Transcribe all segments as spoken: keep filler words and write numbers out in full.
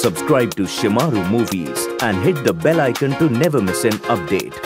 subscribe to Shimaru Movies and hit the bell icon to never miss an update.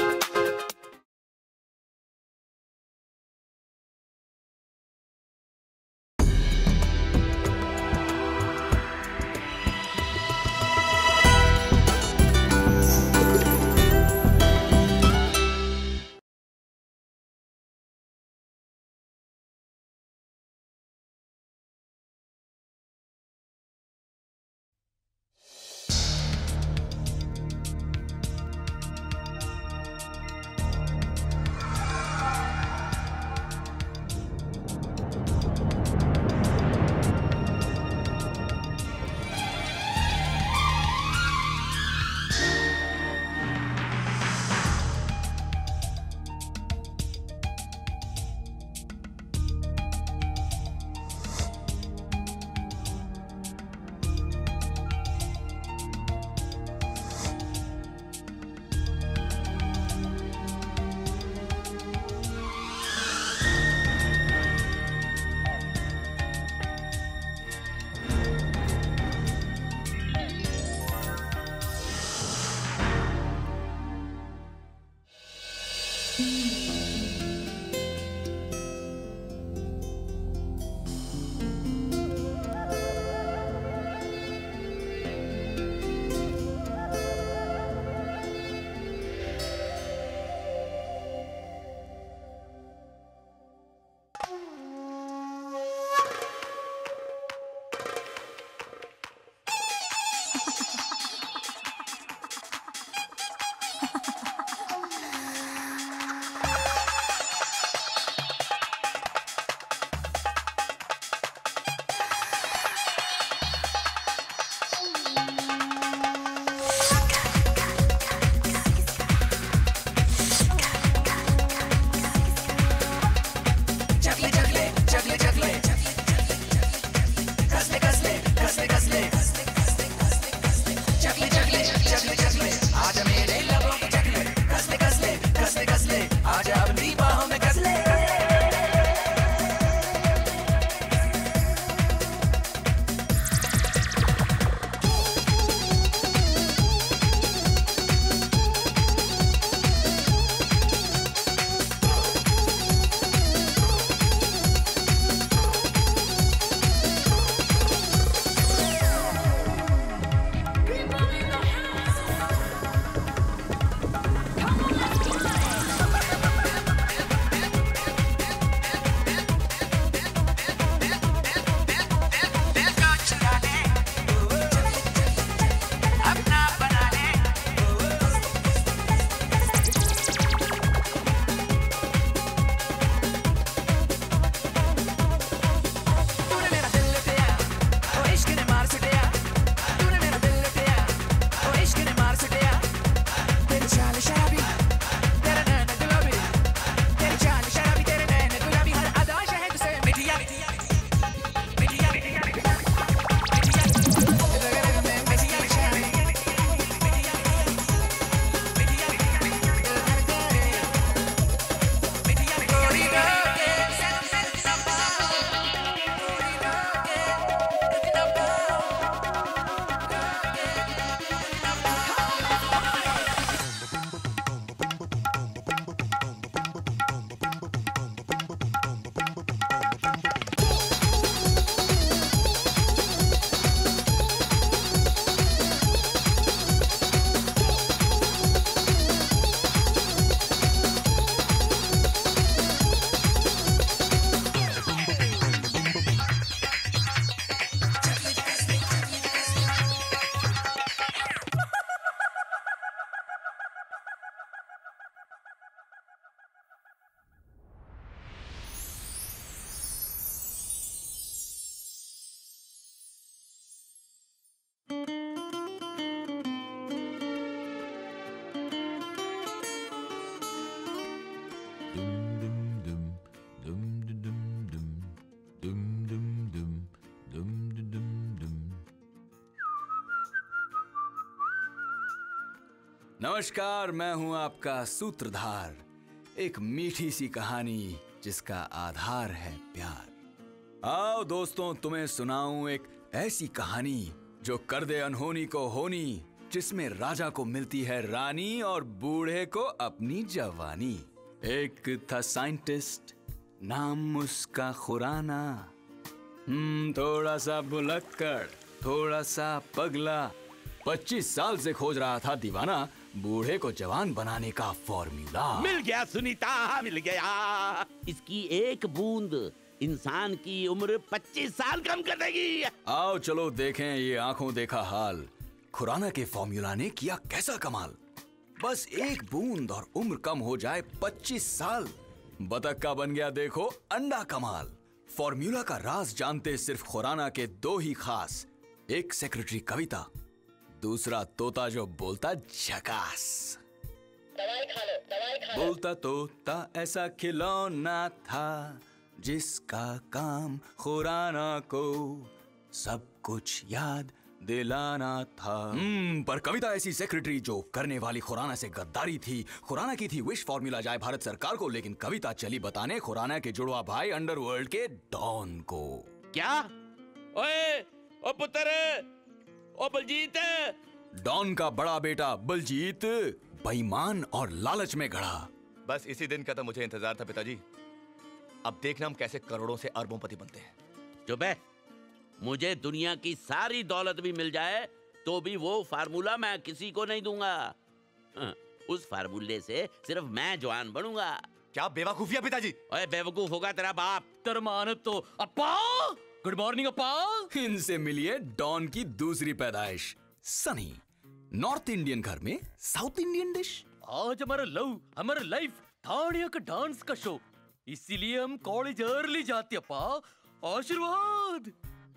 नमस्कार, मैं हूं आपका सूत्रधार। एक मीठी सी कहानी जिसका आधार है प्यार। आओ दोस्तों, तुम्हें सुनाऊं एक ऐसी कहानी जो कर दे अनहोनी को होनी, जिसमें राजा को मिलती है रानी और बूढ़े को अपनी जवानी। एक था साइंटिस्ट, नाम उसका खुराना, हम्म थोड़ा सा भुलक्कड़, थोड़ा सा पगला। पच्चीस साल से खोज रहा था दीवाना बूढ़े को जवान बनाने का फॉर्मूला। मिल गया सुनीता, मिल गया। इसकी एक बूंद इंसान की उम्र पच्चीस साल कम कर देगी। आओ चलो देखें ये आंखों देखा हाल, खुराना के फॉर्मूला ने किया कैसा कमाल। बस एक बूंद और उम्र कम हो जाए पच्चीस साल, बतख का बन गया देखो अंडा कमाल। फॉर्मूला का राज जानते सिर्फ खुराना के दो ही खास, एक सेक्रेटरी कविता, दूसरा तोता जो बोलता झकास। दवाई खा लो, दवाई खा लो। बोलता तोता ऐसा खिलौना था जिसका काम खुराना को सब कुछ याद दिलाना था। hmm, पर कविता ऐसी सेक्रेटरी जो करने वाली खुराना से गद्दारी थी। खुराना की थी विश फॉर्मूला जाए भारत सरकार को, लेकिन कविता चली बताने खुराना के जुड़वा भाई अंडरवर्ल्ड के डॉन को। क्या? ओए, ओ पुत्र, ओ बलजीत। डॉन का बड़ा बेटा बलजीत बेईमान और लालच में गड़ा। बस इसी दिन का तो मुझे इंतजार था पिताजी। अब देखना हम कैसे करोड़ों से अरबोंपति बनते हैं। चुप है। मुझे दुनिया की सारी दौलत भी मिल जाए तो भी वो फार्मूला मैं किसी को नहीं दूंगा। उस फार्मूले से सिर्फ मैं जवान बनूंगा। क्या बेवकूफिया पिताजी। ओए बेवकूफ होगा तेरा बाप। तरमानत तो अप्पा। गुड मॉर्निंग अप्पा। इनसे मिलिए डॉन की दूसरी पैदाइश सनी। नॉर्थ इंडियन घर में साउथ इंडियन डिश। आज हमारा लव हमारा लाइफ थाड़िया का डांस का शो, इसीलिए हम कॉलेज अर्ली जाते अप्पा। आशीर्वाद।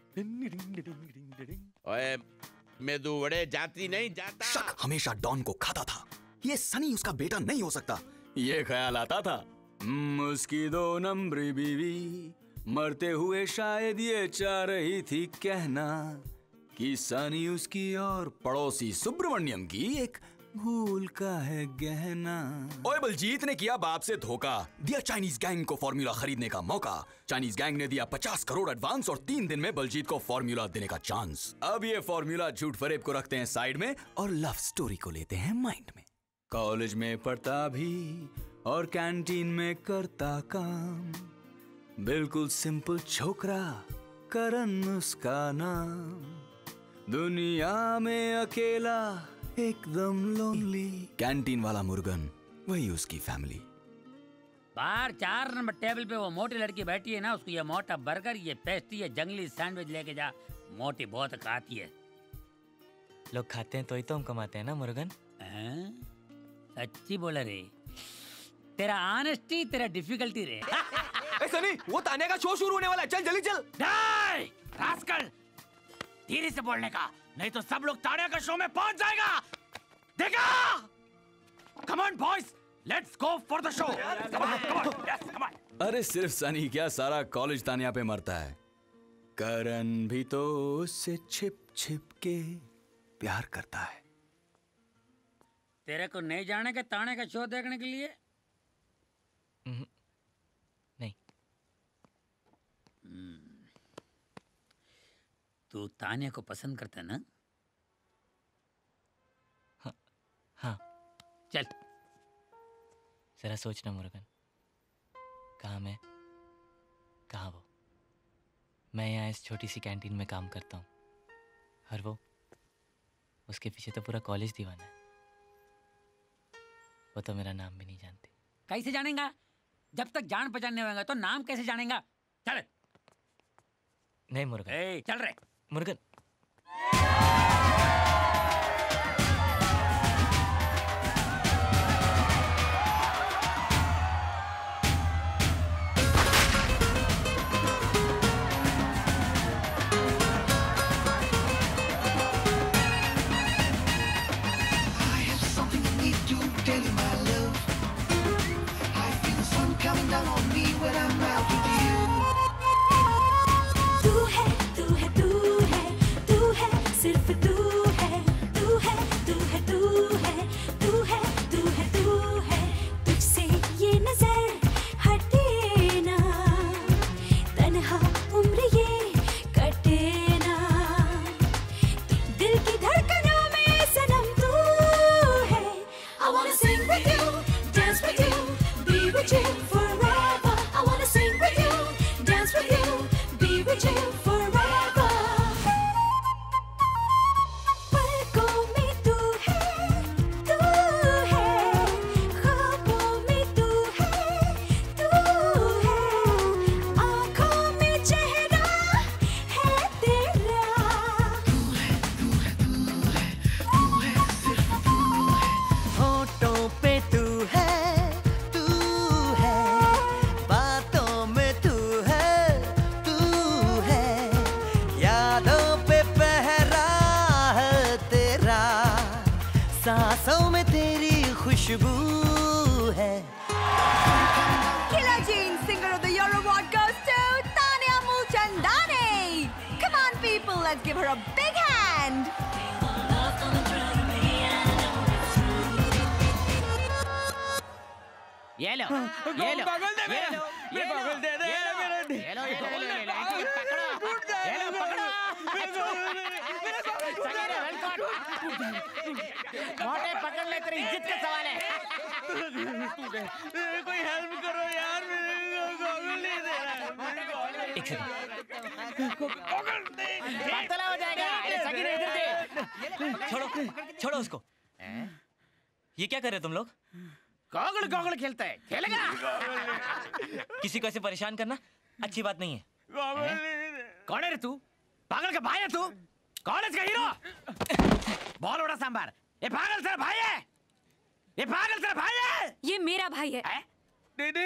ओए मेदू वड़े जाती नहीं जाता। शक हमेशा डॉन को खाता था, ये सनी उसका बेटा नहीं हो सकता, ये ख्याल आता था। उसकी दो नंबरी बीवी मरते हुए शायद ये चाह रही थी कहना कि सनी उसकी और पड़ोसी सुब्रमण्यम की एक भूल का है गहना। ओए बलजीत ने किया बाप से धोखा, दिया चाइनीज गैंग को फॉर्मूला खरीदने का मौका। चाइनीज गैंग ने दिया पचास करोड़ एडवांस और तीन दिन में बलजीत को फॉर्मूला देने का चांस। अब ये फॉर्मूला झूठ फरेब को रखते हैं साइड में और लव स्टोरी को लेते हैं माइंड में। कॉलेज में पढ़ता भी और कैंटीन में करता काम, बिल्कुल सिंपल छोकरा करन उसका नाम। दुनिया में अकेला एकदम लोनली, कैंटीन वाला मुर्गन वही उसकी फैमिली। बाहर चार नंबर टेबल पे वो मोटी लड़की बैठी है ना, उसको ये मोटा बर्गर, ये पेस्ट्री, ये जंगली सैंडविच लेके जा। मोटी बहुत खाती है। लोग खाते हैं तो ही तो हम कमाते हैं ना मुर्गन। सच्ची बोला रे, तेरा ऑनेस्टी तेरा डिफिकल्टी रे। ए सनी, वो तान्या का शो शुरू होने वाला है, चल जल्दी चल। रास्कल, धीरे से बोलने का, नहीं तो सब लोग तान्या का शो में पहुंच जाएगा। देखा? Come on boys, let's go for the show. Come on, come on, yes, come on. अरे सिर्फ सनी क्या, सारा कॉलेज तान्या पे मरता है। करन भी तो उससे छिप छिप के प्यार करता है। तेरे को नहीं जाने के तान्या का शो देखने के लिए? नहीं। तू तान्या को पसंद करता है ना? हाँ, हाँ। चल जरा सोचना मुर्गन, कहाँ मैं कहाँ वो। मैं यहाँ इस छोटी सी कैंटीन में काम करता हूँ और वो उसके पीछे तो पूरा कॉलेज दीवाना है। वो तो मेरा नाम भी नहीं जानती। कैसे जानेगा? जब तक जान पहचान नहीं होगा तो नाम कैसे जानेगा? चल। नहीं मुर्गन। ए, चल रे मुर्गन। तू है तू है तू है सांसों में तेरी खुशबू है। Killer Jean Singer of the Year award goes to Tanya Mulchandani. Come on people, let's give her a big hand. ये लो, ये लो, पागल दे मेरा, ये पागल दे दे मेरा, ये लो, ये लो, ये लो, पकड़ो, ये लो, पकड़ो, मोटे पकड़ ले, तेरी इज्जत का सवाल है। कोई हेल्प करो यार, मेरे गॉगल नहीं दे रहा है। एक सेकंड, पतला हो जाएगा, अरे सगी नहीं इधर दे। छोड़ो छोड़ो उसको। ये क्या कर रहे हो तुम लोग? गॉगल गॉगल खेलता है, खेलेगा। किसी को ऐसे परेशान करना अच्छी बात नहीं है। कौन है रे तू? पागल का भाई है तू? कॉलेज का हीरो? बॉल उड़ा सांबार। ये पागल तेरा भाई है? ये पागल तेरा भाई है? ये मेरा भाई है। दीदी,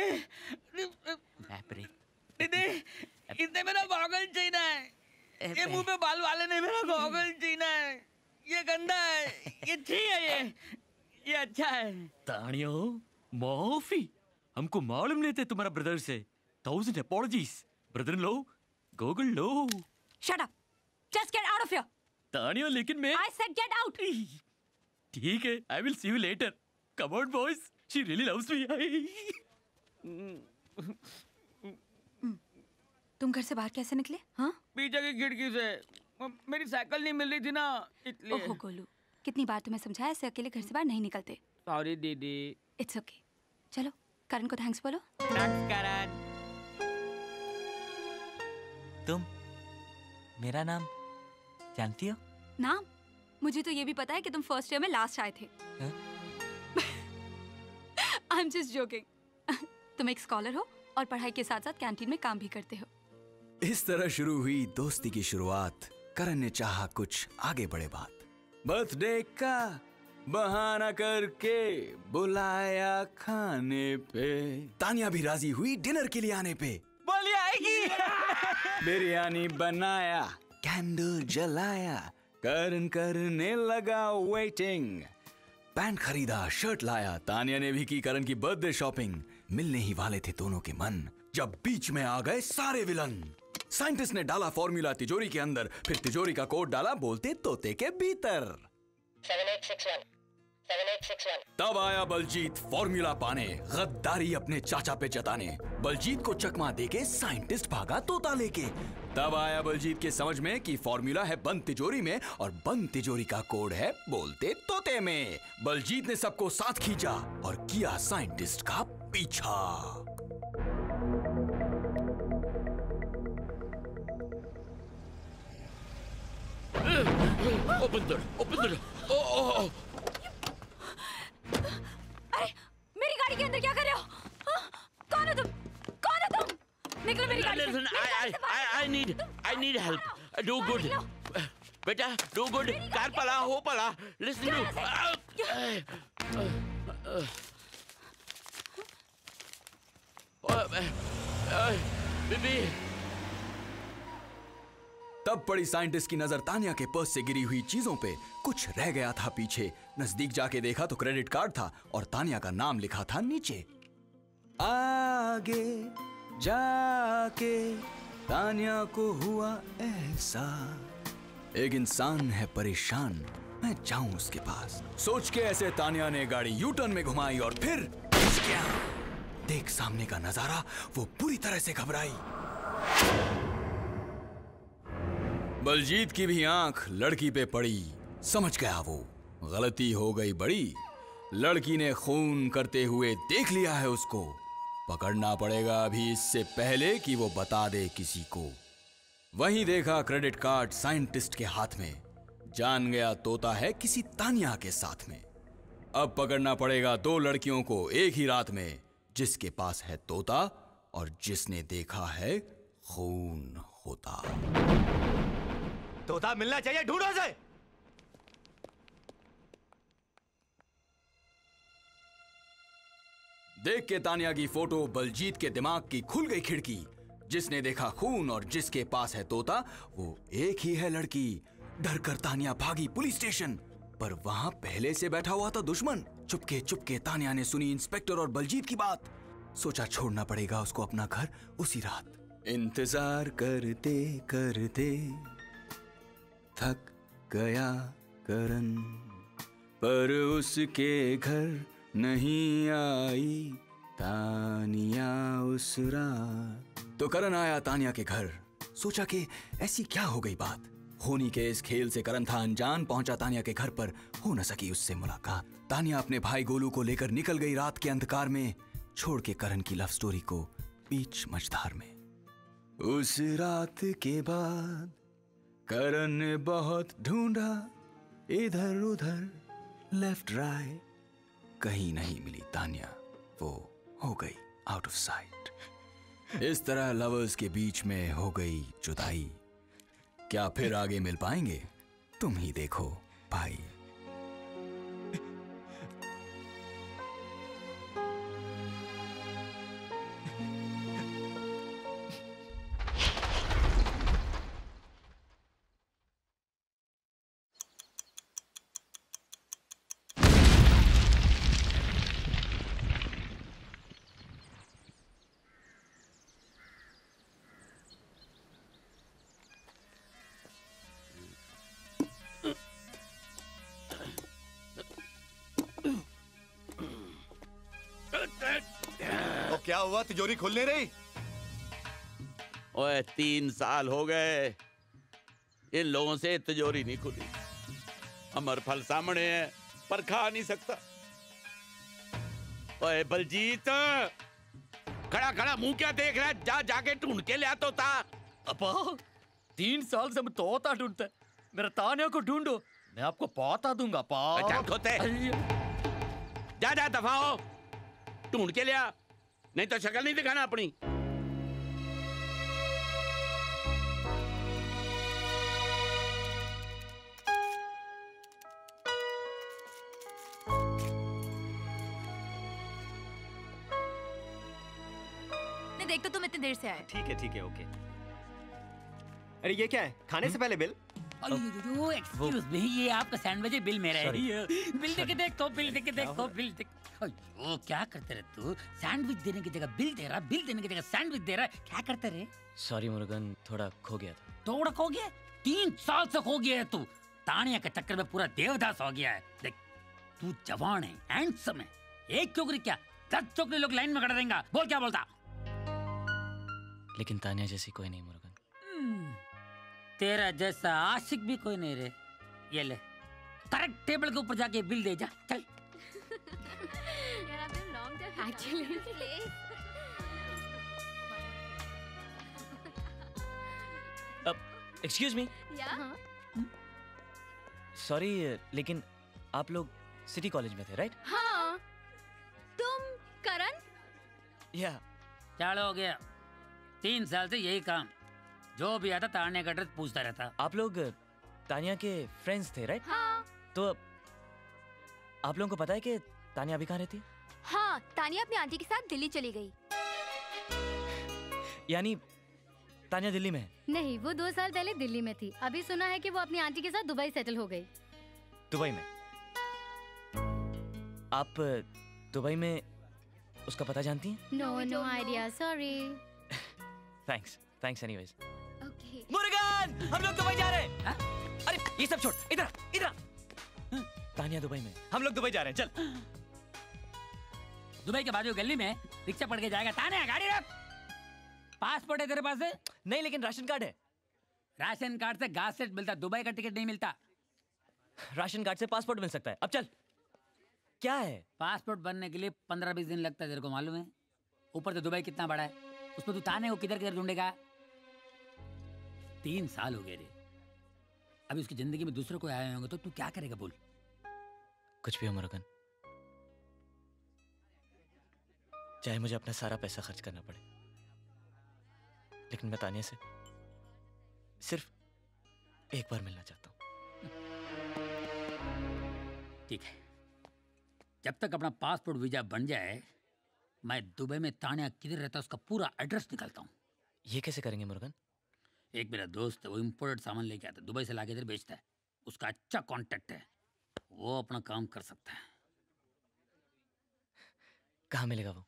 दीदी, इसने मेरा गॉगल छीना है। ये मुंह पे बाल वाले ने मेरा गॉगल छीना है। ये गंदा है, ये छी है ये। ये अच्छा है। तानिया, माफी, हमको मालूम नहीं थे तुम्हारा ब्रदर से। Thousand apologies. ब्रदर इन लो, गॉगल लो। Shut up. Just get out of here. Tania, लेकिन मैं I said get out. ठीक है, I will see you later. Come on boys, she really loves me. तुम घर से बाहर कैसे निकले? हाँ? पीछे की खिड़की से। मेरी साइकिल नहीं मिल रही थी ना, इसलिए। ओहो गोलू, कितनी बार तुम्हें समझाया ऐसे अकेले घर से बाहर नहीं निकलते। सॉरी दीदी। It's okay. चलो करण को थैंक्स बोलो। थैंक्स करण। तुम मेरा नाम जानती हो? नाम? मुझे तो ये भी पता है कि तुम फर्स्ट ईयर में लास्ट आए थे। I am just joking. तुम एक स्कॉलर हो और पढ़ाई के साथ साथ कैंटीन में काम भी करते हो। इस तरह शुरू हुई दोस्ती की शुरुआत। करण ने चाहा कुछ आगे बढ़े बात। बर्थडे का बहाना करके बुलाया खाने पे। तानिया भी राजी हुई डिनर के लिए आने पे। बोलिए आएगी। बिरयानी बनाया, कैंडल जलाया, करण करने लगा वेटिंग। पैंट खरीदा, शर्ट लाया। तानिया ने भी की करण की बर्थडे शॉपिंग। मिलने ही वाले थे दोनों के मन, जब बीच में आ गए सारे विलन। साइंटिस्ट ने डाला फॉर्मूला तिजोरी के अंदर, फिर तिजोरी का कोड डाला बोलते तोते के भीतर। seven eight six one seven eight six one तब आया बलजीत फॉर्मूला पाने, गद्दारी अपने चाचा पे जताने। बलजीत को चकमा देके साइंटिस्ट भागा तोता लेके। तब आया बलजीत के समझ में कि फॉर्मूला है बंद तिजोरी में और बंद तिजोरी का कोड है बोलते तोते में। बलजीत ने सबको साथ खींचा और किया साइंटिस्ट का पीछा। Open the door, open the door. Oh, oh, oh. अरे मेरी गाड़ी के अंदर क्या कर रहे हो? हाँ? कौन हो तुम? कौन हो तुम? निकलो मेरी गाड़ी से। Listen, I, I, I, I need, I need help. Do good. बेटा, do good. कार पला, हो पला. Listen to. बीबी। तब पड़ी साइंटिस्ट की नजर तानिया के पर्स से गिरी हुई चीजों पे। कुछ रह गया था पीछे। नजदीक जाके देखा तो क्रेडिट कार्ड था और तानिया का नाम लिखा था नीचे। आगे जाके तानिया को हुआ ऐसा, एक इंसान है परेशान, मैं जाऊं उसके पास। सोच के ऐसे तानिया ने गाड़ी यू टर्न में घुमाई और फिर क्या देख सामने का नजारा, वो पूरी तरह से घबराई। बलजीत की भी आंख लड़की पे पड़ी। समझ गया वो गलती हो गई बड़ी। लड़की ने खून करते हुए देख लिया है उसको। पकड़ना पड़ेगा अभी इससे पहले कि वो बता दे किसी को। वहीं देखा क्रेडिट कार्ड साइंटिस्ट के हाथ में। जान गया तोता है किसी तानिया के साथ में। अब पकड़ना पड़ेगा दो लड़कियों को एक ही रात में, जिसके पास है तोता और जिसने देखा है खून होता। तोता मिलना चाहिए, ढूंढो उसे। देख के तानिया की फोटो बलजीत के दिमाग की खुल गई खिड़की। जिसने देखा खून और जिसके पास है तोता, वो एक ही है लड़की। डर कर तानिया भागी पुलिस स्टेशन। पर वहां पहले से बैठा हुआ था दुश्मन। चुपके चुपके तान्या ने सुनी इंस्पेक्टर और बलजीत की बात। सोचा छोड़ना पड़ेगा उसको अपना घर उसी रात। इंतजार करते करते थक गया करन, पर उसके घर नहीं आई तानिया उस रात। तो करण आया तानिया के घर। सोचा कि ऐसी क्या हो गई बात। होनी के इस खेल से करण था अनजान। पहुंचा तानिया के घर पर, हो न सकी उससे मुलाकात। तानिया अपने भाई गोलू को लेकर निकल गई रात के अंधकार में, छोड़ के करण की लव स्टोरी को बीच मझधार में। उस रात के बाद करण ने बहुत ढूंढा, इधर उधर लेफ्ट राइट, कहीं नहीं मिली तान्या, वो हो गई आउट ऑफ साइट। इस तरह लवर्स के बीच में हो गई जुदाई। क्या फिर आगे मिल पाएंगे? तुम ही देखो भाई। क्या हुआ, तिजोरी खुल नहीं रही? ओए तीन साल हो गए इन लोगों से तिजोरी नहीं खुली। अमर फल सामने है पर खा नहीं सकता। ओए बलजीत, खड़ा खड़ा मुंह क्या देख रहा है? जा जाके ढूंढ के ले आता था। अपा, तीन साल से हम तोता ढूंढते, मेरा तान्या को ढूंढो, मैं आपको पाता दूंगा। पा जा जा दफा हो, ढूंढ के लिया, नहीं तो शक्ल नहीं दिखाना अपनी। नहीं देख तो तुम इतनी देर से आए। ठीक है ठीक है ओके। अरे ये क्या है, खाने से पहले बिल? एक्सक्यूज मी, ये आपका सैंडविच है, बिल मेरा है। बिल देके देख तो, बिल देके देख तो, बिल देख। ओ क्या करते रहे तू? सैंडविच देने की जगह बिल दे रहा, बिल देने की जगह सैंडविच दे रहा, क्या करते रहे? सॉरी मुरुगन, थोड़ा खो गया था। थोड़ा खो गया? तीन साल से खो गया है तू। तानिया के चक्कर में पूरा देवदास हो गया है। देख तू जवान है, हैंडसम है, एक चोकरी क्या दस चोकरी लोग लाइन में खड़ा देंगे। बोल क्या बोलता? लेकिन तानिया जैसी कोई नहीं मुरुगन। तेरा जैसा आशिक भी कोई नहीं रे। ये ले, करेक्ट टेबल के ऊपर जाके बिल दे जा, चल। Actually, एक्सक्यूज मी, सॉरी लेकिन आप लोग सिटी कॉलेज में थे राइट? हाँ, तुम करण? या चाल हो गया, तीन साल से यही काम। जो भी आता तान्या का एड्रेस पूछता रहता। आप लोग तानिया के फ्रेंड्स थे राइट? हाँ। तो आप लोगों को पता है कि तानिया अभी कहाँ रहती है? हाँ, तानिया अपनी आंटी के साथ दिल्ली चली गई। यानी तानिया दिल्ली में है? नहीं, वो दो साल पहले दिल्ली में थी। अभी सुना है कि वो अपनी आंटी के साथ दुबई सेटल हो गई। दुबई में? आप दुबई में उसका पता जानती हैं? No no idea, sorry. Thanks thanks anyways. Okay. Murugan, हम लोग दुबई जा रहे हैं। अरे ये सब छोड़, इधर इधर। तानिया दुबई में, हम लोग दुबई जा रहे हैं, चल। दुबई के बाजू गली में रिक्शा पड़ के जाएगा। तान्या गाड़ी रख। पासपोर्ट है तेरे पास? है नहीं, लेकिन राशन कार्ड है। राशन कार्ड से घास सेट मिलता, दुबई का टिकट नहीं मिलता। राशन कार्ड से पासपोर्ट मिल सकता है। अब चल। क्या है? पासपोर्ट बनने के लिए पंद्रह बीस दिन लगता है, तेरे को मालूम है? ऊपर से दुबई कितना बड़ा है, उसमें तू ताने को किधर किधर ढूंढेगा? तीन साल हो गए रे, अभी उसकी जिंदगी में दूसरे को आए होंगे तो तू क्या करेगा बोल? कुछ भी हो मुरुगन, चाहे मुझे अपना सारा पैसा खर्च करना पड़े, लेकिन मैं तानिया से सिर्फ एक बार मिलना चाहता हूँ। ठीक है, जब तक अपना पासपोर्ट वीजा बन जाए, मैं दुबई में तान्या किधर रहता है उसका पूरा एड्रेस निकालता हूँ। ये कैसे करेंगे मुरुगन? एक मेरा दोस्त है, वो इम्पोर्टेड सामान लेके आता है, दुबई से लाके इधर बेचता है, उसका अच्छा कांटेक्ट है, वो अपना काम कर सकता है। कहाँ मिलेगा वो?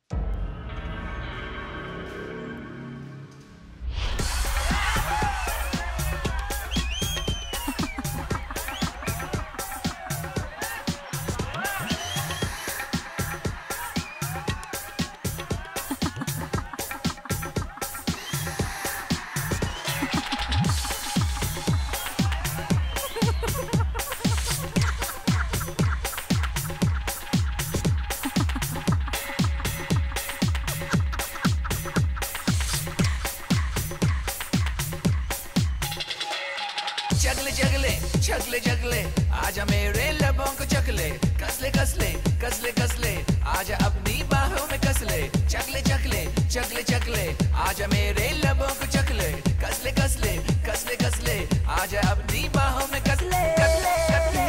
जगले जगले आजा मेरे लबों को चकले, कसले कसले कसले कसले आजा अपनी बाहों में कसले, चकले चकले चकले चकले आजा मेरे लबों को चकले, कसले कसले कसले कसले आजा अपनी बाहों में कसले कसले कसले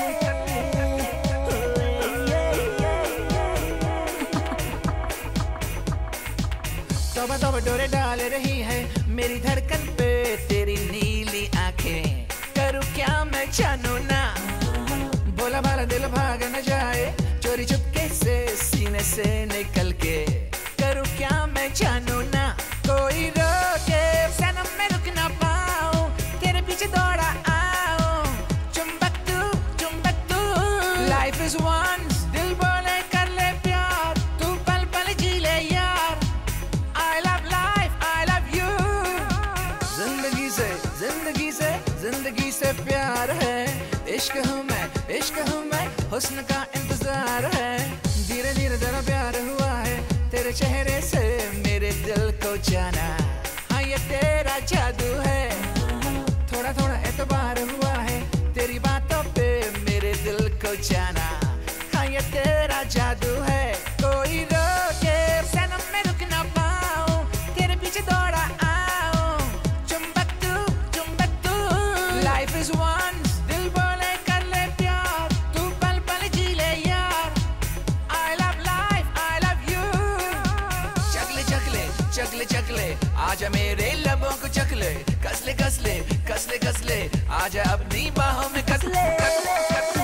तोबा तोबा डोरे डाल रही है मेरी धड़कन पे तेरी नीली आंखें, करूँ क्या मैं जानू ना, बोला भाला दिल भाग न जाए चोरी चुपके से सीने से निकल के, करूँ क्या मैं जानू ना, कोई रोके सनम मैं रुक ना पाऊँ, तेरे पीछे दौड़ा आऊँ, चुंबक तू चुंबक तू, लाइफ इज वन दिल बोले कर ले प्यार, तू पल पल जी ले यार, I love life I love you, जिंदगी से जिंदगी से जिंदगी से प्यार है, इश्क हूँ मैं इश्क हूँ मैं हुस्न का इंतजार है, धीरे धीरे जरा प्यार हुआ है तेरे चेहरे से मेरे दिल को जाना, हाँ ये तेरा जादू है, थोड़ा थोड़ा एतबार हुआ है तेरी बातों पे मेरे दिल को जाना, हाँ ये तेरा जादू है, कोई रोके सनम मैं रुक ना पाऊँ, तेरे पीछे दौड़ा आऊँ, चुंबक तू चुंबक तू, लाइफ इज वन दिल बोले कर ले प्यार, तू पल पल जी ले यार, I love life I love you, चकले चकले चकले चकले आजा मेरे लबों को चकले, कसले कसले कसले कसले आजा अपनी बाहों में कसले कसले कसले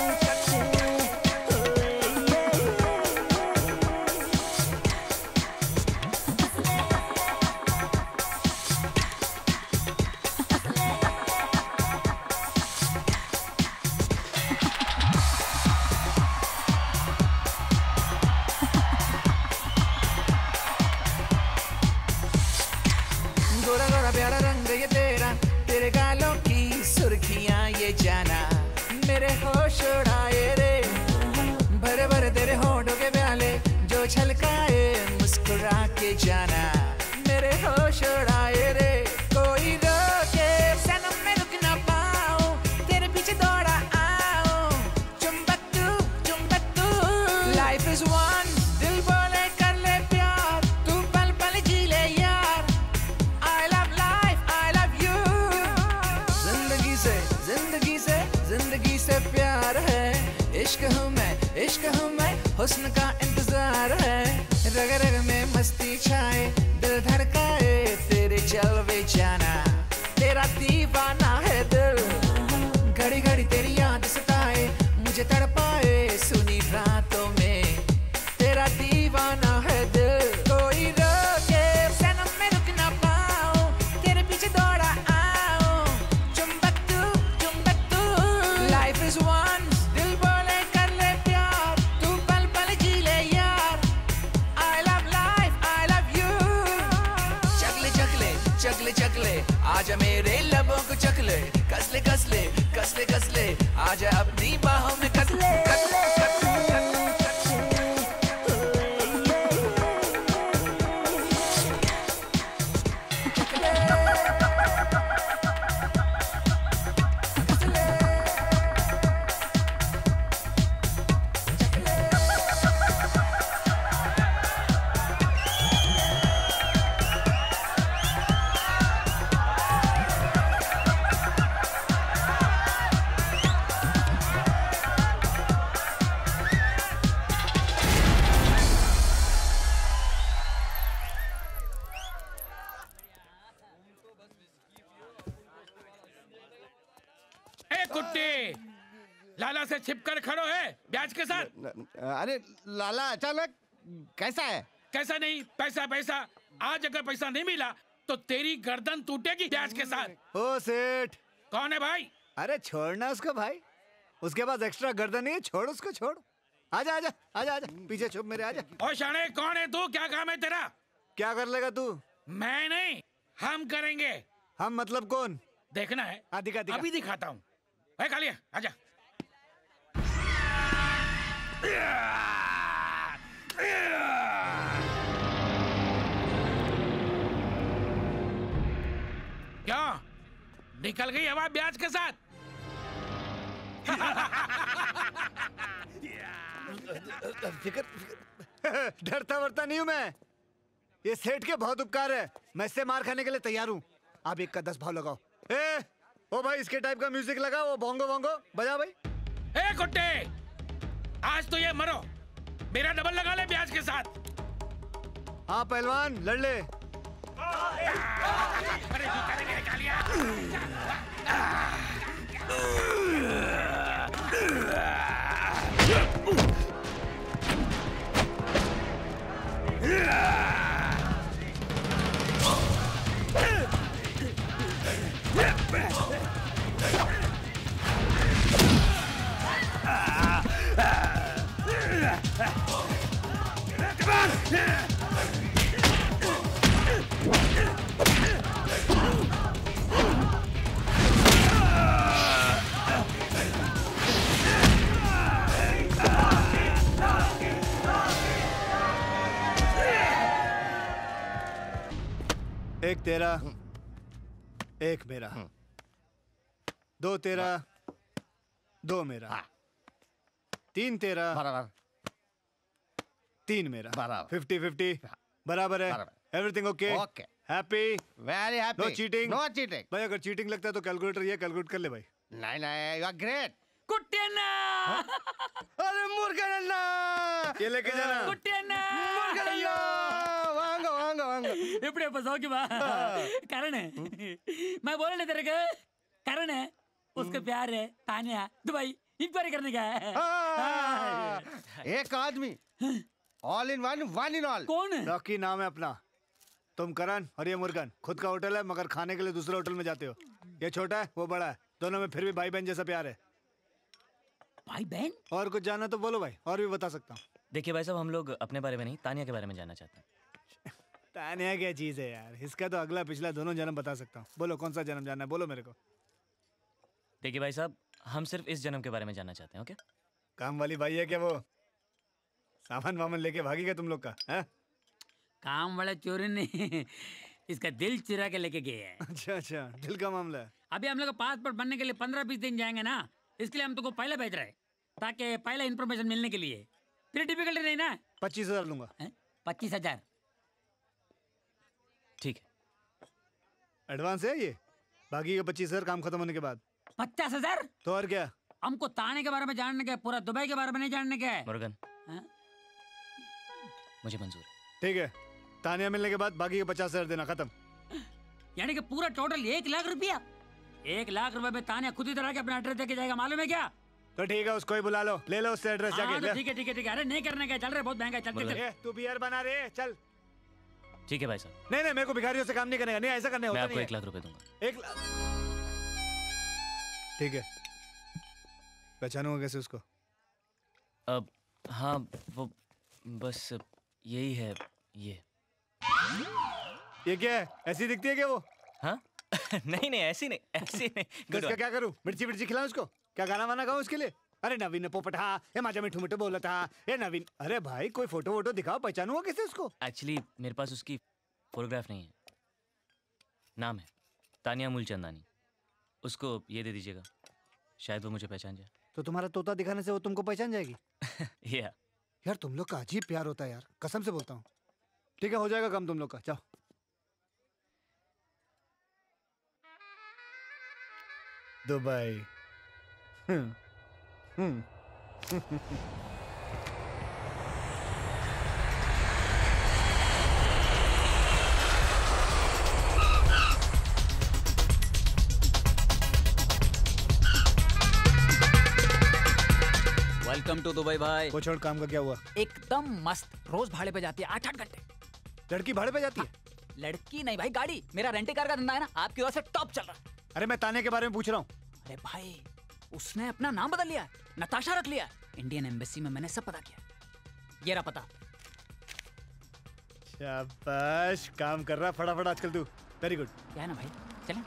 गोरा गोरा प्यारा रंग ये तेरा, तेरे गालों की सुर्खियां ये जाना, मेरे होश उड़ाए रे, भरे भरे तेरे होठों के प्याले जो छलकाए मुस्कुरा के जाना, मेरे होश उड़ाए रे, कोई रोके सनम मैं रुक ना पाऊँ, तेरे पीछे दौड़ा आऊँ, चुंबक तू चुंबक तू, लाइफ इज वन दिल बोले कर ले प्यार, तू पल पल जी ले यार, I love life I love you, जिंदगी से जिंदगी से जिंदगी से प्यार है, इश्क हूँ मैं इश्क हूँ मैं हुस्न का इंतजार है, रग रग में मस्ती छाए दिल धड़काए तेरे जलवे जाना, तेरा दीवाना है दिल, घड़ी घड़ी तेरी याद सताए मुझे तड़पाए सुनी रातों में, तेरा दीवाना है दिल, कोई रोके सनम मैं रुक ना पाऊँ, तेरे पीछे दौड़ा आऊँ, चुंबक तू चुंबक तू, लाइफ इज वन दिल बोले कर ले प्यार, तू पल पल जी ले यार, I love life I love you, चकले चकले चकले चकले आजा मेरे लबों को चकले, कसले कसले कसले कसले आजा अपनी बाहों में कसले कसले कसले ए कुट्टी, लाला से छिपकर खड़ो है ब्याज के साथ। अरे लाला अचानक कैसा है? कैसा नहीं, पैसा पैसा। आज अगर पैसा नहीं मिला तो तेरी गर्दन टूटेगी ब्याज के साथ। ओ सेठ। कौन है भाई? अरे छोड़ना उसको भाई, उसके पास एक्स्ट्रा गर्दन नहीं है, छोड़ उसको छोड़। आजा आजा आजा आजा पीछे छुप मेरे, आजा। ओ शाने कौन है तू? क्या काम है तेरा? क्या कर लेगा तू? मैं नहीं, हम करेंगे। हम मतलब कौन? देखना है? आ, दिखा, दिखा। अभी दिखाता हूँ। है कालिया, आजा। क्या निकल गई हवा ब्याज के साथ? फिकर, फिकर। डरता वरता नहीं हूँ मैं, ये सेठ के बहुत उपकार है, मैं इससे मार खाने के लिए तैयार हूँ। आप एक का दस भाव लगाओ। ए, ओ भाई इसके टाइप का म्यूजिक लगाओ, वो बोंगो बोंगो बजा भाई। ए कुत्ते, आज तो ये मरो, मेरा डबल लगा ले ब्याज के साथ। हाँ पहलवान लड़ ले। अरे तू करेंगे कालिया। एक तेरा, एक मेरा, दो तेरा, दो मेरा, तीन तेरा, तीन मेरा, फिफ्टी फिफ्टी बराबर है। Everything okay? Okay. Happy? Very happy. No cheating? No cheating. भाई अगर चीटिंग लगता है तो कैलकुलेटर ये कैलकुलेट कर ले भाई। नहीं नहीं, यू आर ग्रेट। कुट्टियन्ना! अरे मुर्गन्ना! ये लेके जाना। कुट्टियन्ना! मुर्गन्ना! वांगो वांगो वांगो। इपड़े फंसाओ की बात। कारण है, मैं बोला नहीं तेरे को, कारण है, उसका प्यार है, तान्या, दुबई, इंक्वायरी करने का है। एक आदमी, all in one, one in all. कौन है? रॉकी नाम है अपना। तुम करण और ये मुर्गन, खुद का होटल है मगर खाने के लिए दूसरे होटल में जाते हो। ये छोटा है, वो बड़ा है, दोनों में फिर भी भाई बहन जैसा प्यार है। भाई बहन? और कुछ जानना तो बोलो भाई, और भी बता सकता हूँ। देखिए भाई साहब, हम लोग अपने बारे में नहीं, तानिया के बारे में जानना चाहते हैं। तानिया क्या चीज है यार, इसका तो अगला पिछला दोनों जन्म बता सकता हूँ। बोलो कौन सा जन्म जानना है, बोलो मेरे को। देखिए भाई साहब, हम सिर्फ इस जन्म के बारे में जानना चाहते हैं। ओके? काम वाली भाई है क्या वो? सामान वामान लेके भागेगा तुम लोग का है? काम वाला चोरी नहीं, इसका दिल चुरा के लेके गए हैं। अच्छा अच्छा, दिल का मामला है। अभी हम लोग पासपोर्ट बनने के लिए पंद्रह बीस दिन जाएंगे ना, इसके लिए हम तुमको पहले भेज रहे हैं, ताकि पहले इन्फॉर्मेशन मिलने के लिए। फिर डिफिकल्टी नहीं ना। पच्चीस हजार लूंगा। पच्चीस हजार ठीक है। एडवांस है ये, बाकी का पच्चीस हजार काम खत्म होने के बाद। पचास हजार तो और क्या? हमको ताने के बारे में जानने का है, पूरा दुबई के बारे में नहीं जानने का है। मुर्गन, मुझे मंजूर है। ठीक है, तानिया मिलने के बाद बाकी के पचास हजार देना, खत्म। यानी कि पूरा टोटल एक लाख रुपया। एक लाख रुपए में तानिया खुद ही तरह के अपना एड्रेस देके जाएगा, मालूम है क्या? तो ठीक है, उसको ही बुला लो, ले लो उससे एड्रेस जाके। ठीक है ठीक है ठीक है। अरे नहीं करने का, चल रहे बहुत महंगा, चल चल। तू बियर बना रहे, चल। ठीक है भाई साहब। नहीं नहीं, मेरे को भिखारियों से काम नहीं करने का, नहीं ऐसा करने होता मैं नहीं आपको है। एक लाख रुपए दूंगा। एक लाख? ठीक है। पहचानूंगा कैसे उसको? अब हाँ, वो बस यही है। ये ये क्या है, ऐसी दिखती है क्या वो? हाँ? नहीं नहीं, ऐसी नहीं, ऐसी नहीं। तो इसका क्या करूं? मिर्ची मिर्ची खिलाऊं उसको? क्या गाना वाना गाऊं उसके लिए? अरे नवीन ने पोपट हाँ, ये माजा मिठू मिठू बोला था, ये नवीन। अरे भाई कोई फोटो वोटो दिखाओ, पहचानूंगा कैसे उसको? एक्चुअली मेरे पास उसकी फोटोग्राफ नहीं है। नाम है तानिया मूलचंदानी। उसको ये दे दीजिएगा, शायद वो मुझे पहचान जाए। तो तुम्हारा तोता दिखाने से वो तुमको पहचान जाएगी? या यार तुम लोग का अजीब प्यार होता है यार, कसम से बोलता हूँ। ठीक है, हो जाएगा काम तुम लोग का, जाओ। Dubai. Hmm hmm welcome to Dubai भाई। वो छोड़, काम का क्या हुआ? एकदम मस्त, रोज भाड़े पे जाती है आठ आठ घंटे। लड़की भाड़े पे जाती है? हाँ, लड़की नहीं भाई, गाड़ी। मेरा रेंटे कार का धंधा है ना, आपकी वजह से टॉप चल रहा है। अरे मैं तान्या के बारे में पूछ रहा हूँ। अरे भाई, उसने अपना नाम बदल लिया है, नताशा रख लिया है। इंडियन एम्बेसी में मैंने सब पता किया। ये रहा पता। शाबाश, काम कर रहा फटाफट आजकल तू। Very good. क्या है ना भाई, चलें।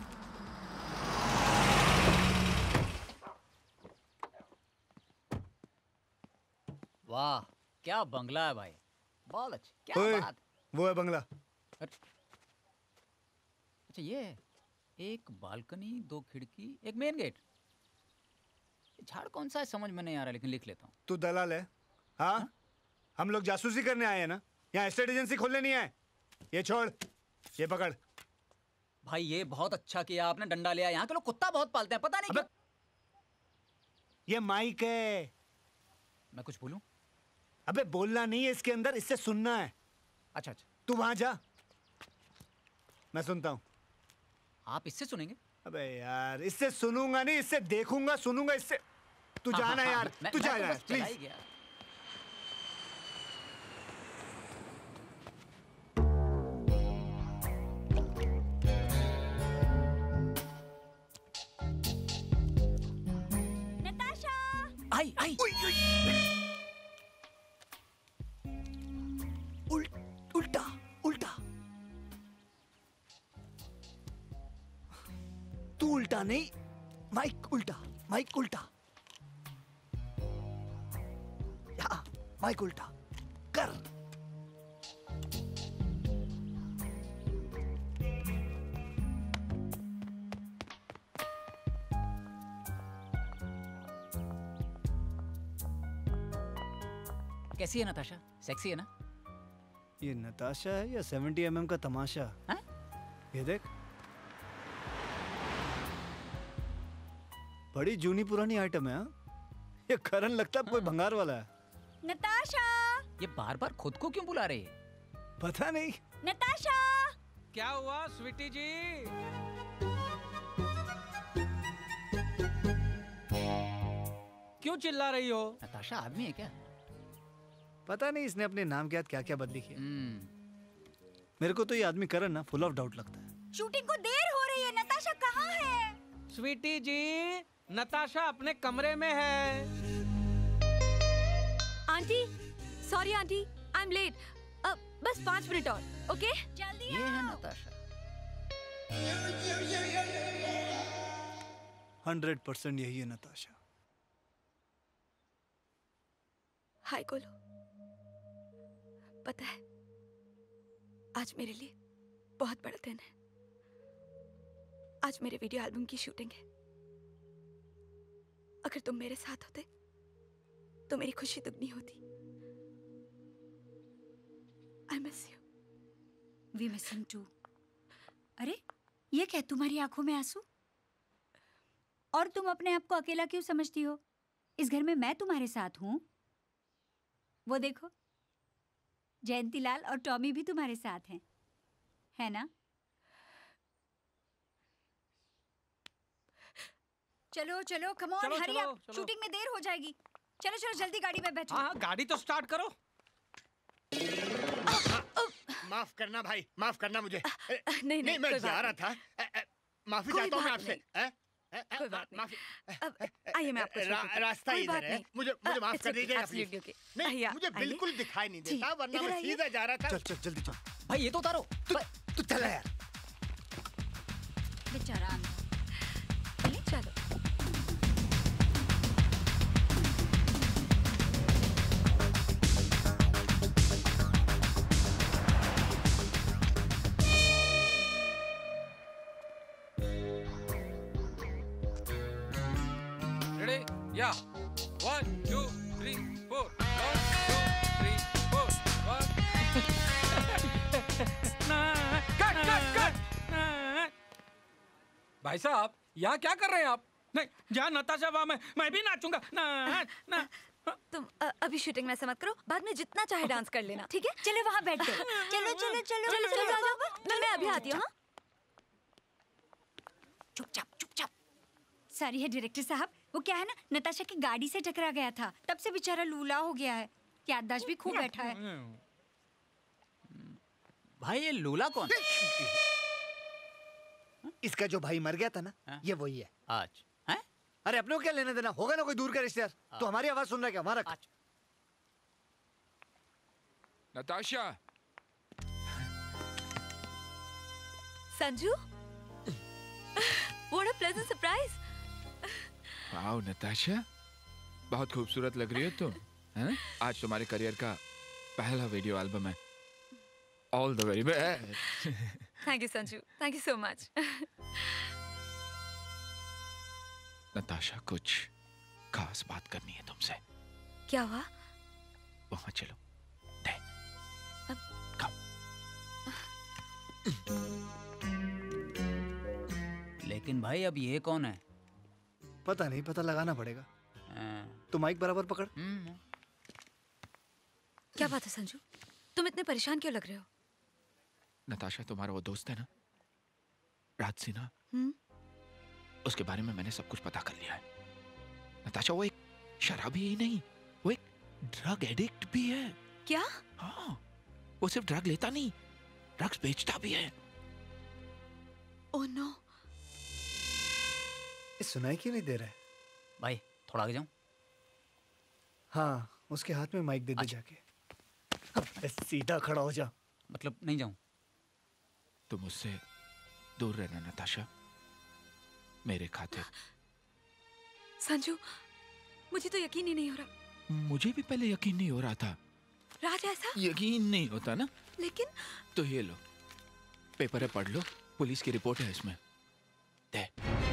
वाह क्या बंगला है भाई, बहुत अच्छा। क्या ओए, बात। वो है बंगला। अच्छा ये है, एक बालकनी, दो खिड़की, एक मेन गेट। झाड़ कौन सा है समझ में नहीं आ रहा, लेकिन लिख लेता हूँ। तू दलाल है? हाँ हा? हम लोग जासूसी करने आए हैं ना, यहाँ एस्टेट एजेंसी खोलने नहीं आए। ये छोड़, ये पकड़। भाई ये बहुत अच्छा किया आपने, डंडा लिया। यहाँ के लोग कुत्ता बहुत पालते हैं, पता नहीं क्यों। ये माइक है। मैं कुछ बोलूं? अबे बोलना नहीं है इसके अंदर, इससे सुनना है। अच्छा अच्छा, तू वहां जा, मैं सुनता हूँ। आप इससे सुनेंगे? अबे यार, इससे सुनूंगा नहीं, इससे देखूंगा, सुनूंगा इससे। तू हाँ, जाना हाँ, यार, मैं, तू मैं जा तो यार बस चला ही प्लीज। गया। आई आई उल, उल्टा उल्टा। तू उल्टा नहीं, माइक उल्टा, माइक उल्टा। या माइक उल्टा कर। कैसी है नताशा, सेक्सी है ना? ये नताशा है या सेवेंटी एम एम का तमाशा? हा? ये देख, बड़ी जूनी पुरानी आइटम है। हा? ये करन लगता है कोई भंगार वाला है। नताशा, ये बार बार खुद को क्यों बुला रही है? पता नहीं। नताशा, क्या हुआ स्वीटी जी? क्यों चिल्ला रही हो? नताशा आदमी है क्या? पता नहीं इसने अपने नाम के साथ क्या क्या बदली की। मेरे को तो ये आदमी करन ना फुल ऑफ डाउट लगता है। शूटिंग को देर हो रही है, नताशा कहाँ है? स्वीटी जी, नताशा अपने कमरे में है। Aunty, sorry aunty, I am late. बस पाँच मिनट और, ओके? जल्दी ये है नताशा। हंड्रेड परसेंट यही है नताशा। हाय गोलू, पता है आज मेरे लिए बहुत बड़ा दिन है। आज मेरे वीडियो एल्बम की शूटिंग है। अगर तुम मेरे साथ होते तो मेरी खुशी दुगनी होती। I miss you. We miss him too. अरे ये क्या, तुम्हारी आंखों में आंसू? और तुम अपने आप को अकेला क्यों समझती हो? इस घर में मैं तुम्हारे साथ हूं। वो देखो, जयंतीलाल और टॉमी भी तुम्हारे साथ हैं, है ना? चलो चलो, come on, hurry up, shooting में देर हो जाएगी। चलो चलो जल्दी गाड़ी में बैठो। हाँ, गाड़ी तो स्टार्ट करो। माफ करना भाई, माफ करना मुझे। नहीं नहीं, नहीं मैं जा रहा था। माफी चाहता हूँ मैं आपसे। कोई बात नहीं। आइए मैं आपको रा, रास्ता इधर है, मुझे मुझे माफ कर दीजिएगा प्लीज। नहीं मुझे बिल्कुल दिखाई नहीं देता, वरना मैं सीधा जा रहा था। चल चल जल्दी चल भाई, ये तो उतारो। तू तू चला यार। बेचारा चलो। Yeah. One, two, three, four. One, two, three, four. One. Cut, cut, cut. भाई साहब, यहाँ क्या कर रहे हैं आप? नहीं, जहाँ नताशा वहाँ मैं मैं भी नाचूंगा। ना ना। तुम अ, अभी शूटिंग में ऐसा मत करो, बाद में जितना चाहे डांस कर लेना, ठीक है? चलो वहाँ बैठ जाओ। चलो चलो चलो चलो चलो आ जाओ। मैं मैं अभी आती हूँ। हाँ? चुपचाप चुपचाप, सॉरी है डायरेक्टर साहब, वो क्या है ना, नताशा की गाड़ी से टकरा गया था, तब से बेचारा लूला हो गया है, याददाश्त भी खूब बैठा है। भाई ये लूला कौन? इसका जो भाई मर गया था ना, ये वही है। आज हैं? अरे अपने को क्या लेना देना, होगा ना कोई दूर का रिश्तेदार। तो हमारी आवाज सुन रहा है क्या? हमारा Natasha. Sanju, what a pleasant surprise. Wow Natasha, बहुत खूबसूरत लग रही हो तुम। हैं? आज तुम्हारे करियर का पहला वीडियो एल्बम है। All the very best. Thank you Sanju, thank you so much. Natasha, कुछ खास बात करनी है तुमसे। क्या हुआ? वहाँ चलो। लेकिन भाई अब ये कौन है? पता नहीं, पता लगाना पड़ेगा। तो माइक बराबर पकड़। क्या बात है संजू, तुम इतने परेशान क्यों लग रहे हो? नताशा, तुम्हारा वो दोस्त है ना, राज सिन्हा, हम्म? उसके बारे में मैंने सब कुछ पता कर लिया है। नताशा, वो एक शराबी ही नहीं, वो एक ड्रग एडिक्ट भी है। क्या? हाँ, वो सिर्फ ड्रग लेता नहीं, ड्रग्स बेचता भी है। Oh no. सुनाई क्यों नहीं दे रहा है? भाई थोड़ा आगे जाऊं? हाँ, उसके हाथ में माइक दे दे जाके। अब सीधा खड़ा हो जा। मतलब नहीं जाऊं? तुम मुझसे दूर रहना नताशा, मेरे खातिर। संजू, मुझे तो यकीन ही नहीं हो रहा। मुझे भी पहले यकीन नहीं हो रहा था। राज ऐसा? यकीन नहीं होता ना। लेकिन तो ये लो, पेपर है, पढ़ लो, पुलिस की रिपोर्ट है इसमें। दे।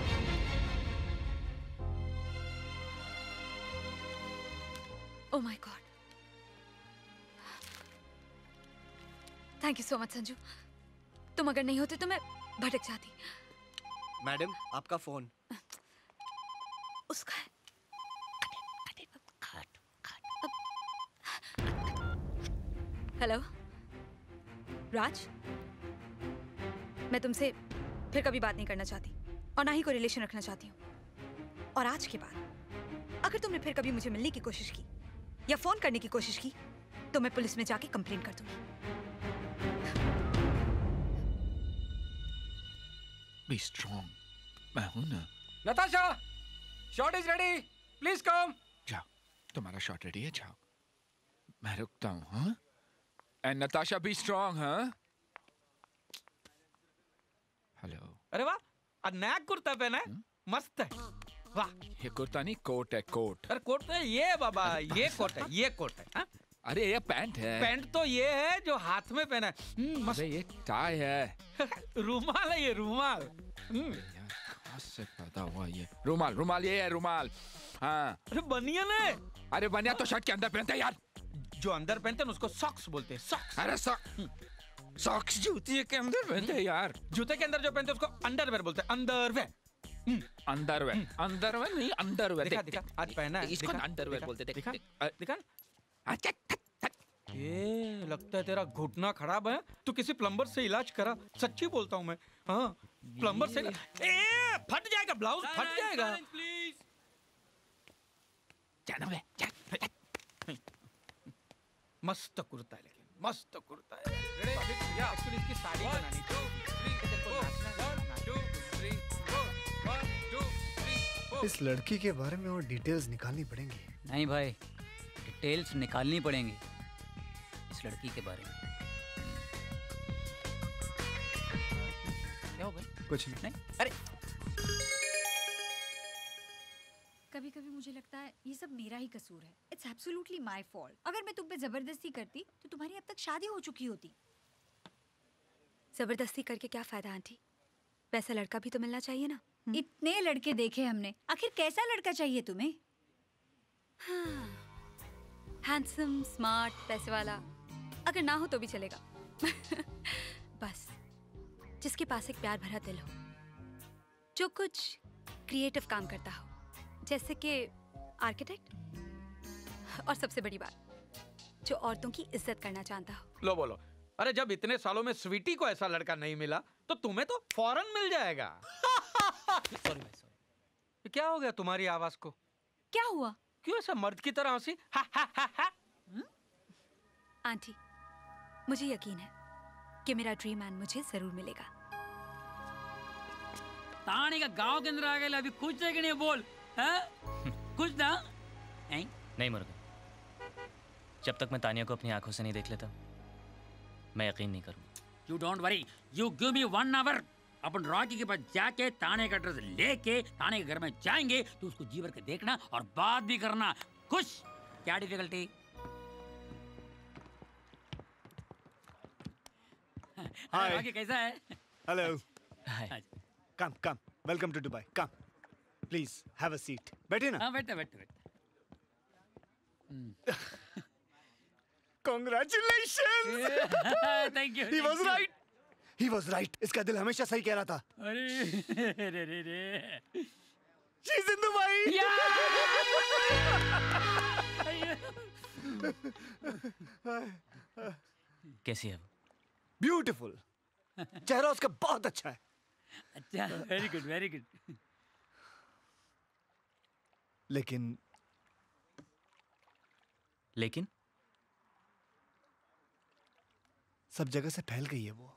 Oh my God, thank you so much Sanju. तुम अगर नहीं होते तो मैं भटक जाती। मैडम, आपका फोन। उसका है। हेलो राज, मैं तुमसे फिर कभी बात नहीं करना चाहती और ना ही कोई रिलेशन रखना चाहती हूँ। और आज के बाद अगर तुमने फिर कभी मुझे मिलने की कोशिश की या फोन करने की कोशिश की तो मैं पुलिस में जाके कंप्लेंट कर दूंगी। Be strong, मैं हूं ना। Natasha, shot is ready, please come. जाओ, तुम्हारा शॉट रेडी है, जाओ। मैं रुकता हूँ। हाँ? And Natasha, be strong, हाँ? हेलो। अरे वाह, आज नया कुर्ता पहना है, मस्त है। वाह। ये कुर्ता नहीं, कोट है, कोट। अरे कोट तो ये बाबा, ये कोट है, ये कोट है। हाँ? अरे ये पैंट है। पैंट तो ये है जो हाथ में पहना है। मस्त। अरे ये टाई है। रुमाल है ये, रुमाल। यार कहाँ से पैदा हुआ ये रुमाल? रुमाल ये है, रुमाल। हाँ। अरे बनियान है। अरे बनियान तो शर्ट के अंदर पहनते हैं यार। जो अंदर पहनते हैं उसको सॉक्स बोलते हैं, सॉक्स। अरे सॉक्स, सॉक्स जूते के अंदर पहनते हैं यार। जूते के अंदर जो पहनते हैं उसको अंडरवेयर बोलते हैं, अंडरवेयर। अंडरवेयर, अंडरवेयर नहीं, अंडरवेयर। दिखा दिखा, आज पहना है। इसको अंडरवेयर बोलते हैं। दिखा दिखा। ये लगता है तेरा घुटना खराब है, तू किसी प्लम्बर से इलाज करा। सच्ची बोलता हूँ मैं। हाँ, प्लम्बर से। ए, फट जाएगा ब्लाउज, फट जाएगा। जाना मस्त कुर्ता है, लेकिन मस्त कुर्ता है। एक्चुअली इसकी साड़ी बनानी थी। इस लड़की के बारे में और डिटेल्स निकालनी पड़ेंगी। नहीं भाई, डिटेल्स निकालनी पड़ेंगी इस लड़की के बारे में। क्या हो गया? कुछ नहीं। नहीं? अरे कभी कभी मुझे लगता है ये सब मेरा ही कसूर है। It's absolutely my fault. अगर मैं तुम पे जबरदस्ती करती तो तुम्हारी अब तक शादी हो चुकी होती। जबरदस्ती करके क्या फायदा आंटी? वैसा लड़का भी तो मिलना चाहिए ना। इतने लड़के देखे हमने, आखिर कैसा लड़का चाहिए तुम्हें? हाँ, हैंडसम, स्मार्ट, पैसे वाला, अगर ना हो तो भी चलेगा। बस जिसके पास एक प्यार भरा दिल हो, जो कुछ क्रिएटिव काम करता हो, जैसे कि आर्किटेक्ट, और सबसे बड़ी बात, जो औरतों की इज्जत करना जानता हो। लो बोलो, अरे जब इतने सालों में स्वीटी को ऐसा लड़का नहीं मिला तो तुम्हें तो फौरन मिल जाएगा। सॉरी भाई, सॉरी। क्या हो गया तुम्हारी आवाज को? क्या हुआ? क्यों ऐसा मर्द की तरह हंसी? हा हा हा हा। आंटी, मुझे यकीन है कि मेरा ड्रीम मैन मुझे जरूर मिलेगा। तानी का गांव के अंदर आ गए, अभी कुछ है कि नहीं बोल? हाँ? कुछ ना? नहीं नहीं मुर्गन, जब तक मैं तानिया को अपनी आंखों से नहीं देख लेता मैं यकीन नहीं करूंगा। You don't worry, you give me one hour. अपन रॉकी के पास जाके ताने का एड्रेस लेके ताने के घर में जाएंगे, तो उसको जी भर के देखना और बात भी करना। खुश? क्या डिफिकल्टी? हाय रॉकी कैसा है? Hello. Hi. Come come, welcome to Dubai. Come please have a seat. बैठिए ना। हाँ बैठे बैठे बैठे। Congratulations! Thank you. He was right. He was right. इसका दिल हमेशा सही कह रहा था। अरे रे रे रे। She's in Dubai. कैसी है वो? ब्यूटीफुल। चेहरा उसका बहुत अच्छा है। अच्छा, वेरी गुड वेरी गुड। लेकिन लेकिन सब जगह से फैल गई है वो।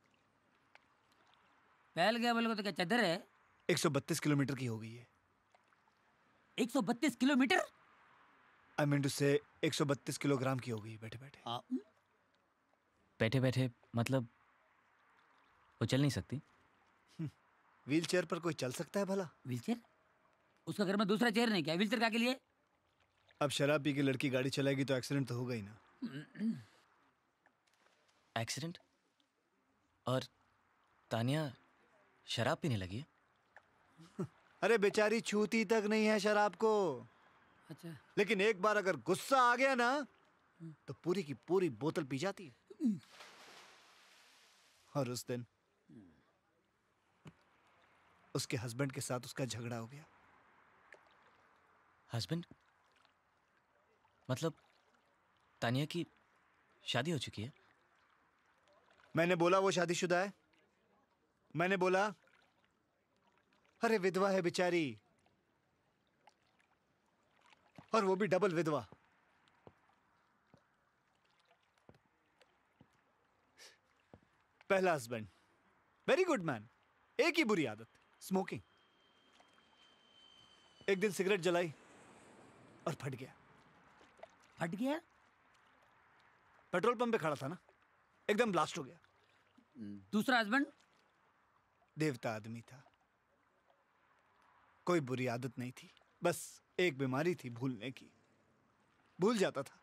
फैल गया बोले तो क्या चदर है? एक सौ बत्तीस किलोमीटर की हो गई है। एक सौ बत्तीस किलोमीटर? आई मीन टू से एक सौ बत्तीस किलोग्राम की हो गई बैठे बैठे। बैठे बैठे मतलब वो चल नहीं सकती? व्हील चेयर पर कोई चल सकता है भला? Wheelchair? उसका घर में दूसरा चेयर नहीं क्या? व्हील चेयर के लिए? अब शराब पी के लड़की गाड़ी चलाएगी तो एक्सीडेंट तो होगा ही ना। एक्सीडेंट? और तानिया शराब पीने लगी है? अरे बेचारी छूती तक नहीं है शराब को। अच्छा। लेकिन एक बार अगर गुस्सा आ गया ना तो पूरी की पूरी बोतल पी जाती है। और उस दिन उसके हस्बैंड के साथ उसका झगड़ा हो गया। हस्बैंड? मतलब तानिया की शादी हो चुकी है? मैंने बोला वो शादीशुदा है? मैंने बोला? अरे विधवा है बेचारी, और वो भी डबल विधवा। पहला हस्बैंड वेरी गुड मैन, एक ही बुरी आदत स्मोकिंग। एक दिन सिगरेट जलाई और फट गया। फट गया? पेट्रोल पंप पे खड़ा था ना, एकदम ब्लास्ट हो गया। दूसरा हस्बैंड? देवता आदमी था, कोई बुरी आदत नहीं थी, बस एक बीमारी थी भूलने की। भूल जाता था।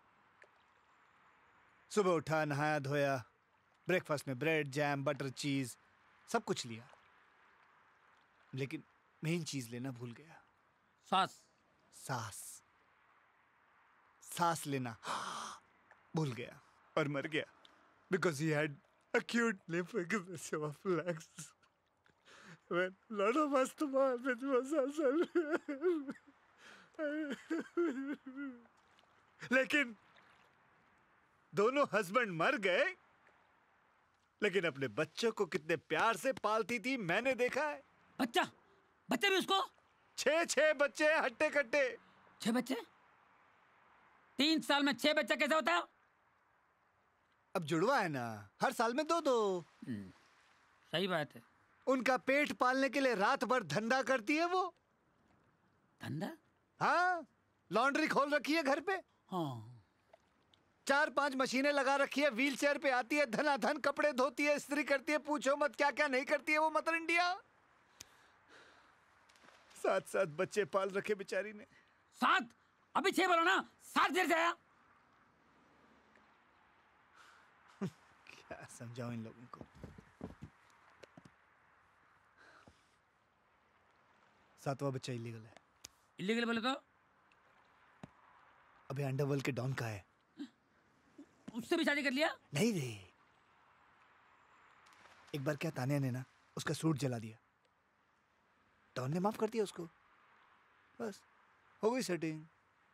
सुबह उठा, नहाया धोया, ब्रेकफास्ट में ब्रेड जैम बटर चीज सब कुछ लिया, लेकिन मेन चीज लेना भूल गया। सांस? सांस सांस लेना भूल गया और मर गया। Because he had acute lymphocytic of legs when lot of asthma with muscle। लेकिन दोनों हस्बैंड मर गए, लेकिन अपने बच्चों को कितने प्यार से पालती थी मैंने देखा है। बच्चा? बच्चे भी उसको? छह छह बच्चे हट्टे कट्टे। छह बच्चे? तीन साल में छह बच्चा कैसे होता है? अब जुड़वा है ना, हर साल में दो दो। सही बात है। उनका पेट पालने के लिए रात भर धंधा करती है वो। धंधा? हाँ, लॉन्ड्री खोल रखी है घर पे। हाँ। चार पांच मशीनें लगा रखी है, व्हील चेयर पे आती है, धनाधन कपड़े धोती है, इस्त्री करती है, पूछो मत क्या क्या नहीं करती है वो मदर इंडिया। सात सात बच्चे पाल रखे बेचारी ने। सात? अभी छह बोलो ना, सात देर से आया। क्या समझाऊं इन लोगों को। सातवां बच्चा इलीगल है। इलीगल बोले तो? अबे अंडरवर्ल्ड के डॉन का है। उससे भी शादी कर लिया? नहीं रे, एक बार क्या तान्या ने ना उसका सूट जला दिया, डॉन ने माफ कर दिया उसको, बस हो गई सेटिंग।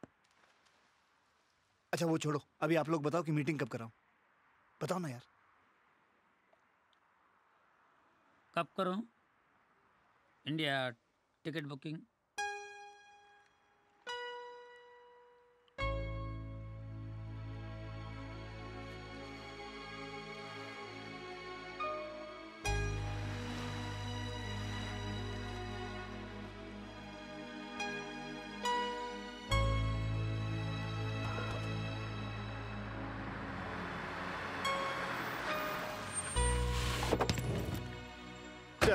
अच्छा वो छोड़ो, अभी आप लोग बताओ कि मीटिंग कब कराऊं, बताओ ना यार। कब करूं? India ticket booking?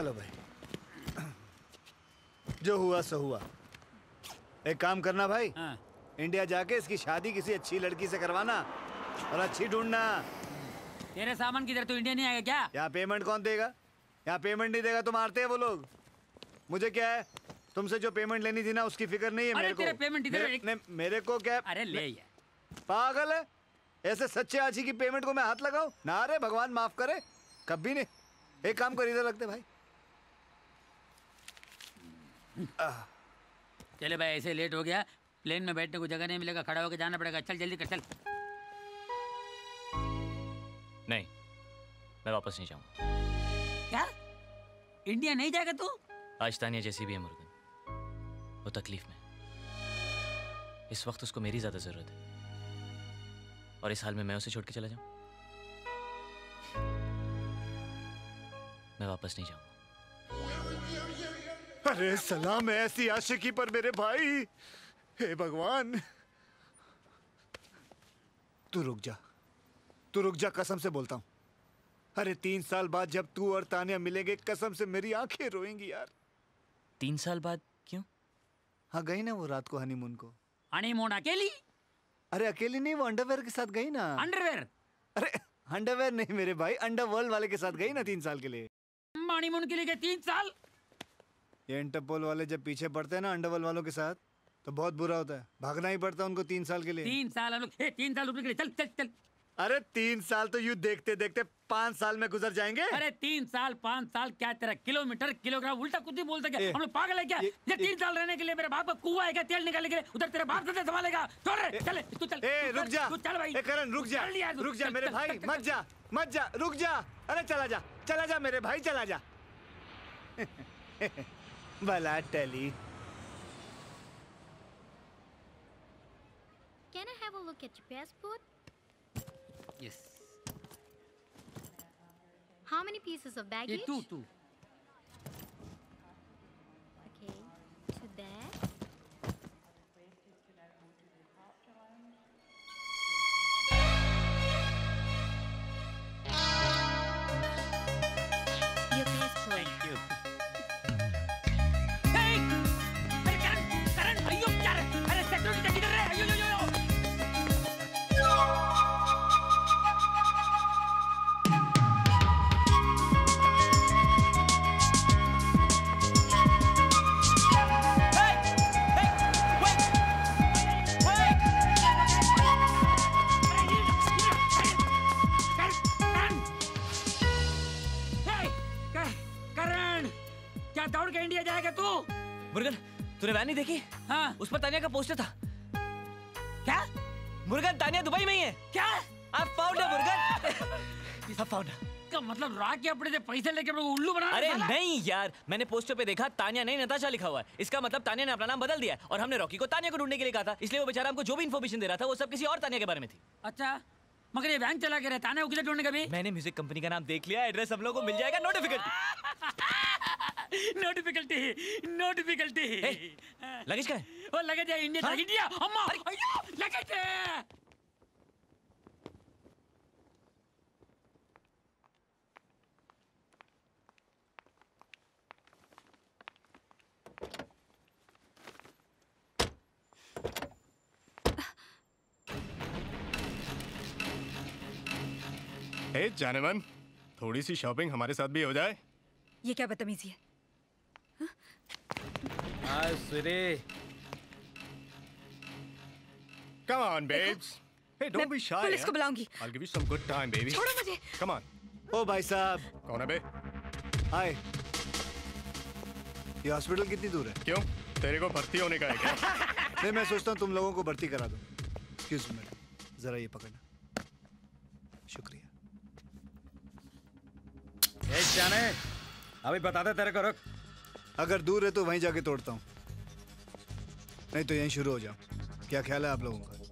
चलो भाई, जो हुआ सो हुआ। एक काम करना भाई, हाँ। इंडिया जाके इसकी शादी किसी अच्छी लड़की से करवाना और अच्छी ढूंढना। तेरे सामान किधर, तू इंडिया नहीं आएगा क्या? यहाँ पेमेंट कौन देगा? यहाँ पेमेंट नहीं देगा तो मारते हैं वो लोग। मुझे क्या है, तुमसे जो पेमेंट लेनी थी ना उसकी फिक्र नहीं है मेरे को। तेरे पेमेंट इधर मेरे, ने, मेरे को क्या? अरे ले यार, पागल है? ऐसे सच्चे आची की पेमेंट को मैं हाथ लगाऊं? ना रे, भगवान माफ करे, कभी नहीं। एक काम कर, इधर रखते भाई। चले भाई, ऐसे लेट हो गया, प्लेन में बैठने को जगह नहीं मिलेगा, खड़ा होकर जाना पड़ेगा। चल जल्दी कर, चल। नहीं, मैं वापस नहीं जाऊंगा। क्या? इंडिया नहीं जाएगा तू? आज तानिया जैसी भी है मुर्गन, वो तकलीफ में। इस वक्त उसको मेरी ज्यादा जरूरत है, और इस हाल में मैं उसे छोड़ के चला जाऊं? मैं वापस नहीं जाऊंगा। अरे सलाम है ऐसी आशिकी पर मेरे भाई। हे भगवान, तू रुक जा, तू रुक जा, कसम से बोलता हूं। अरे तीन साल बाद जब तू और तानिया मिलेंगे, कसम से मेरी आंखें रोएंगी यार। तीन साल बाद? क्यों? हाँ, गई ना वो रात को हनीमून को। हनीमून अकेली? अरे अकेली नहीं, वो अंडरवेयर के साथ गई ना। अंडरवेयर? अरे अंडरवेयर नहीं मेरे भाई, अंडरवर्ल्ड वाले के साथ गई ना तीन साल के लिए। हनीमून के लिए गए तीन साल? ये इंटरपोल वाले जब पीछे पड़ते हैं ना अंडरवर्ल्ड वालों के साथ, तो बहुत बुरा होता है, भागना ही पड़ता है उनको तीन साल के लिए। तीन साल हम लोग, तीन साल रुकने के लिए, चल चल चल। अरे तीन साल तो यूं देखते देखते पाँच साल में गुजर जाएंगे। अरे तीन साल पाँच साल क्या, तेरा किलोमीटर किलोग्राम उल्टा कुछ नहीं बोलते क्या? हम लोग पागल है क्या? ये, ये तीन साल रहने के लिए मेरे बाप का कुआं है क्या तेल निकालने के लिए? उधर तेरे बाप से संभालेगा। छोड़ रे, चल तू चल। ए रुक जा, तू चल भाई। ए करण रुक जा, रुक जा मेरे भाई, मत जा मत जा, रुक जा। अरे चला जा, चला जा मेरे भाई, चला जा। भला टली। Can I have a look at your passport? Yes. How many pieces of baggage? Yeah, two, two. Okay, to that. Your passport. Thank you. Hey! अरे करण, करण, अयो क्या रे? अरे सिक्योरिटी किधर है? अयो यो यो यो। दौड़ के इंडिया जाएगा तू? मुर्गन, तूने वैन नहीं देखी? हाँ। उस पर तानिया का पोस्टर था। क्या? मुर्गन, तानिया दुबई में ही है। क्या? I found her, Murugan. I found her। का मतलब रात के अपने से पैसे लेके अपने को उल्लू बना? अरे नहीं यार, मैंने पोस्टर पे देखा तानिया नहीं नताशा लिखा हुआ है। इसका मतलब तानिया ने अपना नाम बदल दिया है, और हमने रॉकी को तानिया को ढूंढने के लिए कहा था, इसलिए वो बेचारा हमको जो भी इन्फॉर्मेशन दे रहा था वो सब किसी और तानिया के बारे में थी। अच्छा, मगर ये बैंक चला के रहता है ना, वो किधर ढूंढने का भी? मैंने म्यूजिक कंपनी का नाम देख लिया, एड्रेस हम लोगों को मिल जाएगा। No difficulty. No difficulty, no difficulty. Luggage का है? वो लगेज है इंडिया, हाँ? इंडिया, अम्मा, अयो, लगेज है। हे जानेमन, थोड़ी सी शॉपिंग हमारे साथ भी हो जाए। ये क्या बदतमीजी है? Hi sweetie, come on babes. Hey don't be shy. Police को बुलाऊंगी। I will give you some good time baby. छोड़ो मुझे। Come on. ओ भाई साहब। कौन है बे? हाय। ये हॉस्पिटल कितनी दूर है? क्यों, तेरे को भर्ती होने का है क्या? नहीं, मैं सोचता हूँ तुम लोगों को भर्ती करा दो। एक्सक्यूज मी मैडम, जरा ये पकड़ना। शुक्रिया। ए जाने, अभी बता दे तेरे को, रुक। अगर दूर है तो वहीं जाके तोड़ता हूँ, नहीं तो यहीं शुरू हो जाओ। क्या ख्याल है आप लोगों का?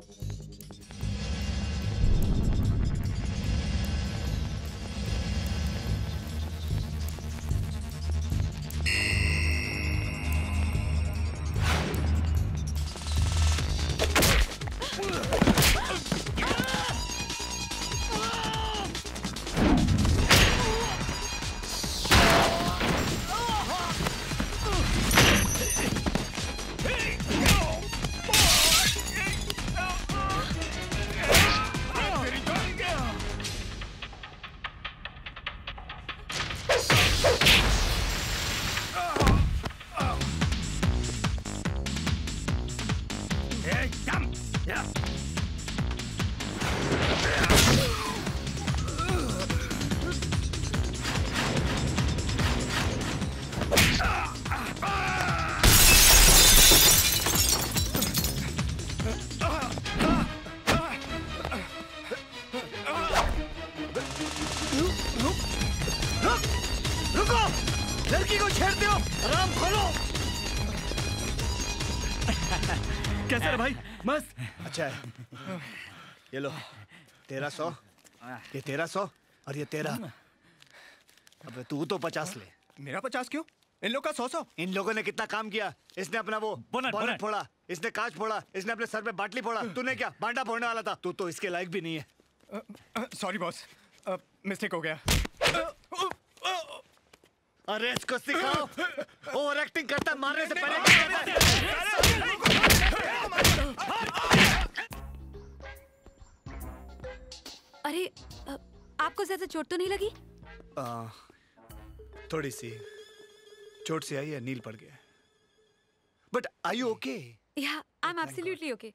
रुको, लड़की को छेड़ते हो, आराम खोलो। कैसा है भाई? मस्त। अच्छा है। ये लो, तेरह सौ, ये तेरह सौ और ये तेरह। अब तू तो पचास ले। मेरा पचास क्यों? इन लोग का सौ सौ। इन लोगों ने कितना काम किया। इसने अपना वो बोनट, बोनट बोनट। फोड़ा, इसने कांच फोड़ा, इसने अपने सर पे बाटली फोड़ा। तूने क्या बांटा फोड़ने वाला था? तू तो इसके लायक भी नहीं है। सॉरी बॉस, मिस्टेक हो गया। अरे इसको सिखाओ, ओवर एक्टिंग करता है, मारने से पहले। अरे अ, आपको ज्यादा चोट तो नहीं लगी? आ, थोड़ी सी चोट सी आई है, नील पड़ गया। But are you okay? Yeah I am absolutely okay.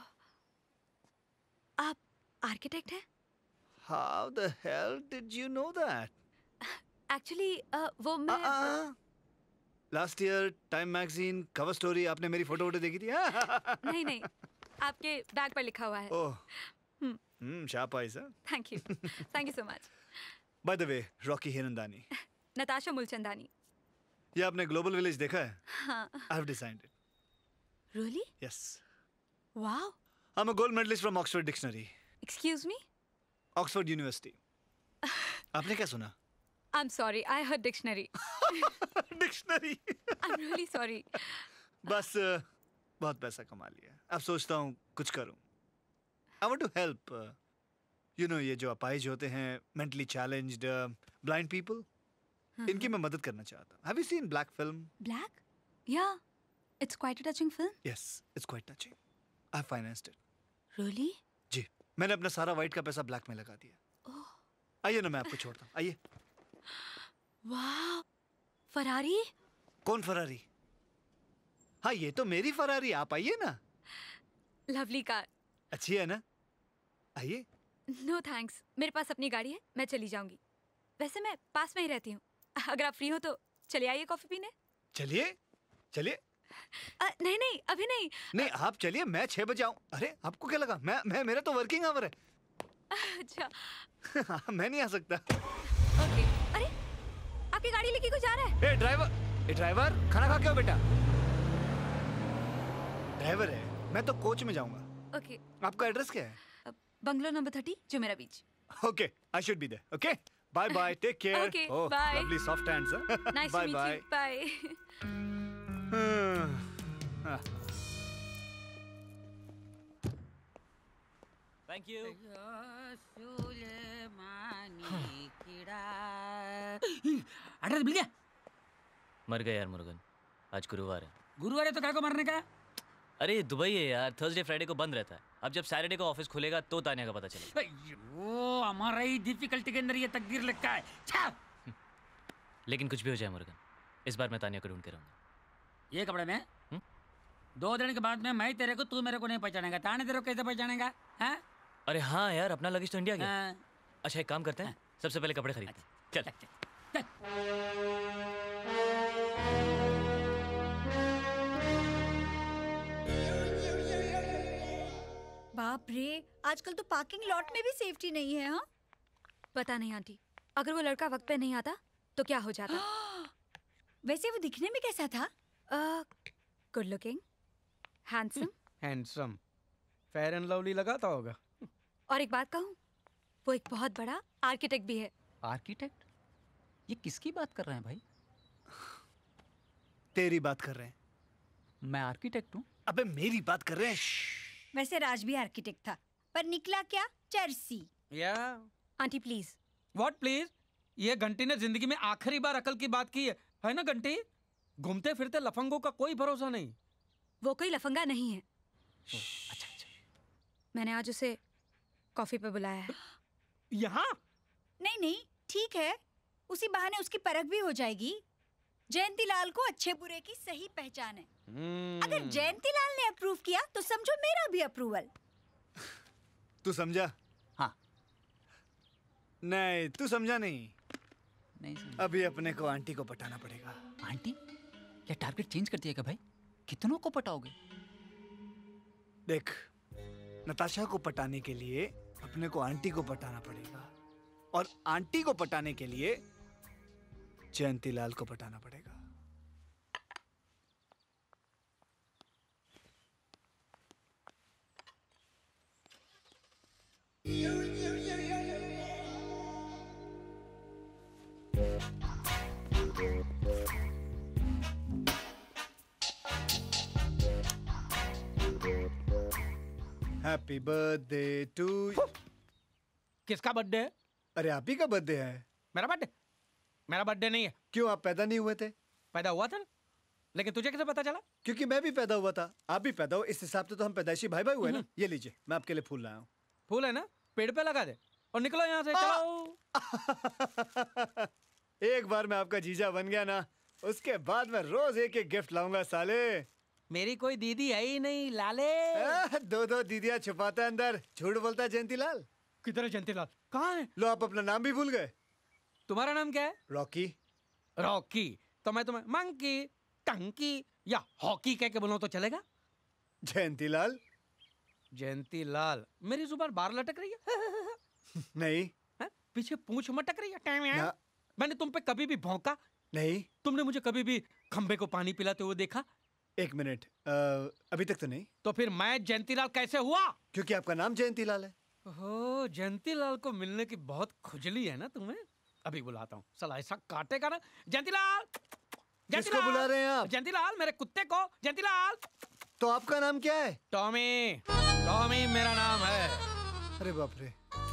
आप आर्किटेक्ट हैं? How the hell did you know that? Actually वो मैं last year Time magazine cover story आपने मेरी फोटो वोटो देखी थी? नहीं नहीं, आपके बैग पर लिखा हुआ है। Oh, hmm, hmm, sharp eyes. Thank you, thank you so much. By the way, Rocky Hirandani, Natasha Moolchandani. ये आपने ग्लोबल विलेज देखा है? हाँ। I have designed it. Really? Yes. Wow. I am a gold medalist from Oxford dictionary. Excuse me? Oxford University. आपने क्या सुना? I am sorry, I heard dictionary. Dictionary. I am really sorry. बस uh, बहुत पैसा कमा लिया, अब सोचता हूँ कुछ करूँ। I want to help, you know, ये जो अपाहिज होते हैं, मेंटली चैलेंज्ड, ब्लाइंड पीपल, इनकी मैं मदद करना चाहता हूँ। Have you seen Black film? Black? Yeah, it's quite a touching film. Yes, it's quite touching. I financed it. Really? जी, मैंने अपना सारा वाइट का पैसा ब्लैक में लगा दिया। आइए ना, मैं आपको छोड़ता हूँ, आइए। वाह, फरारी? कौन फरारी? हाँ, ये तो मेरी फरारी। आप आइए ना। Lovely car. अच्छी है ना? आइए। नो थैंक्स, मेरे पास अपनी गाड़ी है, मैं चली जाऊंगी। वैसे मैं पास में ही रहती हूँ, अगर आप फ्री हो तो चले आइए कॉफी पीने। चलिए चलिए। नहीं नहीं, अभी नहीं। नहीं, आप चलिए, मैं छह बजे आऊँ। अरे आपको क्या लगा? मैं मैं मेरा तो वर्किंग आवर है। अच्छा। मैं नहीं आ सकता। ओके। अरे आपकी गाड़ी लेके कोई जा रहा है? ए ड्राइवर, ए ड्राइवर, खाना खा के आओ बेटा। ड्राइवर है, मैं तो कोच में जाऊंगा। ओके। आपका एड्रेस क्या है? बंगलो नंबर थर्टी, जो मेरा beach. Okay, I should be there. Okay, bye bye, take care. Okay, bye. Lovely soft hands. Nice to meet you, bye. Thank you. Address मिल गया? मर गया यार मुरुगन, आज गुरुवार है। गुरुवार है तो क्या को मरने का? अरे दुबई है यार, थर्सडे फ्राइडे को बंद रहता है। अब जब सैटरडे को ऑफिस खुलेगा तो तान्या का पता चलेगा। वो हमारा ही डिफिकल्टी के अंदर ये तकदीर लिखा है। छा! लेकिन कुछ भी हो जाए मुरुगन, इस बार मैं तान्या को ढूंढ के रहूंगा। ये कपड़े में हुँ? दो दिन के बाद में मैं तेरे को, तू मेरे को नहीं पहचानेगा। ताने तेरे को कैसे पहचानेगा? हाँ? अरे हाँ यार, अपना लगेज तो इंडिया गया। अच्छा एक काम करते हैं, सबसे पहले कपड़े खरीदते हैं। चल, चल। बाप रे, आजकल तो पार्किंग लॉट में भी सेफ्टी नहीं है। हाँ, पता नहीं आंटी, अगर वो लड़का वक्त पे नहीं आता तो क्या हो जाता। वैसे वो दिखने में कैसा था? Good looking, handsome. Handsome, fair and lovely लगाता होगा। और एक बात कहूँ, वो एक बहुत बड़ा आर्किटेक्ट भी है। आर्किटेक्ट? ये किसकी बात कर रहे हैं भाई? तेरी बात कर रहे हैं। मैं आर्किटेक्ट हूँ? अबे मेरी बात कर रहे हैं। वैसे राज भी आर्किटेक्ट था, पर निकला क्या? चर्सी। या आंटी प्लीज। What please? ये घंटी ने जिंदगी में आखिरी बार अकल की बात की है, है ना घंटी? घूमते फिरते लफंगों का कोई भरोसा नहीं। वो कोई लफंगा नहीं है। अच्छा अच्छा। मैंने आज उसे कॉफी पे बुलाया है। यहाँ? नहीं नहीं, ठीक है, उसी बहाने उसकी परख भी हो जाएगी। जयंती लाल को अच्छे बुरे की सही पहचान है। अगर जयंतीलाल ने अप्रूव किया तो समझो मेरा भी अप्रूवल। तू समझा? हाँ। नहीं, तू समझा नहीं। नहीं समझा। अभी अपने को आंटी को पटाना पड़ेगा। आंटी? क्या टारगेट चेंज कर दिया क्या भाई? कितनों को पटाओगे? देख, नताशा को पटाने के लिए अपने को आंटी को पटाना पड़ेगा, और आंटी को पटाने के लिए जयंतीलाल को पटाना पड़ेगा। Happy birthday to. किसका बर्थडे है? अरे आप ही का बर्थडे है। मेरा बर्थडे? मेरा बर्थडे नहीं है। क्यों, आप पैदा नहीं हुए थे? पैदा हुआ था ना, लेकिन तुझे कैसे पता चला? क्योंकि मैं भी पैदा हुआ था, आप भी पैदा हो, इस हिसाब से तो हम पैदाइशी भाई भाई हुए ना। ये लीजिए, मैं आपके लिए फूल लाया हूँ। फूल है ना, पेड़ पे लगा दे और निकलो यहाँ से, चलो। एक बार मैं आपका जीजा बन गया ना, उसके बाद मैं रोज एक एक गिफ्ट लाऊंगा साले। मेरी कोई दीदी है ही नहीं लाले। आ, दो दो दीदियां छुपाता है अंदर, झूठ बोलता है जयंतीलाल। किधर है जयंतीलाल? कहाँ है? लो, आप अपना नाम भी भूल गए। तुम्हारा नाम क्या है? रॉकी। रॉकी? तो मैं तुम्हें मंकी, टंकी या हॉकी कह के बोलूं तो चलेगा? जयंतीलाल। जयंतीलाल? मेरी जुबान बाहर लटक रही है? नहीं। है? पीछे पूंछ मटक रही है? मैंने तुम पे कभी भी भौंका? नहीं। तुमने मुझे कभी भी खंबे को पानी पिलाते हुए देखा? एक मिनट, अभी तक तो नहीं। तो फिर मैं जयंतीलाल कैसे हुआ? क्योंकि आपका नाम जयंतीलाल है। ओह, जयंतीलाल को मिलने की बहुत खुजली है ना तुम्हें? अभी बुलाता हूँ, साला ऐसा काटेगा ना। जयंतीलाल! किसको बुला रहे हैं आप? जयंतीलाल, मेरे कुत्ते को। जयंतीलाल! तो आपका नाम क्या है? टॉमी। टॉमी मेरा नाम है। अरे बाप रे।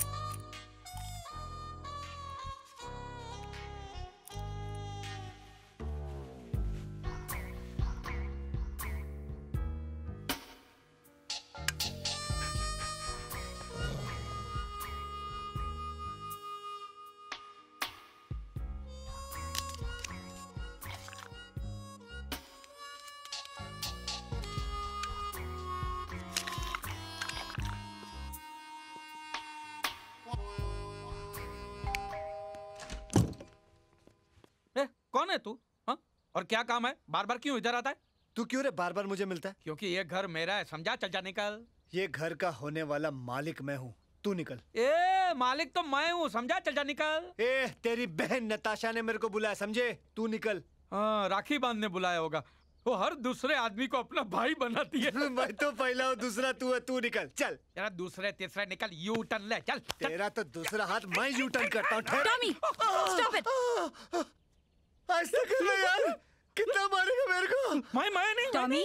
कौन है तू? हाँ? और क्या काम है? बार बार क्यों इधर आता है? तू क्यों रे बार बार मुझे मिलता है? क्योंकि ये घर मेरा है, समझा? चल जा, निकल। ये घर का होने वाला मालिक मैं हूँ, तू निकल। ए, मालिक तो मैं हूँ, समझा? चल जा, निकल। ए, तेरी बहन नताशा ने मेरे को बुलाया, समझे? तू निकल। हाँ, राखी बांधने बुलाया होगा। वो हर दूसरे आदमी को अपना भाई बनाती है। मैं तो पहला हूँ, दूसरा तू है, तू निकल। चल तेरा दूसरे तीसरे निकल, यू टर्न ले, चल, चल। तेरा तो दूसरा हाथ मैं यू टर्न करता हूँ। Tommy, stop it. ऐसा कर ले यार, कितना मारेगा मेरे को? मैं मैं नहीं। टॉमी।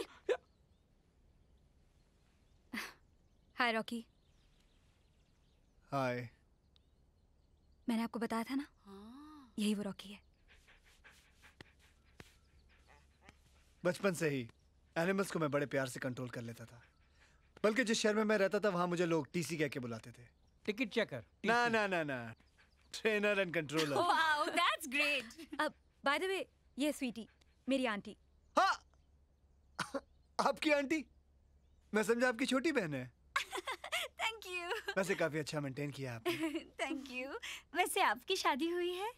Hi Rocky. हाय। मैंने आपको बताया था ना, यही वो रॉकी है। बचपन से ही एनिमल्स को मैं बड़े प्यार से कंट्रोल कर लेता था, बल्कि जिस शहर में मैं रहता था वहां मुझे लोग टीसी कह के बुलाते थे। Ticket checker? ना ना ना ना, trainer and controller. Wow, that's great. अब बाय द वे, ये स्वीटी मेरी आंटी। हाँ, आपकी आंटी? मैं समझा आपकी छोटी बहन है। Thank you. वैसे काफी अच्छा मेंटेन किया आपने। Thank you. वैसे आपकी शादी हुई है?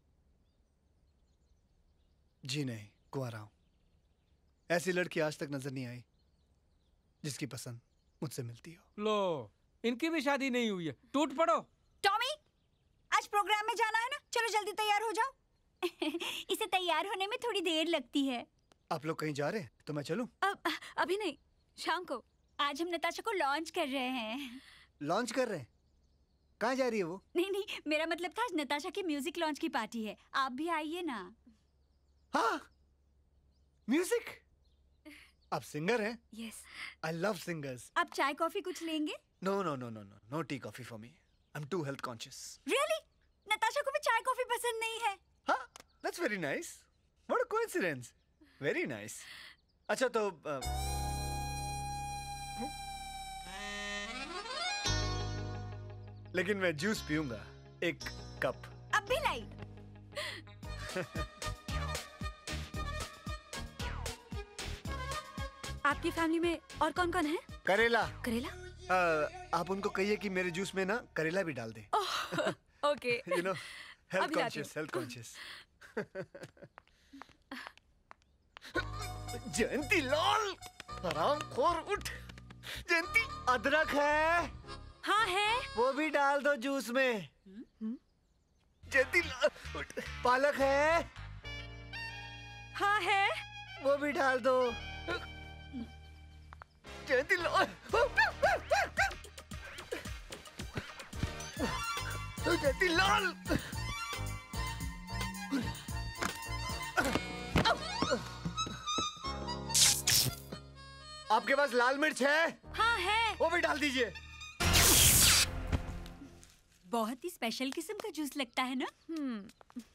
जी नहीं, कुंवारा हूं। ऐसी लड़की आज तक नजर नहीं आई जिसकी पसंद मुझसे मिलती हो। लो, इनकी भी शादी नहीं हुई है, टूट पड़ो। टॉमी, आज प्रोग्राम में जाना है ना, चलो जल्दी तैयार हो जाओ। इसे तैयार होने में थोड़ी देर लगती है। आप लोग कहीं जा रहे हैं तो मैं चलूं? अब अभी नहीं, शाम को। आज हम नताशा को लॉन्च कर रहे हैं। लॉन्च कर रहे हैं? कहाँ जा रही है वो? नहीं नहीं, मेरा मतलब था आज नताशा की म्यूजिक लॉन्च की पार्टी है, आप भी आइए ना। हाँ, म्यूजिक? आप सिंगर हैं? यस। I love singers. आप चाय कॉफी कुछ लेंगे? No no no no no no tea coffee for me. I am too health conscious. Really? Natasha को भी चाय कॉफी पसंद नहीं है? हाँ, that's very nice. What a coincidence. Very nice. अच्छा तो uh, लेकिन मैं जूस पीऊंगा, एक कप। अब भी लाई। आपकी फैमिली में और कौन कौन है? करेला। करेला? आ, आप उनको कहिए कि मेरे जूस में ना करेला भी डाल दे। ओके। यू नो हेल्थ अभी लाती conscious, health conscious. Jayanti Lal, हरामखोर उठ। जयंती, अदरक है? हाँ है। वो भी डाल दो जूस में। जयंती लाल उठ। पालक है? हाँ है। वो भी डाल दो। जयंती लाल। जयंती लाल। आपके पास लाल मिर्च है? हाँ है। वो भी डाल दीजिए। बहुत ही स्पेशल किस्म का जूस लगता है ना? हम्म।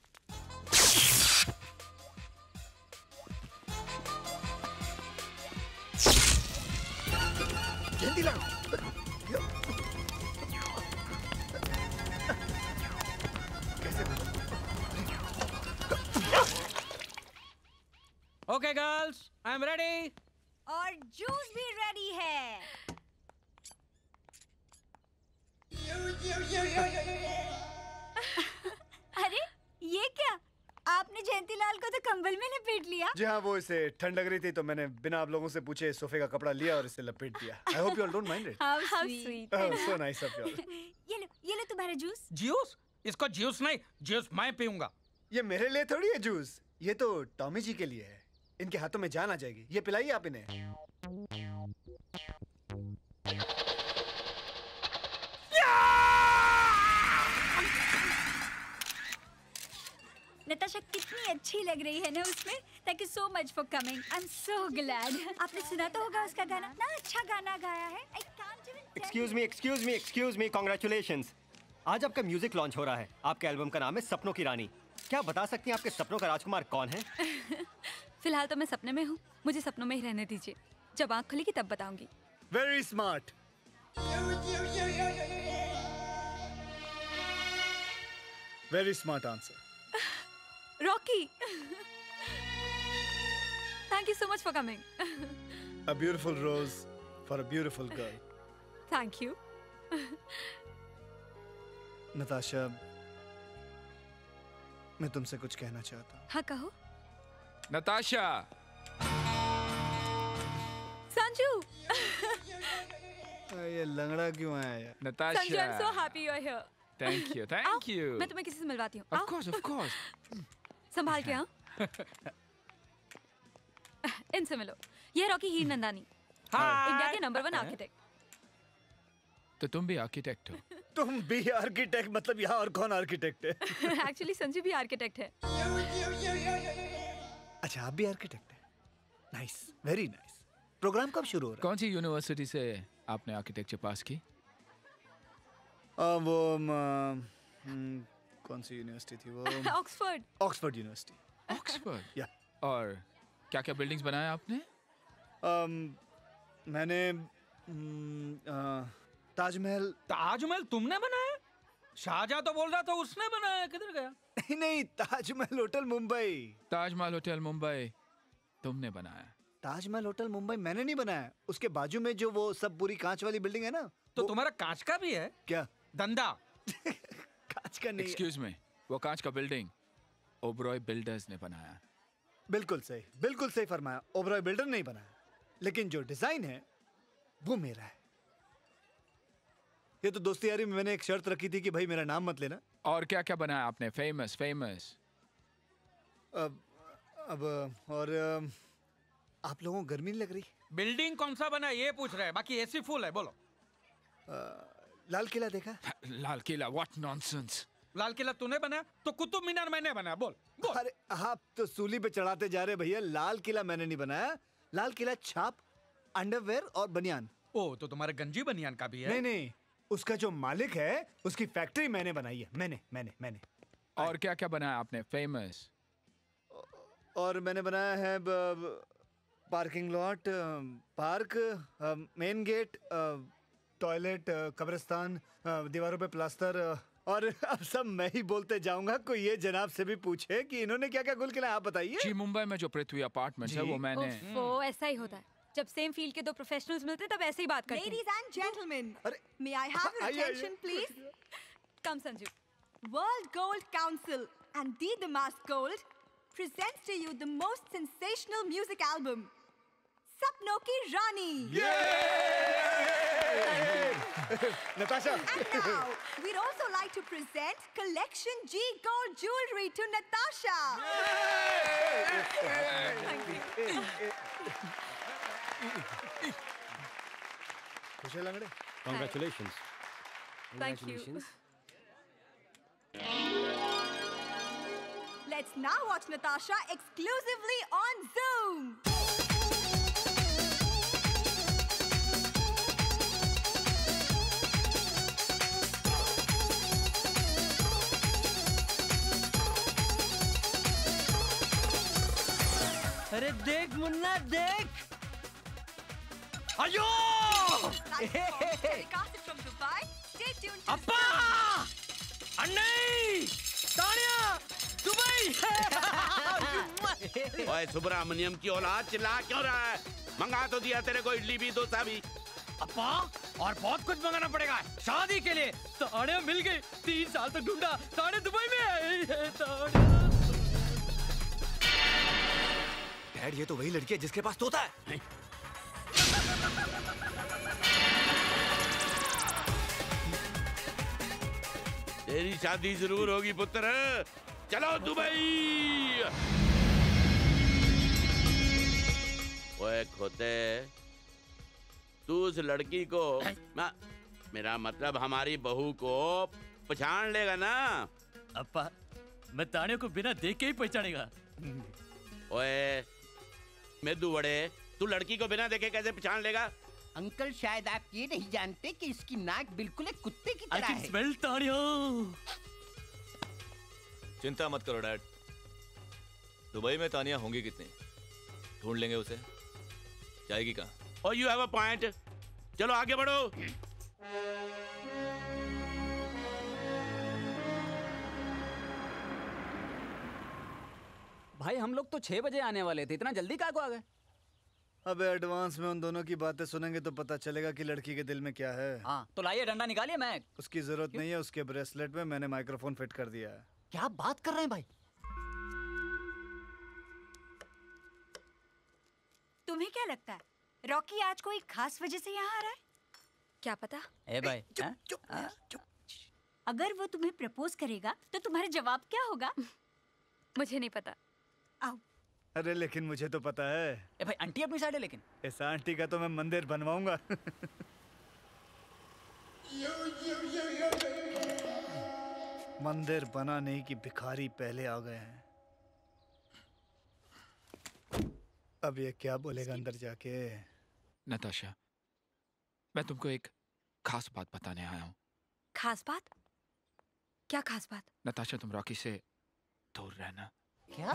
जल्दी लाओ। Okay girls, I am ready. और जूस भी रेडी है। अरे ये क्या? आपने जयंती लाल को तो कंबल में लपेट लिया। जी हाँ, वो इसे ठंड लग रही थी तो मैंने बिना आप लोगों से पूछे सोफे का कपड़ा लिया और इसे लपेट दिया। I hope you all don't mind it. How sweet. Oh, so nice of you all. ये लो, ये लो तुम्हारा जूस। जूस? इसको जूस नहीं, जूस मैं पीऊंगा। ये मेरे लिए थोड़ी है जूस, ये तो टॉमी जी के लिए है। इनके हाथों में जान आ जाएगी। ये पिलाइए आप इन्हें। नताशा कितनी अच्छी लग रही है ना उसमें। Thank you so much for coming. I am so glad. आपने सुना तो होगा उसका गाना, ना अच्छा गाना गाया है। I can't even tell excuse me excuse me excuse me congratulations. आज आपका म्यूजिक लॉन्च हो रहा है। आपके एल्बम का नाम है सपनों की रानी। क्या बता सकती हैं आपके सपनों का राजकुमार कौन है? फिलहाल तो मैं सपने में हूँ, मुझे सपनों में ही रहने दीजिए। जब आँख खुलेगी तब बताऊंगी। Very smart. Very smart answer. Rocky, thank you so much for coming. A beautiful rose for a beautiful girl. Thank you. Natasha, मैं तुमसे कुछ कहना चाहता हूँ। हाँ कहो। नताशा। संजू। ये लंगड़ा क्यों आया यार? Natasha. Sanju, I am so happy you are here. Thank you, thank you. मैं तुम्हें किसी से मिलवाती हूँ। Of course, of course. संभाल के। हाँ। इनसे मिलो। ये रॉकी हीर नंदानी, इंडिया के नंबर वन आर्किटेक्ट। तो तुम भी आर्किटेक्ट हो? तुम भी आर्किटेक्ट? मतलब यहाँ और कौन आर्किटेक्ट है? एक्चुअली संजू भी आर्किटेक्ट है। अच्छा, आप भी आर्किटेक्ट है? Nice, very nice. प्रोग्राम कब शुरू हो रहा है? कौन सी यूनिवर्सिटी से आपने आर्किटेक्चर पास की? आ, वो म, म, कौन सी यूनिवर्सिटी थी वो? Oxford. Oxford University. Oxford? Yeah. और क्या क्या बिल्डिंग्स बनाया आपने? um, मैंने um, uh, ताजमहल। ताजमहल तुमने बनाया? शाहजहां तो बोल रहा था उसने बनाया, किधर गया? नहीं नहीं, ताजमहल होटल मुंबई। ताजमहल होटल मुंबई तुमने बनाया? ताजमहल होटल मुंबई मैंने नहीं बनाया। उसके बाजू में जो वो सब पूरी कांच वाली बिल्डिंग है ना, तो तुम्हारा कांच का भी है क्या? धंधा। कांच का नहीं। एक्सक्यूज मी, वो कांच का बिल्डिंग ओबरॉय बिल्डर्स ने बनाया। बिल्कुल सही, बिल्कुल सही फरमाया। ओबरॉय बिल्डर नहीं बनाया, लेकिन जो डिजाइन है वो मेरा है। ये तो दोस्ती यारी में मैंने एक शर्त रखी थी कि भाई मेरा नाम मत लेना। और क्या क्या बनाया आपने फेमस फेमस? अब अब और आप लोगों को गर्मी नहीं लग रही? बिल्डिंग कौन सा बना ये पूछ रहे हैं, बाकी एसी फुल है। बोलो। आ, लाल किला देखा? लाल किला? What nonsense. लाल किला तूने बनाया तो कुतुब मीनार मैंने बनाया। बोल, बोल। अरे आप तो सूली पे चढ़ाते जा रहे भैया। लाल किला मैंने नहीं बनाया। लाल किला छाप, अंडरवेयर और बनियान। ओ, तो तुम्हारे गंजी बनियान का भी है? नहीं नहीं, उसका जो मालिक है उसकी फैक्ट्री मैंने बनाई है। मैंने मैंने मैंने और क्या क्या बनाया आपने फेमस? और मैंने बनाया है parking lot, park, main gate, toilet, कब्रिस्तान, दीवारों पे प्लास्टर। और अब सब मैं ही बोलते जाऊंगा। कोई ये जनाब से भी पूछे कि इन्होंने क्या क्या गुल खिलाया, आप बताइए। जी, मुंबई में जो पृथ्वी अपार्टमेंट है वो मैंने। वो ऐसा ही होता है। जब सेम फील्ड के दो प्रोफेशनल्स मिलते तब ऐसे ही बात करते हैं। Ladies and gentlemen, may I have your आइए, आइए। attention, please? Come, Sanju. World Gold Council and D the Mask Gold presents to you the most sensational music album, Sapno Ki Rani. Natasha. And now, we'd also like to present Collection G Gold Jewelry to Natasha. Thank you. खुश है लंगड़े? Congratulations. Thank you. Let's now watch Natasha exclusively on Zoom. अरे देख मुन्ना देख अयो Telecasted from Dubai. Stay tuned to अप्पा अन्नी Tania Dubai ओए सुब्रमण्यम की औलाद चिल्ला क्यों रहा है? मंगा तो दिया तेरे को इडली भी डोसा भी। अप्पा और बहुत कुछ मंगाना पड़ेगा शादी के लिए। तानिया मिल गई, तीन साल तक ढूंढा, तानिया दुबई में आई है। तानिया डैड, ये तो वही लड़की है जिसके पास तोता है। तेरी शादी जरूर होगी पुत्र, चलो दुबई। ओए खोते, तू उस लड़की को ना, मेरा मतलब हमारी बहू को पहचान लेगा ना? अप्पा मैं तानिया को बिना देख के ही पहचानेगा। ओए मेदू बड़े, तू लड़की को बिना देखे कैसे पहचान लेगा? अंकल शायद आप ये नहीं जानते कि इसकी नाक बिल्कुल एक कुत्ते की I तरह can है। smell तानिया। चिंता मत करो डैड, दुबई में तानिया होंगी कितनी, ढूंढ लेंगे उसे। जाएगी कहाँ? और यू हैव अ पॉइंट, चलो आगे बढ़ो। भाई हम लोग तो छह बजे आने वाले थे, इतना जल्दी कहाँ को आ गए? अबे एडवांस में उन दोनों की बातें सुनेंगे तो पता चलेगा कि लड़की के दिल में क्या है। हाँ तो लाइए डंडा निकालिए। मैं उसकी जरूरत नहीं है, उसके ब्रेसलेट में मैंने माइक्रोफोन फिट कर दिया है। क्या बात कर रहे हैं भाई? तुम्हें क्या लगता है रॉकी आज कोई खास वजह से यहाँ आ रहा है? क्या पता? ए भाई चुप, चुप, चुप। अगर वो तुम्हें प्रपोज करेगा तो तुम्हारा जवाब क्या होगा? मुझे नहीं पता। आओ। अरे लेकिन मुझे तो पता है। ए भाई आंटी अपनी साइड है, लेकिन इस आंटी का तो मैं मंदिर बनवाऊंगा। मंदिर बनाने की भिखारी पहले आ गए हैं। अब ये क्या बोलेगा अंदर जाके? नताशा, मैं तुमको एक खास बात बताने आया हूँ। खास बात? क्या खास बात? नताशा, तुम रॉकी से दूर रहना। क्या?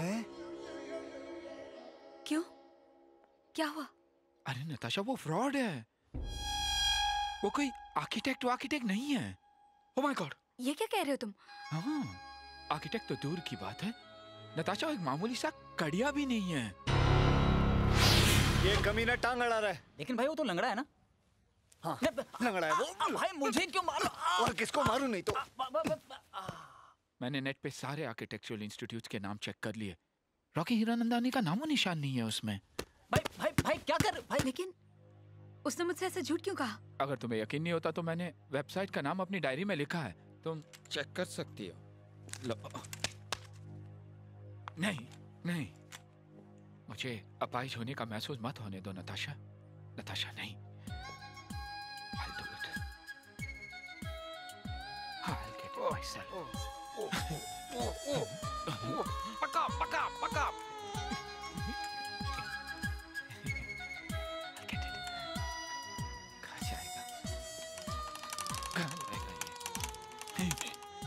क्यों? क्या हुआ? अरे नताशा, वो फ्रॉड है। वो कोई आर्किटेक्ट आर्किटेक्ट नहीं है। Oh my god. ये क्या कह रहे हो तुम? हाँ, आर्किटेक्ट तो दूर की बात है, नताशा एक मामूली सा कड़िया भी नहीं है। ये कमीना टांग अड़ा रहा है। लेकिन भाई वो तो लंगड़ा है ना? हाँ, लंगड़ा है वो। भाई मुझे क्यों मारो? और किसको मारूं नहीं तो? मैंने नेट पे सारे आर्किटेक्चरल इंस्टीट्यूट्स के नाम चेक कर लिए, रॉकी हीरानंदानी का नामो निशान नहीं है उसमें। भाई भाई भाई क्या कर भाई? लेकिन उसने मुझसे ऐसे झूठ क्यों कहा? अगर तुम्हें यकीन नहीं होता तो मैंने वेबसाइट का नाम अपनी डायरी में लिखा है, तुम चेक कर सकती हो। लो। नहीं नहीं, मुझे अपाहिज होने का महसूस मत होने दो नताशा। नताशा नहीं, I'll do it. I'll get it myself. पका पका पका। I'll get it. कहाँ जाएगा? कहाँ जाएगा ये?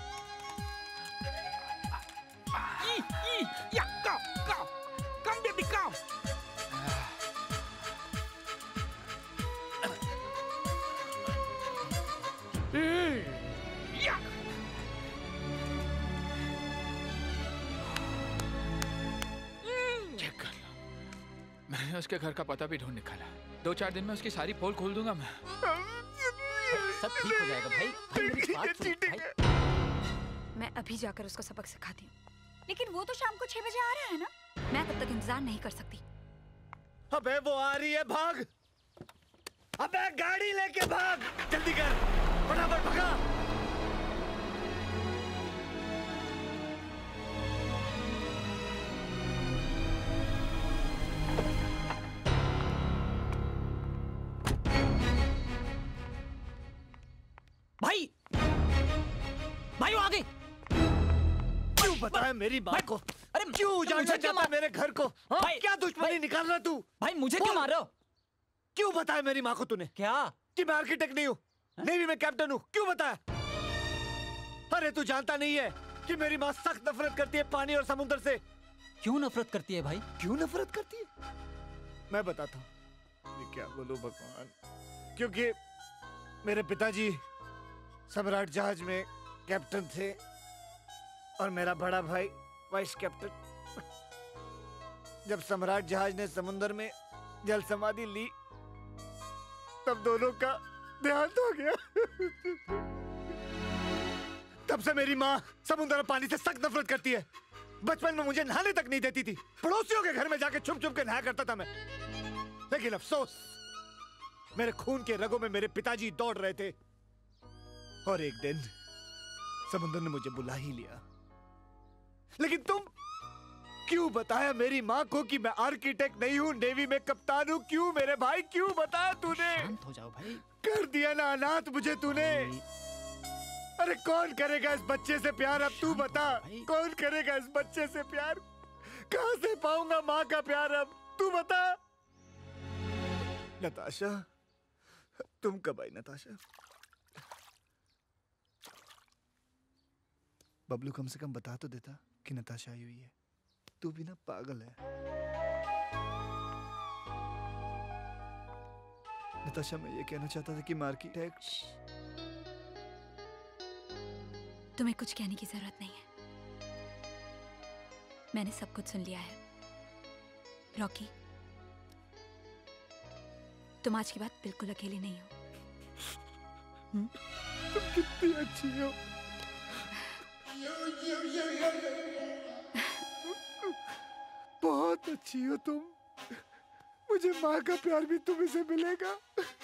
ई ई या come come come baby come। Yeah. Check कर लो, मैंने उसके घर का पता भी ढूंढ निकाला। दो चार दिन में उसकी सारी पोल खोल दूंगा मैं। सब ठीक हो जाएगा भाई। भाई मेरी बात सुन भाई। मैं अभी जाकर उसको सबक सिखाती हूँ। लेकिन वो तो शाम को छह बजे आ रहा है ना? मैं तब तक इंतजार नहीं कर सकती। अबे वो आ रही है, भाग। अबे गाड़ी लेके भाग, जल्दी कर, फटाफट भगा। भाई भाई वो आगे। क्यों बताया मेरी माँ को? अरे क्यों उजाड़ना चाहता है मेरे घर को? हाँ? भाई क्या दुश्मनी निकाल रहा तू? भाई मुझे क्यों मार रहे हो? क्यों बताया मेरी माँ को तूने? क्या? कि मैं आर्किटेक्ट नहीं हूँ, नेवी में कैप्टन हूँ। क्यों बताया? अरे तू जानता नहीं है कि मेरी माँ सख्त नफरत करती है पानी और समुद्र से। क्यों नफरत करती है भाई? क्यों नफरत करती है? मैं बताता हूँ। क्या बोलूं भगवान, क्योंकि मेरे पिताजी सम्राट जहाज में कैप्टन थे और मेरा बड़ा भाई वाइस कैप्टन। जब सम्राट जहाज ने समुद्र में जल समाधि ली तब दोनों का देहांत हो गया। तब से मेरी माँ समुद्र और पानी से सख्त नफरत करती है। बचपन में मुझे नहाने तक नहीं देती थी, पड़ोसियों के घर में जाके छुप छुप के नहाया करता था मैं। लेकिन अफसोस, मेरे खून के रगों में मेरे पिताजी दौड़ रहे थे और एक दिन समुद्र ने मुझे बुला ही लिया। लेकिन तुम क्यों बताया मेरी माँ को कि मैं आर्किटेक्ट नहीं हूँ, नेवी में कप्तान हूँ? क्यों मेरे भाई, क्यों बताया तूने? शांत हो जाओ भाई। कर दिया ना अनाथ मुझे तूने। अरे कौन करेगा इस बच्चे से प्यार? अब तू बता, कौन करेगा इस बच्चे से प्यार? कहाँ से पाऊंगा माँ का प्यार अब? तू बता। नताशा, तुम कब आई नताशा? बबलू कम से कम बता तो देता कि नताशा आई हुई है। तू भी ना पागल है। नताशा, मैं ये कहना चाहता था कि मैं आर्किटेक्ट। तुम्हें कुछ कहने की जरूरत नहीं है, मैंने सब कुछ सुन लिया है। रॉकी, तुम आज के बाद बिल्कुल अकेले नहीं हो। तुम कितनी अच्छी हो। बहुत अच्छी हो तुम। मुझे माँ का प्यार भी तुम्हें से मिलेगा।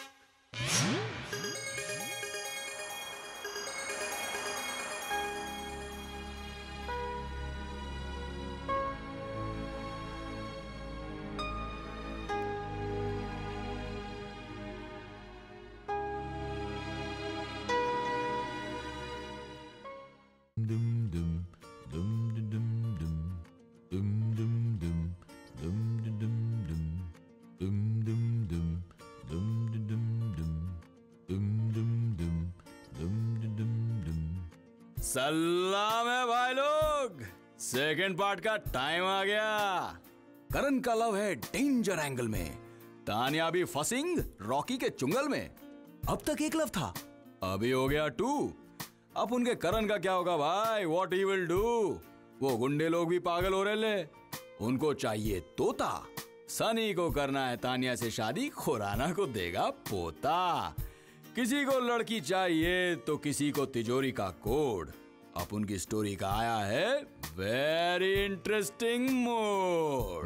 सलाम है भाई लोग, सेकंड पार्ट का टाइम आ गया। करण का लव है डेंजर एंगल में, तान्या भी फसिंग रॉकी के चुंगल में। अब तक एक लव था, अभी हो गया टू। अब उनके करण का क्या होगा भाई? What he will do? वो गुंडे लोग भी पागल हो रहे ले, उनको चाहिए तोता। सनी को करना है तान्या से शादी, खुराना को देगा पोता। किसी को लड़की चाहिए तो किसी को तिजोरी का कोड। अब उनकी स्टोरी का आया है वेरी इंटरेस्टिंग मोड।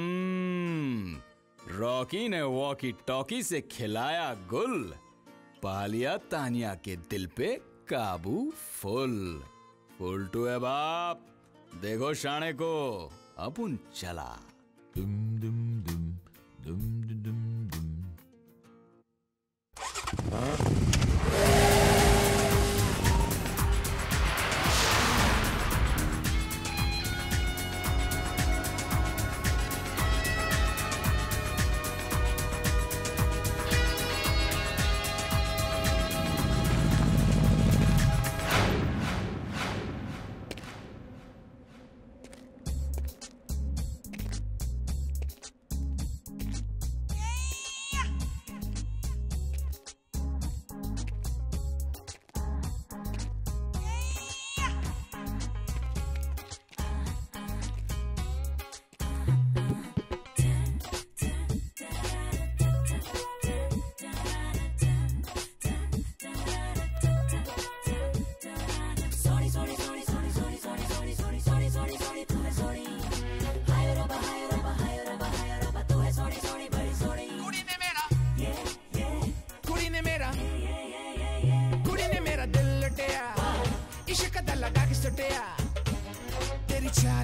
रॉकी ने वॉकी टॉकी से खिलाया गुल, पा लिया तान्या के दिल पे काबू फुल। फुल टू है बाप, देखो शाणे को, अपुन चला। दुम दुम दुम दुम दुम दुम।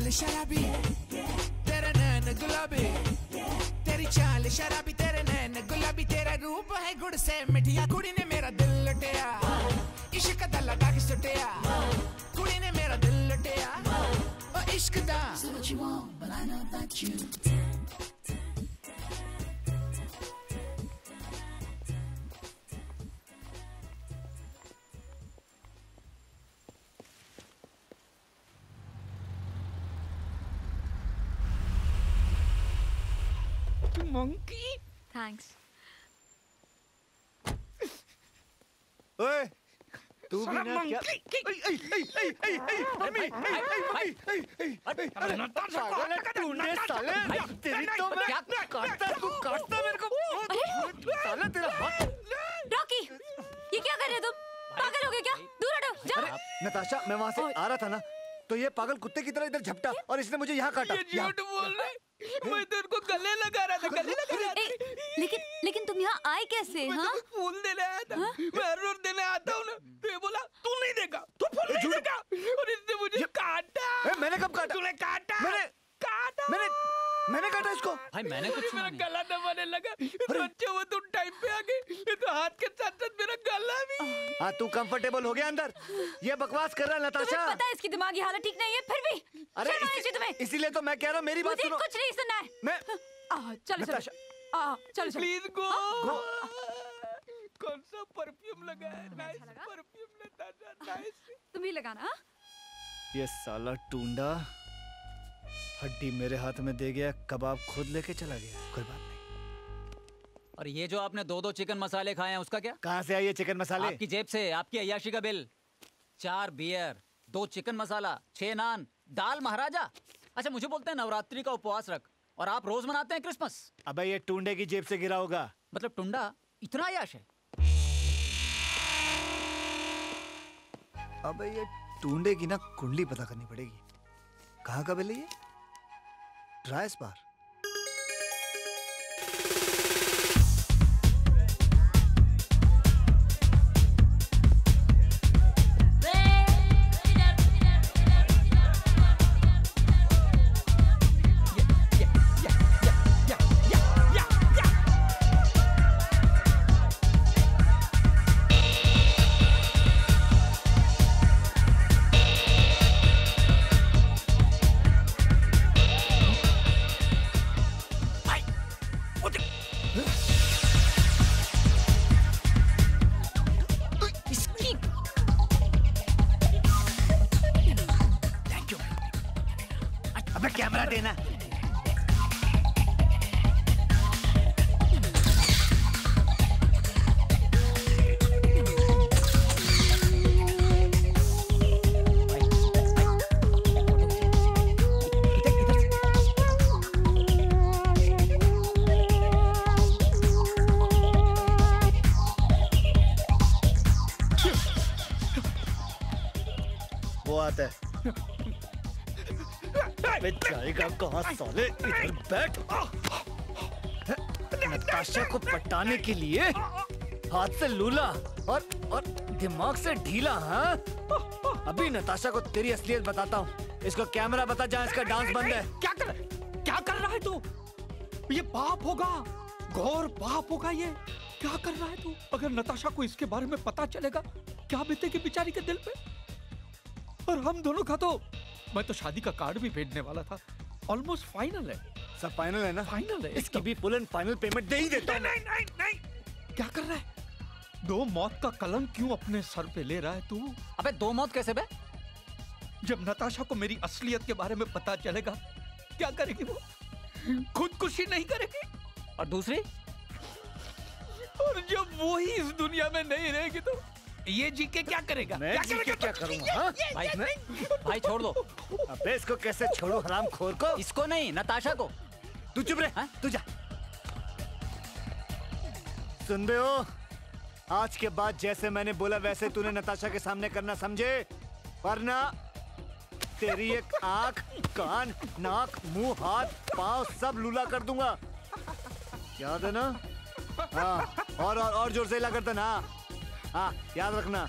शराबी तेरे नैन गुलाबी तेरी चाल शराबी तेरे नैन गुलाबी तेरा रूप है गुड़ से मिठिया कुड़ी ने मेरा दिल लुटिया इश्क दा लगा के सुटिया कुड़ी ने मेरा दिल लुटिया ओ इश्क दा Say what you want but I know that you monkey. Thanks. ओए, तू भी ना क्या? तूने साले तेरी तो मैं क्या काटता तू काटता मेरे को साले तेरा हाथ रॉकी, ये क्या कर रहे हो तुम? पागल हो गए क्या? दूर हटो, जाओ। नताशा, मैं वहाँ से आ रहा था ना, तो ये पागल कुत्ते की तरह इधर झपटा और इसने मुझे यहाँ काटा। ये झूठ बोल रहे, मैं तो इनको गले लगा रहा था, गले लगा रहा था। लेकिन लेकिन तुम यहाँ आए कैसे? हाँ, फूल देने आया था। मैं हर रोज देने आता हूँ ना, तो ये बोला तू नहीं देगा, तू फूल नहीं देगा, और इसने मुझे काटा। मैंने कब काटा? तूने काटा। मैंने काटा। मैंने मैंने काटा इसको। भाई मैंने कुछ मेरा गला दबाने लगा। तो अच्छा हुआ तुम टाइम पे आ गए, तो हाथ के साथ साथ मेरा गला भी। हाँ, तू कंफर्टेबल हो गया अंदर? ये बकवास कर रहा है नताशा। तुम्हें पता है इसकी दिमागी हालत ठीक नहीं है, फिर भी अरे शर्म आई तुम्हें? इसीलिए तो मैं कह रहा हूँ, मेरी बात सुनो। मुझे कुछ नहीं सुनना है। मैं आ, चलो चलो आ, चलो चलो प्लीज गो। कौन सा परफ्यूम लगा है? नाइस परफ्यूम लेता था, नाइस। तुम ही लगाना। ये साला टूंडा हड्डी मेरे हाथ में दे गया, कबाब खुद लेके चला गया। कोई बात नहीं। और ये जो आपने दो दो चिकन मसाले खाए हैं, उसका क्या? कहाँ से आई ये चिकन मसाले? आपकी जेब से, आपकी अय्याशी का बिल। चार बियर, दो चिकन मसाला, छह नान, दाल महाराजा। अच्छा, मुझे बोलते हैं नवरात्रि का उपवास रख, और आप रोज मनाते हैं क्रिसमस। अबे ये टूंडे की जेब से गिरा होगा। मतलब टुंडा इतना अय्याश है? अबे ये टूंडे की ना कुंडली पता करनी पड़ेगी। कहाँ का बिल है ये? Dry spar. कैमरा देना। वो आता है। जाएगा कहाँ साले? इधर बैठ। नताशा को पटाने के लिए हाथ से लूला और और दिमाग से ढीला। हाँ, अभी नताशा को तेरी असलियत बताता हूँ। इसको कैमरा बता जहाँ इसका डांस बंद है। क्या कर क्या कर रहा है तू? ये पाप होगा, घोर पाप होगा ये। क्या कर रहा है तू? अगर नताशा को इसके बारे में पता चलेगा, क्या बीतेगी बेचारी के दिल पे? और हम दोनों का तो, मैं तो शादी का कार्ड भी भेजने वाला था। ऑलमोस्ट फाइनल है। सब फाइनल है ना? फाइनल है। इसकी भी फुल एंड फाइनल पेमेंट दे ही देता हूं। नहीं नहीं नहीं, क्या कर रहा है? दो मौत का कलंक क्यों अपने सर पे ले रहा है तू? अबे दो मौत कैसे बे? जब नताशा को मेरी असलियत के बारे में पता चलेगा, क्या करेगी वो? खुदकुशी नहीं करेगी? और दूसरी? और जब वो ही इस दुनिया में नहीं रहेगी तो ये जी के क्या करेगा? मैं क्या जी करेगा? के क्या करूंगा? हाँ? भाई, भाई छोड़ दो। अबे इसको कैसे छोड़ो हरामखोर को? इसको नहीं, नताशा को। तू चुप रहे। तू जा। सुन बे हो, आज के बाद जैसे मैंने बोला वैसे तूने नताशा के सामने करना, समझे? वरना तेरी एक आंख, कान, नाक, मुंह, हाथ, पाँव सब लूला कर दूंगा। याद है ना? हाँ, और और और जोर से हिला करता ना। हाँ, याद रखना।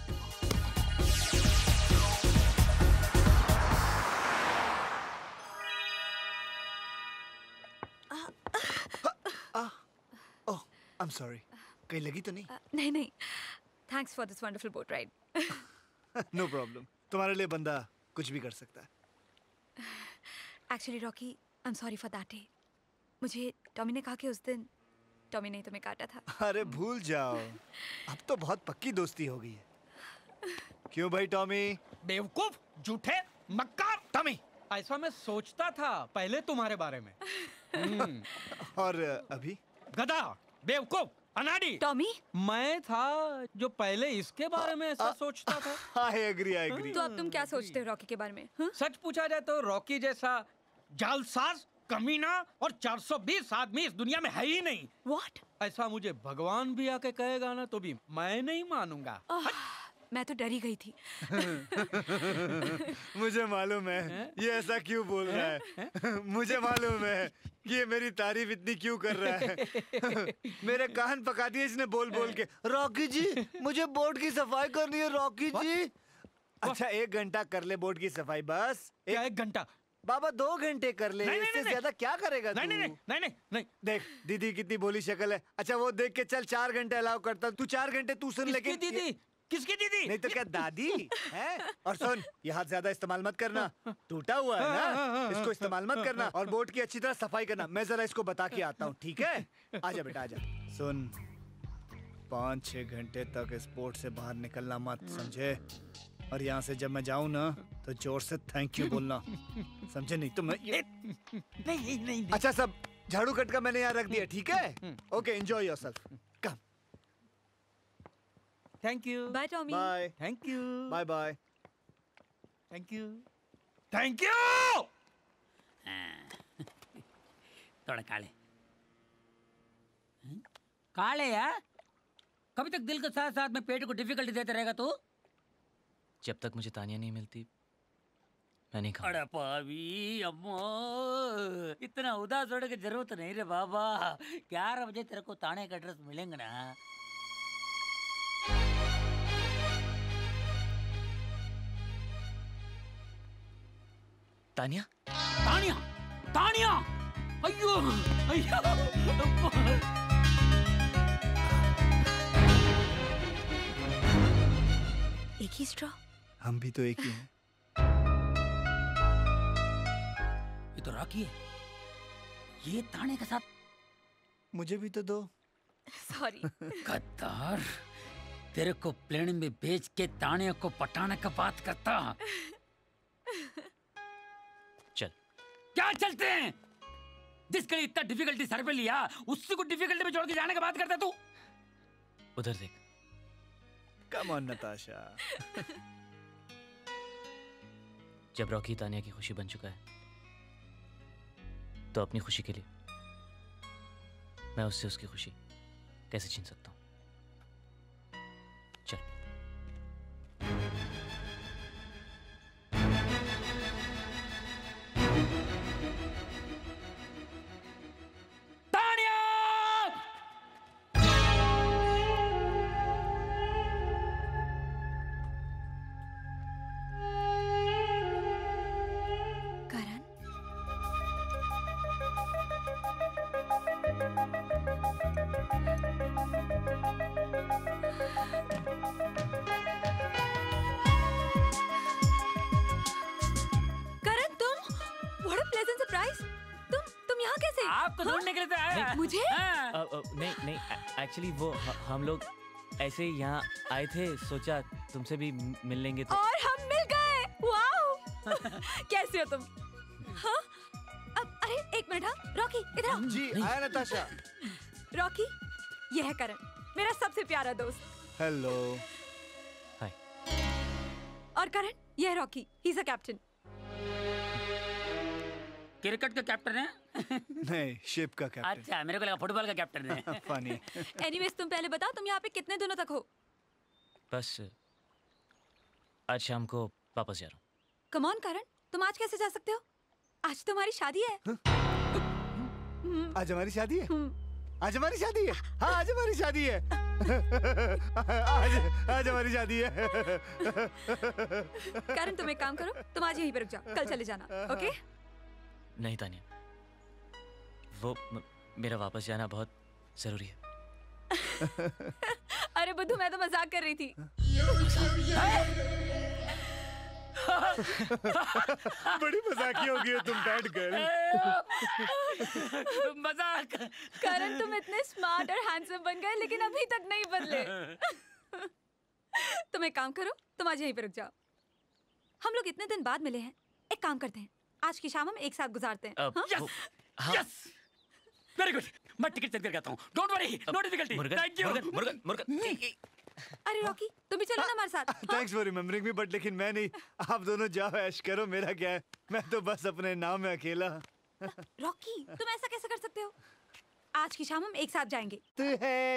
सॉरी, कहीं लगी तो नहीं? Uh, नहीं नहीं, thanks for this wonderful boat ride. No problem, तुम्हारे लिए बंदा कुछ भी कर सकता है। Actually Rocky, I am sorry for that day. मुझे टॉमी ने कहा कि उस दिन टॉमी ने तुम्हें काटा था। अरे भूल जाओ, अब तो बहुत पक्की दोस्ती हो गई है। क्यों भाई टॉमी? बेवकूफ, झूठे, मक्कार। टॉमी, ऐसा मैं सोचता था पहले तुम्हारे बारे में। और अभी? गधा, बेवकूफ, अनाड़ी। टॉमी, मैं था जो पहले इसके बारे में ऐसा सोचता था। I agree, I agree. तो अब तुम क्या सोचते हो रॉकी के बारे में? हा? सच पूछा जाए तो रॉकी जैसा जालसाज, कमीना और चार सौ बीस आदमी इस दुनिया में है ही नहीं। What? ऐसा मुझे भगवान भी आके कहेगा ना तो भी मैं नहीं मानूंगा। मैं तो डरी गई थी। मुझे मालूम है ये ऐसा क्यों बोल रहा है। मुझे मालूम है कि ये मेरी तारीफ इतनी क्यों कर रहा है। मेरे कान पका दिए इसने बोल बोल के। रॉकी जी, मुझे बोर्ड की सफाई करनी है रॉकी जी। अच्छा एक घंटा कर ले बोर्ड की सफाई बस। क्या एक घंटा? बाबा दो घंटे कर ले, इससे ज्यादा क्या करेगा तू? नहीं नहीं नहीं नहीं नहीं। देख दीदी कितनी भोली शक्ल है। अच्छा वो देख के चल चार घंटे अलाउ करता, तू चार घंटे तू सुन। लेकिन दीदी किसकी दीदी? नहीं तो क्या दादी है? और सुन, ये हाथ ज्यादा इस्तेमाल मत करना, टूटा हुआ है ना, इसको इस्तेमाल मत करना। और बोर्ड की अच्छी तरह सफाई करना। मैं जरा इसको बता के आता हूँ, ठीक है? आजा बेटा आजा। सुन, पाँच छह घंटे तक इस बोर्ड से बाहर निकलना मत, समझे? और यहाँ से जब मैं जाऊँ ना तो जोर से थैंक यू बोलना, समझे? नहीं तो मैं ये... नहीं नहीं। अच्छा सब झाड़ू कट का मैंने यहाँ रख दिया, ठीक है? Okay, enjoy yourself. Come. Thank you. Bye Tommy. Bye. Thank you. Bye bye. Thank you. Thank you. थोड़ा काले काले यार, कभी तक दिल के साथ साथ में पेट को डिफिकल्टी देते रहेगा तू? जब तक मुझे तानिया नहीं मिलती मैं नहीं खाऊंगा। अरे पावी अम्मो, इतना उदास होने की जरूरत नहीं रे बाबा। ग्यारह बजे तेरे को ताने का एड्रेस मिलेंगे ना। तानिया, तानिया, तानिया, अयो, अयो, एक ही स्ट्रॉ? हम भी तो एक ही हैं। ये तो रॉकी है, ये ताने के साथ। मुझे भी तो दो। सॉरी। गद्दार, तेरे को प्लेन में भेज के ताने को पटाने का बात करता। चल। क्या चलते हैं? जिसके लिए इतना डिफिकल्टी सर पे लिया, उससे को डिफिकल्टी में जोड़ के जाने का बात करता तू। उधर देख। Come on Natasha. जब रॉकी तानिया की खुशी बन चुका है तो अपनी खुशी के लिए मैं उससे उसकी खुशी कैसे छीन सकता हूं? चल। नहीं नहीं, एक्चुअली वो हम लोग ऐसे यहाँ आए थे, सोचा तुमसे भी मिल लेंगे तो। और हम मिल गए। वाओ। कैसे हो तुम? हाँ? अब अरे एक मिनट। हाँ रॉकी इधर आओ। जी आया नताशा। रॉकी ये है करण, मेरा सबसे प्यारा दोस्त। हेलो। हाय। और करण ये है Rocky, he is a captain. Cricket का कैप्टन है? नहीं, शिप का कैप्टन। अच्छा, मेरे को लगा फुटबॉल का कैप्टन है। फनी। एनीवेज तुम पहले बताओ, तुम यहाँ पे कितने दिनों तक हो? बस आज शाम को वापस जा रहा हूँ। कम ऑन करण, तुम आज कैसे जा सकते हो? आज तो हमारी शादी है। आज हमारी शादी है? आज हमारी शादी है? हाँ आज हमारी शादी है। आज आज हमारी शादी है। करण तुम एक काम करो, तुम आज यहीं पर रुक जाओ, कल चले जाना। ओके? नहीं तानिया, वो म, मेरा वापस जाना बहुत जरूरी है। अरे बुद्धू, मैं तो मजाक कर रही थी। बड़ी मजाकी हो गई तुम बैड गर्ल। मजाक। करण, तुम इतने स्मार्ट और हैंडसम बन गए लेकिन अभी तक नहीं बदले। तुम एक काम करो, तुम आज यहीं पे रुक जाओ। हम लोग इतने दिन बाद मिले हैं, एक काम करते हैं, आज की शाम हम एक साथ गुजारते हैं। uh, हाँ? Yes yes very good. मैं टिकट चेक करके आता हूँ। Don't worry, no difficulty. Thank you. Murugan Murugan Murugan अरे रॉकी, तुम भी चलो ना हमारे साथ। Thanks for remembering me, but लेकिन मैं नहीं। आप दोनों जाओ, ऐश करो, मेरा क्या है, मैं तो बस अपने नाम में अकेला। रॉकी, तुम ऐसा कैसे कर सकते हो? आज की शाम हम एक साथ जाएंगे। तू है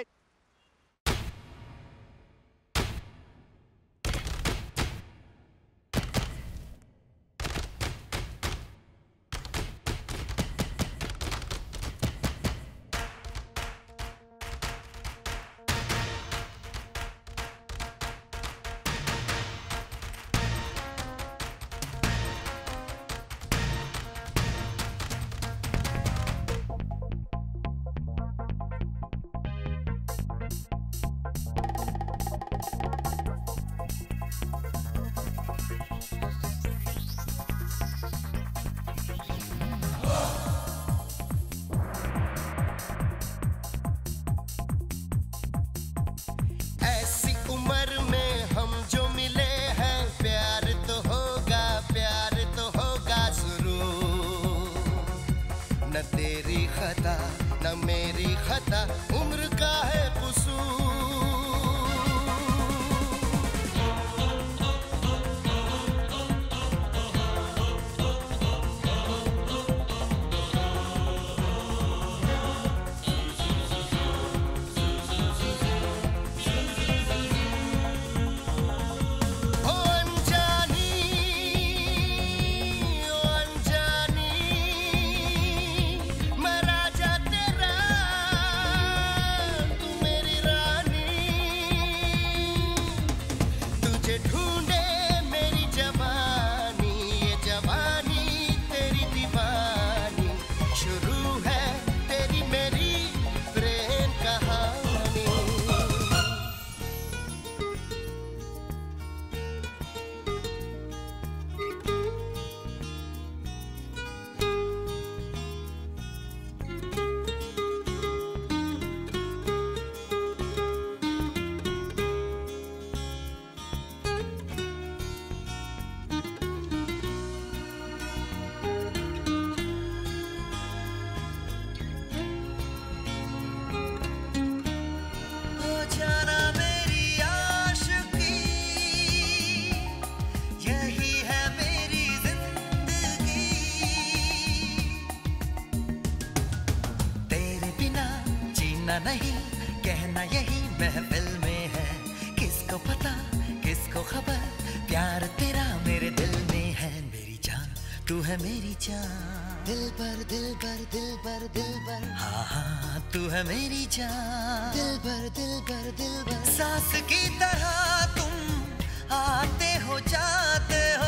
नहीं कहना यही महफिल में है, किसको पता किसको खबर, प्यार तेरा मेरे दिल में है। मेरी जान तू है मेरी जान, दिल पर दिल पर दिल पर दिल पर, हाँ हाँ तू है मेरी जान, दिल पर दिल पर दिल पर। सांस की तरह तुम आते हो जाते हो,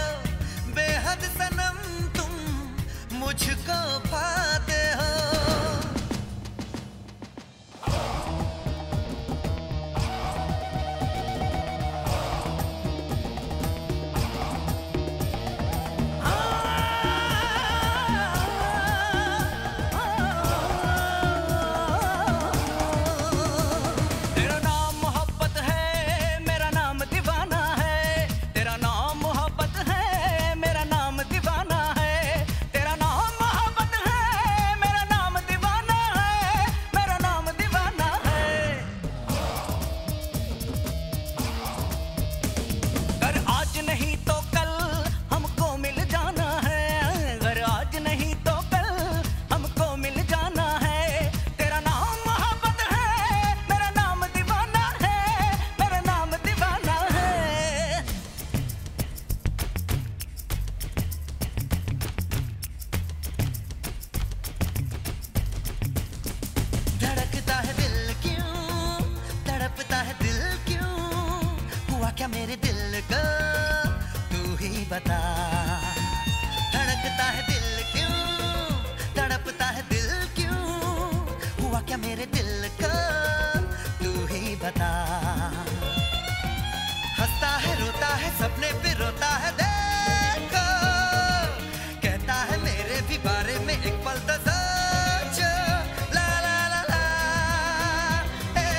बेहद सनम तुम मुझको पाते हो। बता, हंसता है रोता है सपने पे रोता है, देखो कहता है मेरे भी बारे में एक पल तो सोचो, ला ला ला ला ए,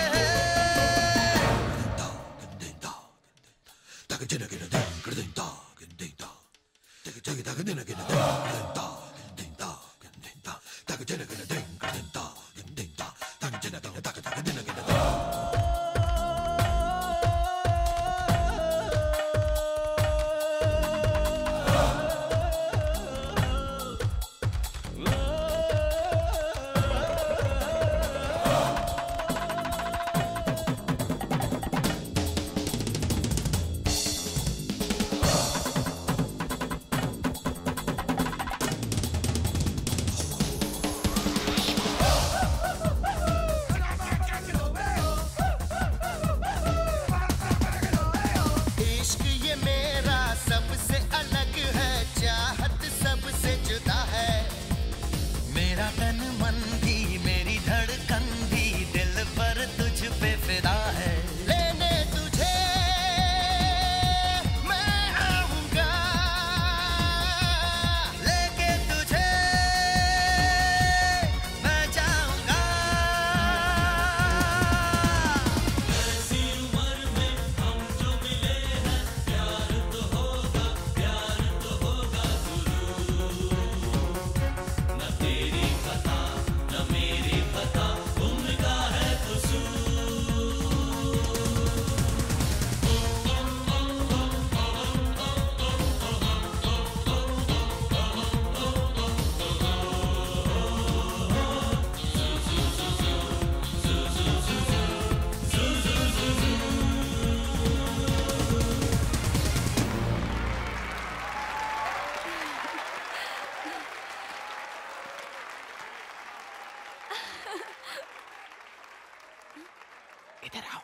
इधर आओ।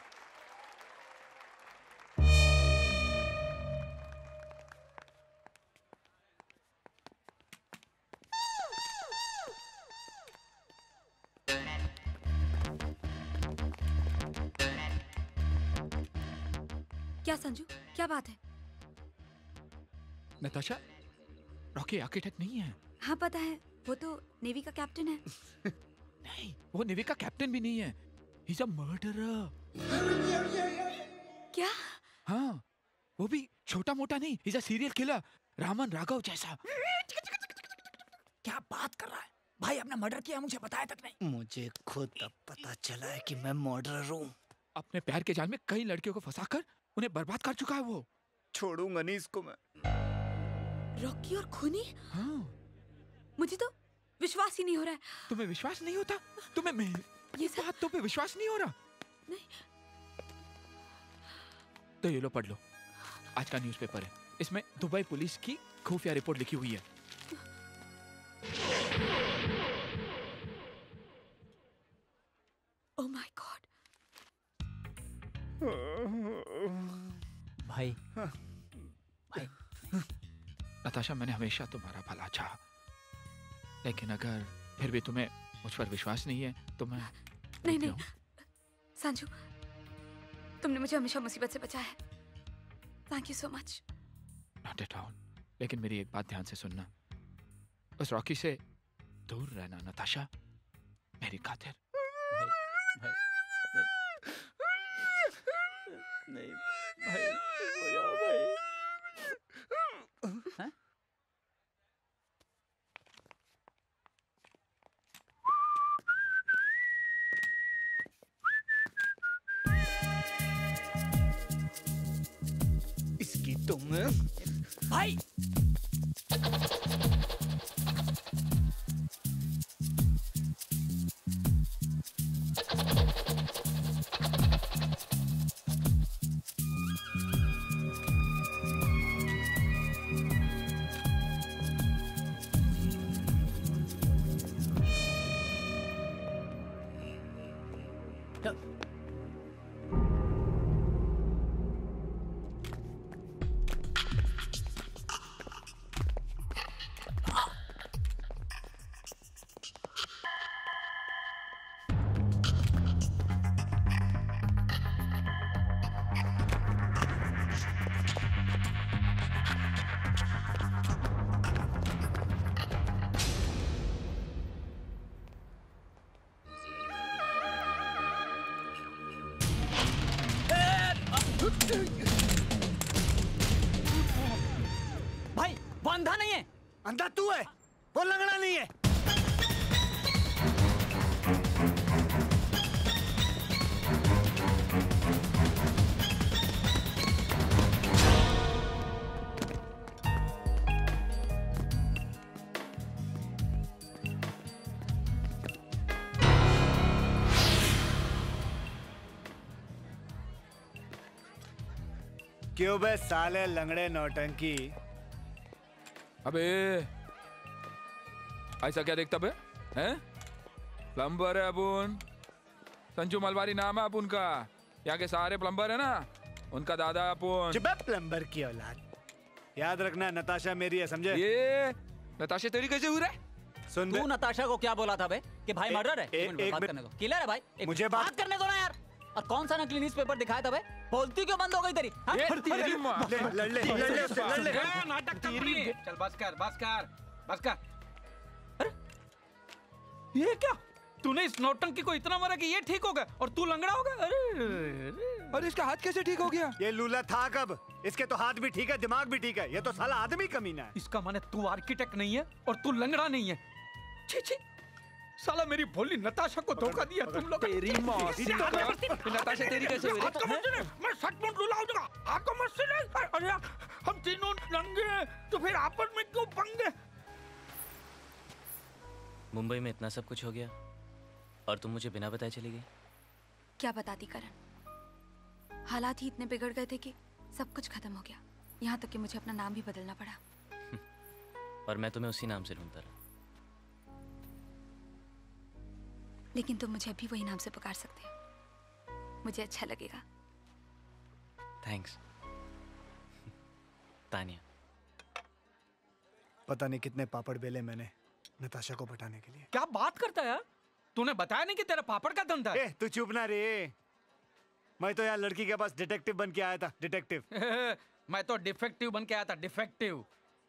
क्या संजू, क्या बात है? नताशा, रॉकी आर्किटेक्ट नहीं है। हाँ पता है, वो तो नेवी का कैप्टन है। नहीं, वो नेवी का कैप्टन भी नहीं है। He's a murderer। क्या? हाँ, वो भी छोटा मोटा नहीं। He's a serial killer, Raman Raghav जैसा। क्या बात कर रहा है? भाई आपने मर्डर किया, मुझे बताया तक नहीं। मुझे खुद अब पता चला है कि मैं मर्डरर हूँ। अपने प्यार के जाल में कई लड़कियों को फंसाकर उन्हें बर्बाद कर चुका है वो। छोड़ूंगा नहीं इसको मैं। रॉकी और खूनी? हाँ। मुझे तो विश्वास ही नहीं हो रहा है। तुम्हें विश्वास नहीं होता? तुम्हें मैं... ये बात तो पे विश्वास नहीं हो रहा? नहीं। तो ये लो पढ़ लो, आज का न्यूज़पेपर है। इसमें दुबई पुलिस की खुफिया रिपोर्ट लिखी हुई है। Oh my god. भाई भाई नताशा, मैंने हमेशा तुम्हारा भला चाहा, लेकिन अगर फिर भी तुम्हें मुझ पर विश्वास नहीं है तो मैं... नहीं नहीं संजू, तुमने मुझे हमेशा मुसीबत से बचाया है। Thank you so much. Not at all. लेकिन मेरी एक बात ध्यान से सुनना, उस रॉकी से दूर रहना नताशा, मेरी खातिर। भाई, भाई, नहीं भाई, हो जाओ भाई। हाँ? इसकी तुम भाई भाई वो अंधा नहीं है। अंधा तू है, वो लंगड़ा नहीं है। क्यों बे साले लंगड़े नौटंकी? अबे ऐसा क्या देखता बे? हैं? प्लम्बर है अपुन, संजू मलवारी नाम है अपुन का। यहाँ के सारे प्लम्बर है ना, उनका दादा है अपुन। चुप प्लम्बर की औलाद। याद रखना नताशा मेरी है, समझे? ये नताशा तेरी कैसे हुई रे? सुन तू नताशा को क्या बोला था बे कि भाई मर्डर है? एक बात करने दो, किलर है भाई। एक मुझे बात बात करने दो ना यार। और कौन सा नकली न्यूज़पेपर दिखाया था बे? बोलती क्यों बंद हो गई तेरी? हाँ? तेरी माँ। ले, लड़ ले, लड़ ले उससे, लड़ ले। नाटक तेरी। चल बस कर, बस कर, बस कर। अरे ये क्या? तूने इस नौटंकी को इतना मारा कि ये ठीक हो गया और तू लंगड़ा हो गया? अरे अरे इसका हाथ कैसे ठीक हो गया? ये लूला था कब? इसके तो हाथ भी ठीक है, दिमाग भी ठीक है। ये तो साला आदमी कमीना है। इसका माने तू आर्किटेक्ट नहीं है और तू लंगड़ा नहीं है। छी छी, साला मेरी भोली नताशा को धोखा दिया तुम लोग। तेरी माँ नताशा तेरी कैसे हुई? मैं सचमुच लूला हो जाऊंगा। आपको मत सुने। अरे हम तीनों नंगे हैं तो फिर आपस में क्यों पंगे? मुंबई में इतना सब कुछ हो गया और तुम मुझे बिना बताए चली गई। क्या बताती करण, हालात ही इतने बिगड़ गए थे कि सब कुछ खत्म हो गया। यहाँ तक कि मुझे अपना नाम भी बदलना पड़ा। और मैं तुम्हें उसी नाम से ढूंढता रहा। लेकिन तुम मुझे अभी वही नाम से पुकार सकते हो, मुझे अच्छा लगेगा। Thanks Tania. पता नहीं कितने पापड़ बेले मैंने नताशा को पटाने के लिए। क्या बात करता है यार? तूने बताया नहीं कि तेरा पापड़ का धंधा है? ए, तू चुप ना रे। मैं तो यार लड़की के पास डिटेक्टिव बन के आया था, डिटेक्टिव। मैं तो डिफेक्टिव बन के आया था, डिफेक्टिव।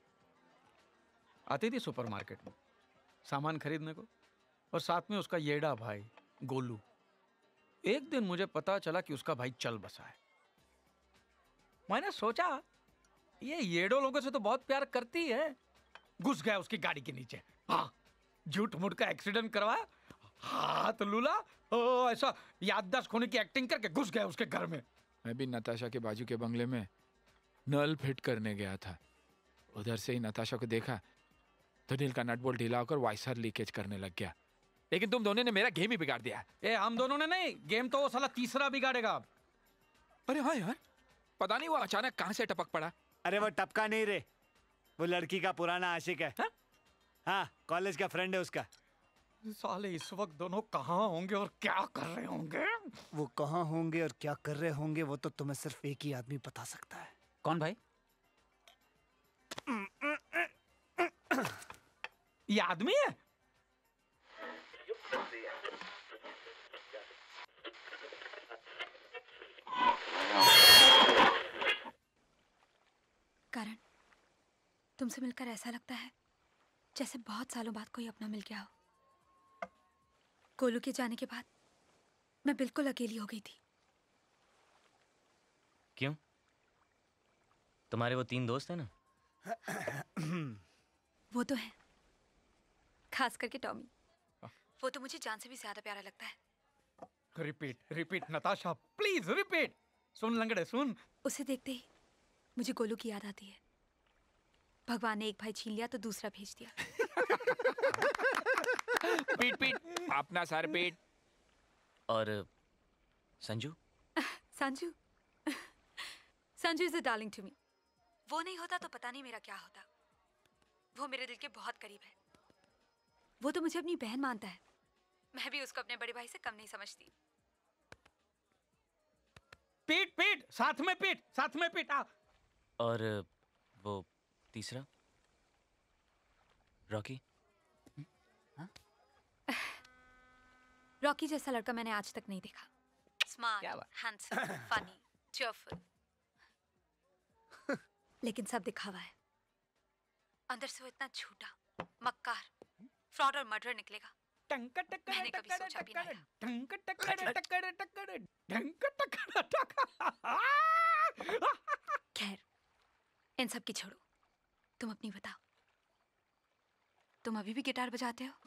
आती थी सुपरमार्केट में सामान खरीदने को और साथ में उसका येड़ा भाई गोलू। एक दिन मुझे पता चला कि उसका भाई चल बसा है। मैंने सोचा ये येड़ो लोगों से तो बहुत प्यार करती है। घुस गया उसकी गाड़ी के नीचे। हाँ, झूठ मूठ का एक्सीडेंट करवाया, हाथ लूला, ओ ऐसा याददाश्त खोने की एक्टिंग करके घुस गया उसके घर में। मैं भी नताशा के बाजू के बंगले में नल फिट करने गया था। उधर से ही नताशा को देखा तो नील का नट बोल्ट ढीला होकर वाइसर लीकेज करने लग गया। लेकिन तुम दोनों ने मेरा गेम ही बिगाड़ दिया। ए, हम दोनों ने नहीं, गेम तो वो साला तीसरा बिगाड़ेगा। अरे हाँ यार, पता नहीं वो अचानक कहां से टपक पड़ा। अरे वो टपका नहीं रे, वो लड़की का पुराना आशिक है। हा? हाँ, कॉलेज का फ्रेंड है उसका। साले इस वक्त दोनों कहाँ होंगे और क्या कर रहे होंगे? वो कहाँ होंगे और क्या कर रहे होंगे वो तो तुम्हें सिर्फ एक ही आदमी बता सकता है। कौन भाई? ये आदमी है? करण, तुमसे मिलकर ऐसा लगता है जैसे बहुत सालों बाद कोई अपना मिल गया हो। गोलू के जाने के बाद मैं बिल्कुल अकेली हो गई थी। क्यों? तुम्हारे वो तीन दोस्त हैं ना? वो तो है, खास करके टॉमी। वो तो मुझे जान से भी ज्यादा प्यारा लगता है। Repeat repeat Natasha, please repeat. सुन लंगड़े सुन। उसे देखते ही मुझे गोलू की याद आती है। भगवान ने एक भाई छीन लिया तो दूसरा भेज दिया। पीट पीट अपना सर पीट। और Sanju? Sanju Sanju is a darling to me. वो नहीं होता तो पता नहीं मेरा क्या होता। वो मेरे दिल के बहुत करीब है। वो तो मुझे अपनी बहन मानता है। मैं भी उसको अपने बड़े भाई से कम नहीं समझती। पीट पीट, साथ में पीट, साथ में पीट। आ। और वो तीसरा रॉकी? रॉकी जैसा लड़का मैंने आज तक नहीं देखा। स्मार्ट, हैंडसम, फनी, चीयरफुल, लेकिन सब दिखावा है। अंदर से वो इतना झूठा, मक्कार, फ्रॉड और मर्डर निकलेगा मैंने कभी सोचा भी नहीं था। इन सब की छोड़ो, तुम अपनी बताओ। तुम अभी भी गिटार बजाते हो?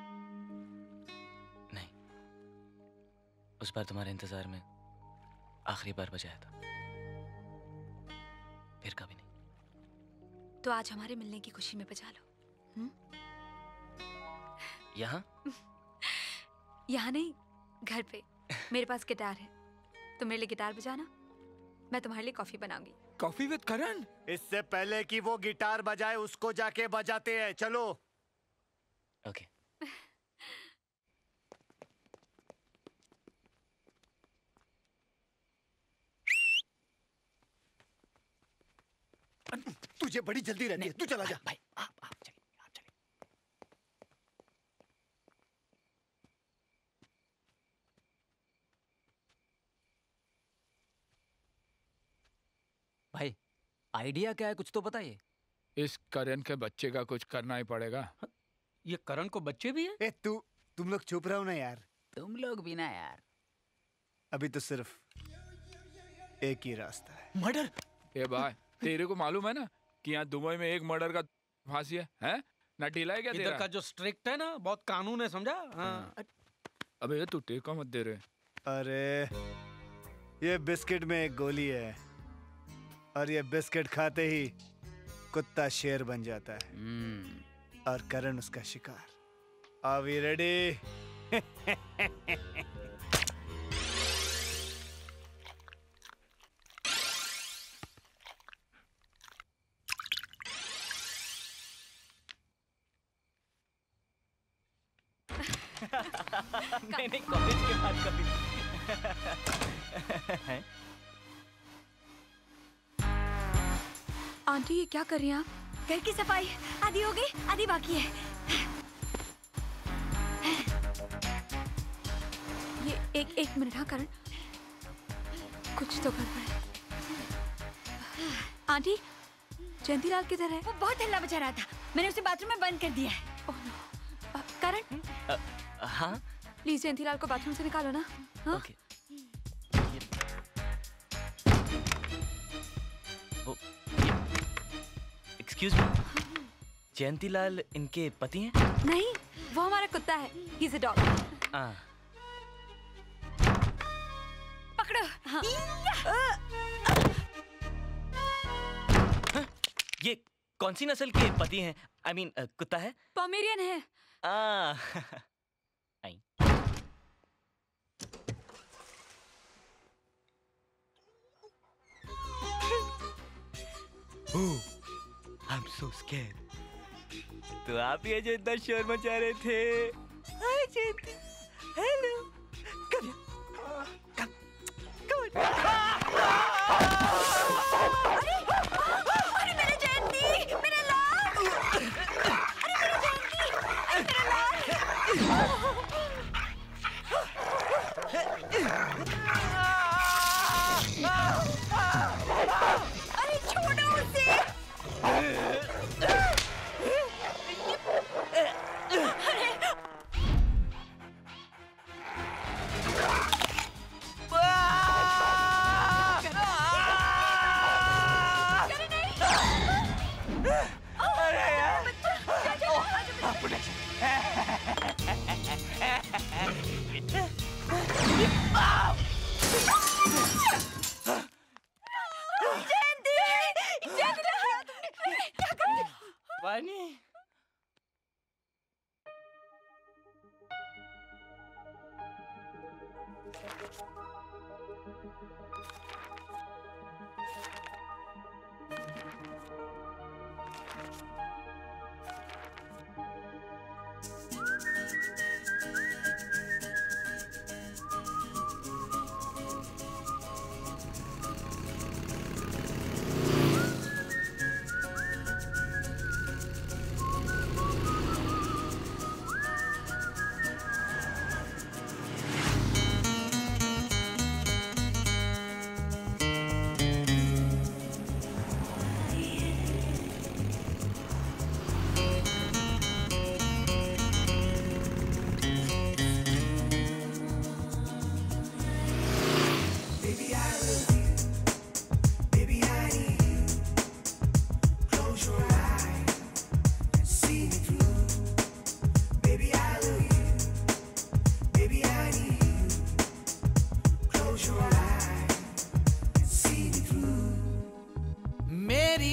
नहीं, उस बार तुम्हारे इंतजार में आखिरी बार बजाया था, फिर कभी नहीं। तो आज हमारे मिलने की खुशी में बजा लो। हुँ? यहाँ? यहाँ नहीं, घर पे। मेरे पास गिटार है, तुम मेरे लिए गिटार बजाना, मैं तुम्हारे लिए कॉफी बनाऊंगी। Coffee with Karan? इससे पहले कि वो गिटार बजाए उसको जाके बजाते हैं। चलो। ओके। तुझे बड़ी जल्दी रहती है, तू चला जा। भाई आप आप चलिए, आप चलिए। भाई आइडिया क्या है, कुछ तो बताइए। इस करण के बच्चे का कुछ करना ही पड़ेगा। ये करण को बच्चे भी हैं? ए तू तुम लोग चुप रहो ना यार। तुम लोग भी ना यार। अभी तो सिर्फ एक ही रास्ता है। मर्डर? ए भाई, तेरे को मालूम है ना कि यहाँ दुबई में एक मर्डर का फांसी है, हैं? ना ढीला है क्या तेरा? इधर का जो स्ट्रिक्ट है ना, बहुत कानून है, समझा? हाँ। अबे ये तू टेका मत दे रहे। अरे ये बिस्किट में एक गोली है और ये बिस्किट खाते ही कुत्ता शेर बन जाता है और करण उसका शिकार। Are we ready? नहीं नहीं, कॉलेज के बाद कभी। आंटी ये क्या कर रही हैं आप? घर की सफाई आधी हो गई, आधी बाकी है। ये एक एक मिनट। हाँ करण, कुछ तो गड़बड़ है। आंटी, जयंतीलाल किधर है? वो बहुत हल्ला मचा रहा था, मैंने उसे बाथरूम में बंद कर दिया है। Oh no. करण, हाँ प्लीज जयंतीलाल को बाथरूम से निकालो ना। हाँ? ओके। एक्सक्यूज मी, जयंतीलाल इनके पति हैं? नहीं, वो हमारा कुत्ता है। He is a dog. हाँ। पकड़ो। हाँ। ये कौन सी नस्ल के पति हैं? आई I मीन mean, कुत्ता है? पोमेरियन है। आ, आई। Oh, I'm so scared. तो आप ये जो इतना शोर मचा रहे थे। Hi Jayanti, hello, come come come. अरे अरे मेरे जयंती, मेरा लाल। अरे मेरे जयंती, अरे मेरा लाल। अरे छोड़ो उसे।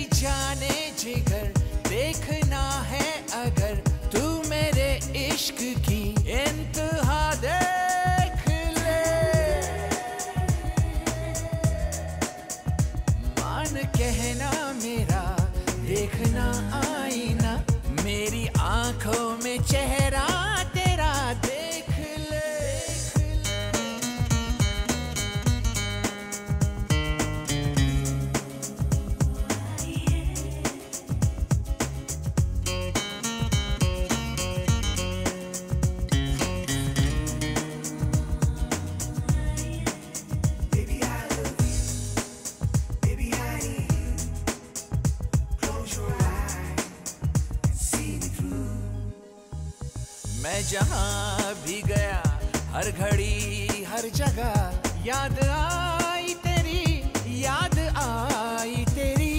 जाने जिगर देखना है अगर तू मेरे इश्क की इंतहा देख ले। मान कहना मेरा देखना आईना, मेरी आंखों में चेहरा तेरा देख ले। मैं जहाँ भी गया हर घड़ी हर जगह याद आई तेरी, याद आई तेरी।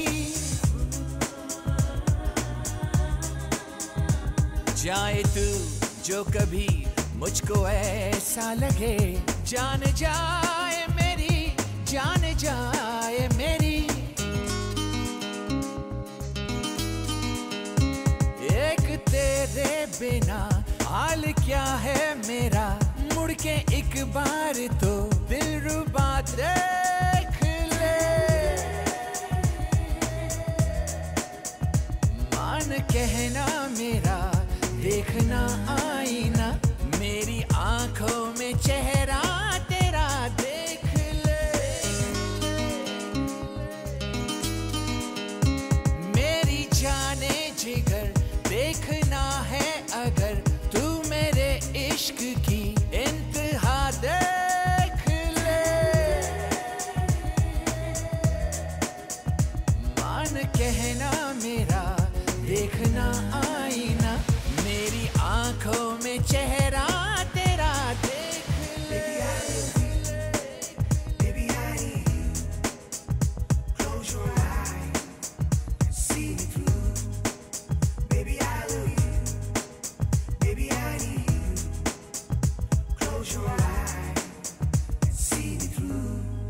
जाए तू जो कभी मुझको ऐसा लगे, जान जाए मेरी, जान जाए मेरी। एक तेरे बिना हाल क्या है मेरा, मुड़ के एक बार तो दिलरुबा देख ले। मान कहना मेरा देखना आईना, मेरी आंखों में चेहरा तेरा देख ले। मेरी जाने जिगर देखना है अगर तू मेरे इश्क की इंतहा देख ले। मान कहना मेरा देखना आईना, मेरी आंखों में चेहरा तेरा देख ले। Baby, I need you. Close your eyes and see me through. Baby, I love you. Baby, I need you. Close your eyes and see me through.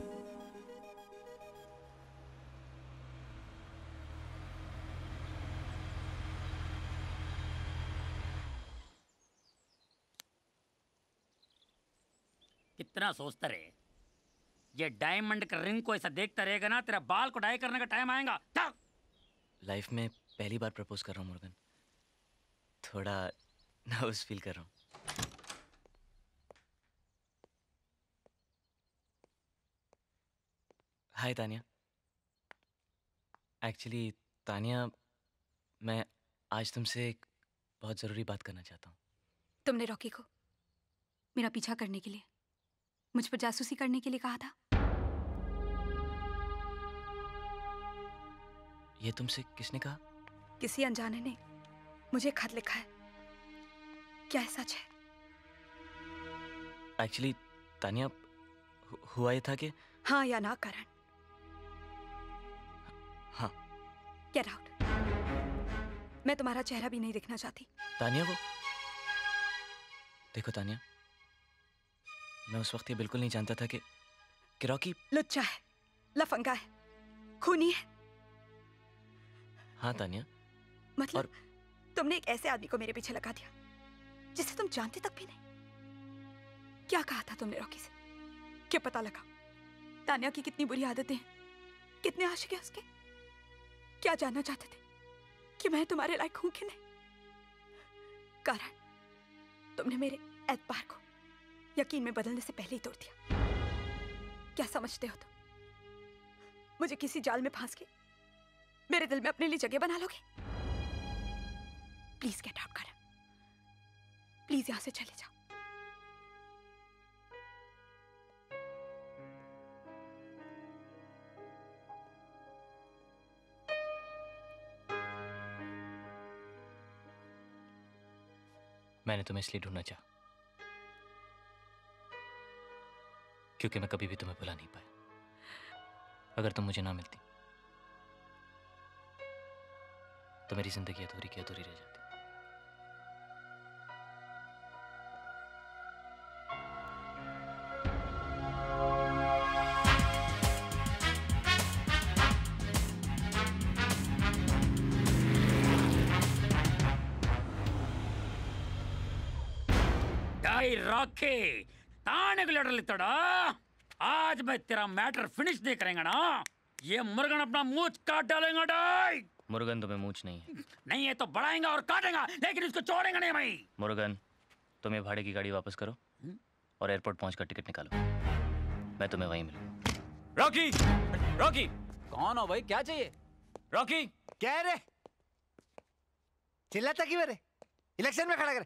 कितना सोचता रहे, ये डायमंड का रिंग को ऐसा देखता रहेगा ना, तेरा बाल को डाई करने का टाइम आएगा। लाइफ में पहली बार प्रपोज कर रहा हूँ मुर्गन, थोड़ा नर्वस फील कर रहा हूँ। हाय तानिया। एक्चुअली तानिया, मैं आज तुमसे एक बहुत ज़रूरी बात करना चाहता हूँ। तुमने रॉकी को मेरा पीछा करने के लिए, मुझ पर जासूसी करने के लिए कहा था। ये तुमसे किसने कहा? किसी अनजाने ने मुझे खत लिखा है। क्या सच है? एक्चुअली तानिया, हु- हुआ ये था कि हाँ या ना करण? हाँ। Get out. मैं तुम्हारा चेहरा भी नहीं देखना चाहती। तानिया, वो देखो तानिया, मैं उस वक्त ये बिल्कुल नहीं जानता था कि कि रॉकी लुच्चा है, लफंगा है, खूनी है। हाँ तानिया, मतलब और... तुमने एक ऐसे आदमी को मेरे पीछे लगा दिया जिसे तुम जानते तक भी नहीं। क्या कहा था तुमने रॉकी से? क्या पता लगा तानिया की कितनी बुरी आदतें हैं, कितने आशिक हैं उसके? क्या जानना चाहते थे कि मैं तुम्हारे लायक हूं कि नहीं? कारण तुमने मेरे एतबार को यकीन में बदलने से पहले ही तोड़ दिया। क्या समझते हो तुम मुझे किसी जाल में फांस के मेरे दिल में अपने लिए जगह बना लोगे? Please get out Karan, please यहां से चले जाओ। मैंने तुम्हें इसलिए ढूंढना चाहा क्योंकि मैं कभी भी तुम्हें भुला नहीं पाया। अगर तुम मुझे ना मिलती तो मेरी जिंदगी अधूरी की अधूरी रह जाती। भाई रॉकी, ताने को लेटर लेता आज मैं तेरा मैटर फिनिश नहीं करेंगे ना, ये मुर्गन अपना मूंछ काट डालेगा डाई। मुर्गन तुम्हें मूंछ नहीं है। नहीं है तो बढ़ाएगा और काटेगा, लेकिन इसको छोड़ेंगे नहीं भाई। मुर्गन, तुम ये भाड़े की गाड़ी वापस करो और एयरपोर्ट पहुंचकर टिकट निकालो, मैं तुम्हें वहीं मिलूं। रॉकी, रॉकी, कौन हो भाई, क्या चाहिए? रॉकी, क्या है रे? चिल्लाता क्यों रे? इलेक्शन में खड़ा कर।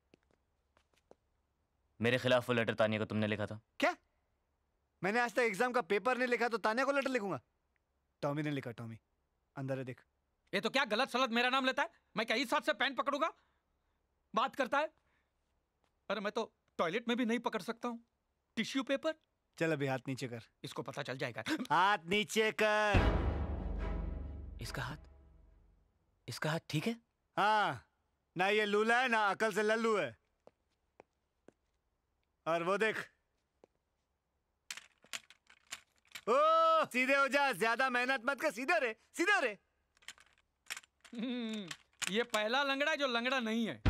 मेरे खिलाफ वो लेटर तानिया को तुमने लिखा था। क्या? मैंने आज तक एग्जाम का पेपर नहीं लिखा तो तानिया को लेटर लिखूंगा? टॉमी ने लिखा। टॉमी अंदर है, देख। ये तो क्या गलत सलत मेरा नाम लेता है? मैं क्या इस हाथ से पेन पकड़ूंगा? बात करता है। अरे मैं तो टॉयलेट में भी नहीं पकड़ सकता हूँ टिश्यू पेपर। चल अभी हाथ नीचे कर, इसको पता चल जाएगा। हाथ नीचे कर। इसका हाथ, इसका हाथ ठीक है? हाँ, ना ये लूला है ना अकल से लल्लू है। और वो देख, ओ सीधे हो जा, ज्यादा मेहनत मत कर, सीधे रे, सीधे रे। ये पहला लंगड़ा है जो लंगड़ा नहीं है।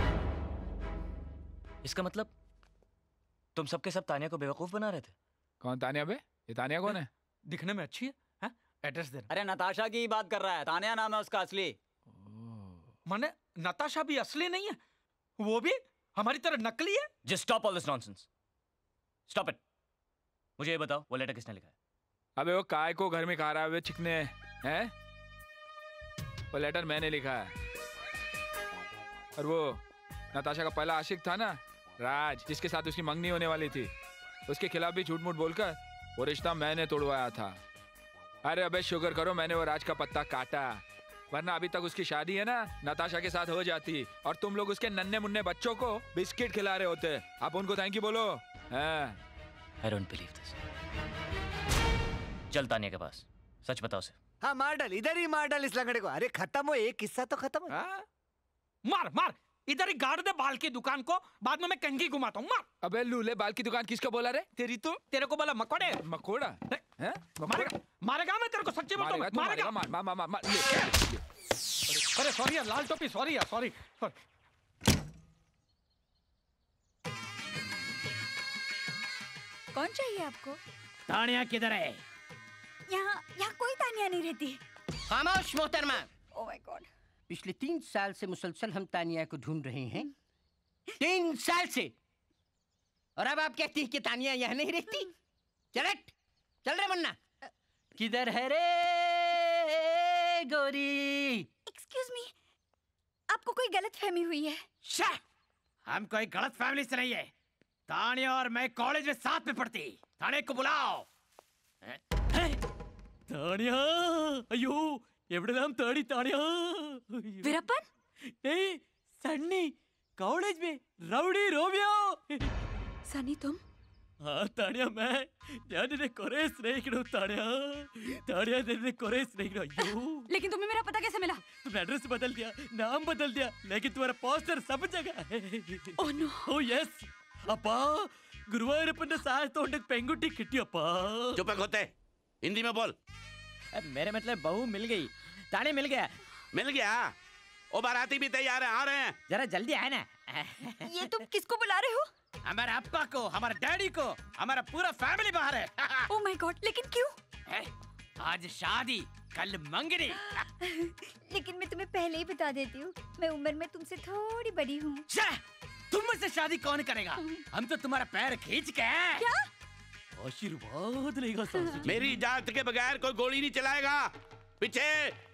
इसका मतलब तुम सबके सब तानिया को बेवकूफ बना रहे थे। कौन तानिया बे? ये तानिया कौन है? दिखने में अच्छी है, है? एड्रेस दे। अरे नताशा की बात कर रहा है, तानिया नाम है उसका असली। माने नताशा भी असली नहीं है, वो भी हमारी तरह नकली है। Just stop all this nonsense, stop it. मुझे ये बताओ वो लेटर किसने लिखा है? अबे वो काय को घर में खा रहा है चिकने हैं? वो लेटर मैंने लिखा है। और वो नताशा का पहला आशिक था ना, राज, जिसके साथ उसकी मंगनी होने वाली थी, उसके खिलाफ भी झूठ मूठ बोलकर वो रिश्ता मैंने तोड़वाया था। अरे अबे शुक्र करो मैंने वो राज का पत्ता काटा, वरना अभी तक उसकी शादी है ना नताशा के साथ हो जाती और तुम लोग उसके नन्हे मुन्ने बच्चों को बिस्किट खिला रहे होते। आप उनको थैंक यू बोलो। I don't believe this. चल तानिया के पास, सच बताओ से। हाँ मार डाल, इधर ही मार डाल इस लंगड़े को। अरे खत्म हो, एक किस्सा तो खत्म हो। मार मार, इधर ही गाड़ दे बाल की दुकान को, बाद में मैं कंघी घुमाता हूँ। मार। अबे लूले, बाल की दुकान किसको बोला रे? तेरी तो, तेरे को बोला मकोड़े। मकोड़ा? हैं? मारेगा, मारेगा मैं तेरे को, सच्ची बोलता हूँ। मारेगा, मार मार मार मार। अरे सॉरी यार, लाल टोपी, सॉरी यार, सॉरी। कौन चाहिए आपको? तानिया किधर है? यहाँ यहाँ कोई तानिया नहीं रहती। खामोश मोहतरमा। Oh my god. पिछले तीन साल से मुसलसल हम तानिया को ढूंढ रहे हैं, तीन साल से, और अब आप कहती हैं कि तानिया यहाँ नहीं रहती? चल हट, चल रे मुन्ना। किधर है रे गोरी? एक्सक्यूज मी, आपको कोई गलत फहमी हुई है। शाह, हम कोई गलत फैमिली से नहीं है। तानिया और मैं कॉलेज में साथ में पढ़ती। तानिया को बुलाओ। तानिया, अयो എവിടെല്ലാം താടി താണിയാ वीरप्पन ए सन्नी कॉलेज में रौडी रोमियो सनी तुम हाँ तानिया मैं ഞാൻ നിന്നെ കുറേ സ്നേഹിക്കുന്നു तानिया तानिया നിന്നെ കുറേ സ്നേഹിക്കുന്നു अयो लेकिन तुम्हें मेरा पता कैसे मिला? तुमने एड्रेस बदल दिया, नाम बदल दिया, लेकिन तुम्हारा पोस्टर सब जगह है। ओह नो ओह यस अप्पा गुरुवायूरप्पन सहायता पेंगुटी किट्टी अप्पा। चुप होते, हिंदी में बोल। मेरे मतलब बहू मिल गई, ताने मिल गया। मिल गया? ओ बाराती भी तैयार है, आ रहे हैं। जरा जल्दी आए ना। ये तुम किसको बुला रहे हो? हमारे अप्पा को, हमारे डैडी को, हमारा पूरा फैमिली बाहर है। ओह माय गॉड, लेकिन क्यों? आज शादी, कल मंगनी। लेकिन मैं तुम्हें पहले ही बता देती हूँ, मैं उम्र में तुमसे थोड़ी बड़ी हूँ। तुम मुझसे शादी कौन करेगा? हम तो तुम्हारा पैर खींच के क्या? आशीर्वाद लेगा। मेरी इजाजत के बगैर कोई गोली नहीं चलाएगा। पीछे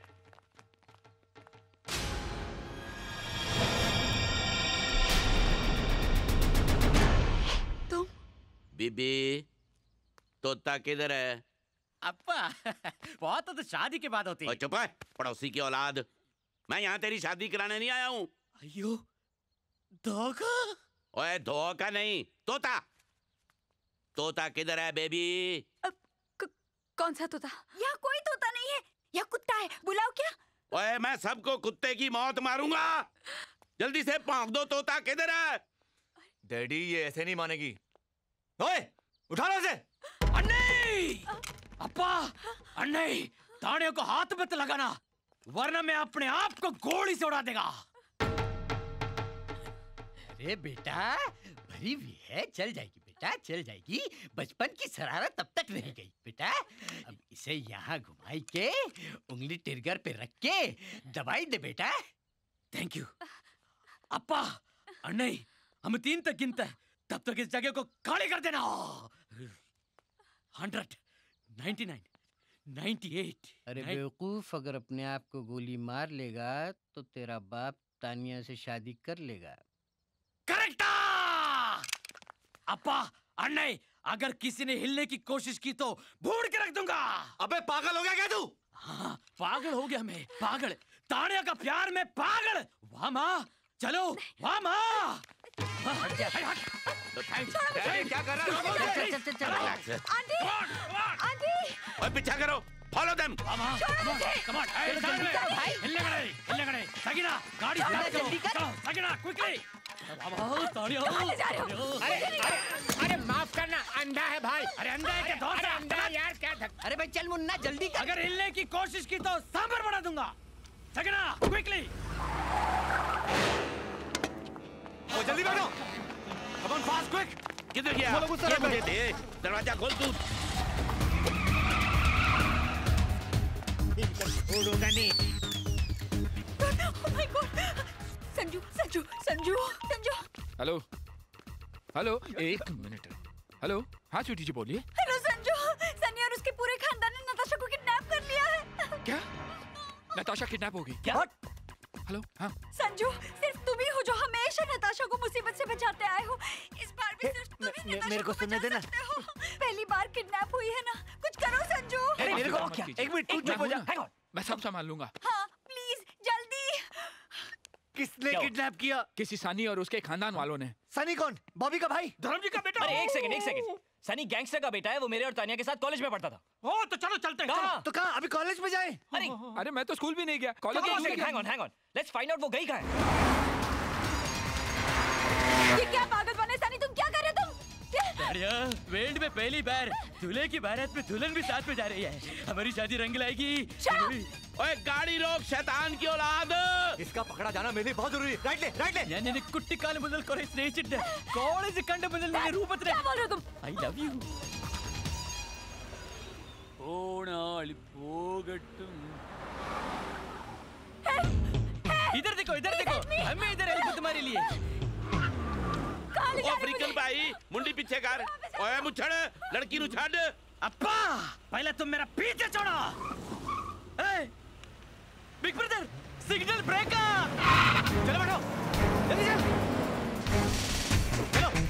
तुम बीबी, तोता किधर है? अप्पा बहुत तो शादी के बाद होती है। चुप है, पड़ोसी की औलाद। मैं यहाँ तेरी शादी कराने नहीं आया हूँ। अयो धोखा? ओए धोखा नहीं, तोता। तोता किधर है बेबी? कौन सा तोता? यहाँ कोई तोता नहीं है, यहाँ कुत्ता है। बुलाओ क्या? ओए मैं सबको कुत्ते की मौत मारूंगा। जल्दी से पाँव दो, तोता किधर है? डैडी ये ऐसे नहीं मानेगी। ओए उठा लो इसे। अन्नी! अप्पा, अन्नी, तानिया को हाथ मत लगाना, वरना मैं अपने आप को गोली से उड़ा देगा। अरे बेटा, भरी हुई है, चल जाएगी बेटा, चल जाएगी। बचपन की शरारत तब तक रह गई बेटा। अब इसे यहाँ घुमाई के उंगली टिरगर पे रख के दबाई दे बेटा। थैंक यू अप्पा। और नहीं, हम तीन तक गिनते हैं, तब तक इस जगह को खाली कर देना। Hundred, ninety nine, ninety eight. अरे बेवकूफ, अगर अपने आप को गोली मार लेगा तो तेरा बाप तानिया से शादी कर लेगा। करेक्ट अप्पा। और नहीं, अगर किसी ने हिलने की कोशिश की तो भूड़ के रख दूंगा। अबे पागल हो गया क्या तू? हाँ, पागल हो गया मैं, पागल। तानिया का प्यार में पागल। वाह माँ, चलो वाह माँ। क्या कर रहा है? और पीछा करो, फॉलो देम। कम ऑन, हिलने का नहीं, हिलने का नहीं। सगीना, गाड़ी स्टार्ट करो, चलो सगीना, क्विकली। अरे अरे अरे माफ करना, अंधा है भाई। अरे अंधा है क्या? दोस्त है अंधा यार, क्या धक... अरे भाई चल मुन्ना, जल्दी कर। अगर हिलने की कोशिश की तो सांभर बना दूंगा। सगीना, क्विकली। ओ जल्दी बैठो। Come on fast, quick. किधर गया? ये मुझे दे, दरवाजा खोल तू। छोड़ूंगा नहीं। Oh my God! Sanju, Sanju, Sanju, Sanju. Hello, hello, एक मिनट। हेलो, हाँ स्वीटी जी बोलिए। हेलो संजू, सनी और उसके पूरे खानदान ने नताशा को किडनैप कर लिया है। क्या? नताशा किडनैप हो गई? क्या? हेलो, हाँ। संजू, सिर्फ तुम ही हो जो हमेशा नताशा को मुसीबत से बचाते आए हो। इस बार भी सिर्फ तुम ही नताशा मेरे को सुनने देना। पहली बार किडनैप हुई है ना, कुछ करो संजू। अरे मेरे को क्या? एक मिनट, तू चुप हो जा। मैं सब संभाल लूंगा। हाँ, प्लीज जल्दी। किसने किडनैप किया? किसी सनी और उसके खानदान वालों ने। सनी कौन? बॉबी का भाई? धर्म जी का बेटा। अरे एक सेकंड, एक सेकंड। सनी गैंगस्टर का बेटा है, वो मेरे और तानिया के साथ कॉलेज में पढ़ता था। ओ तो चलो चलते हैं। कहाँ? तो कहाँ? अभी कॉलेज में जाए? अरे अरे मैं तो स्कूल भी नहीं गया, college hang on, hang on, let's find out वो गई कहाँ है। ये क्या पागलपन है सनी, तुम क्या कर रहे हो तुम? तानिया, वेल्ड में पहली बार दूल्हे की बारात में दुल्हन भी साथ में जा रही है। हमारी शादी रंग लाएगी। ओए गाड़ी रोक, शैतान की औलाद। इसका पकड़ा जाना मेरे लिए बहुत जरूरी है। राइट ले, राइट ले। यानी ने कुट्टी काल मुदल करे स्नेहिचिड्डे कॉलेज कंड मुदल ने रूपत रे। क्या बोल रहे हो तुम? I love you. ओनाली पोगट्टुम। इधर देखो, इधर देखो, हमें इधर हेल्प तुम्हारे लिए। अफ्रीकन भाई, मुंडी पीछे कर। ओए मुछड़, लड़की नु छाड़। अप्पा, पहले तुम मेरा पीछे छोड़ो। ए, बिग ब्रदर, सिग्नल ब्रेकर। चलो बैठो, जल्दी चल। चलो।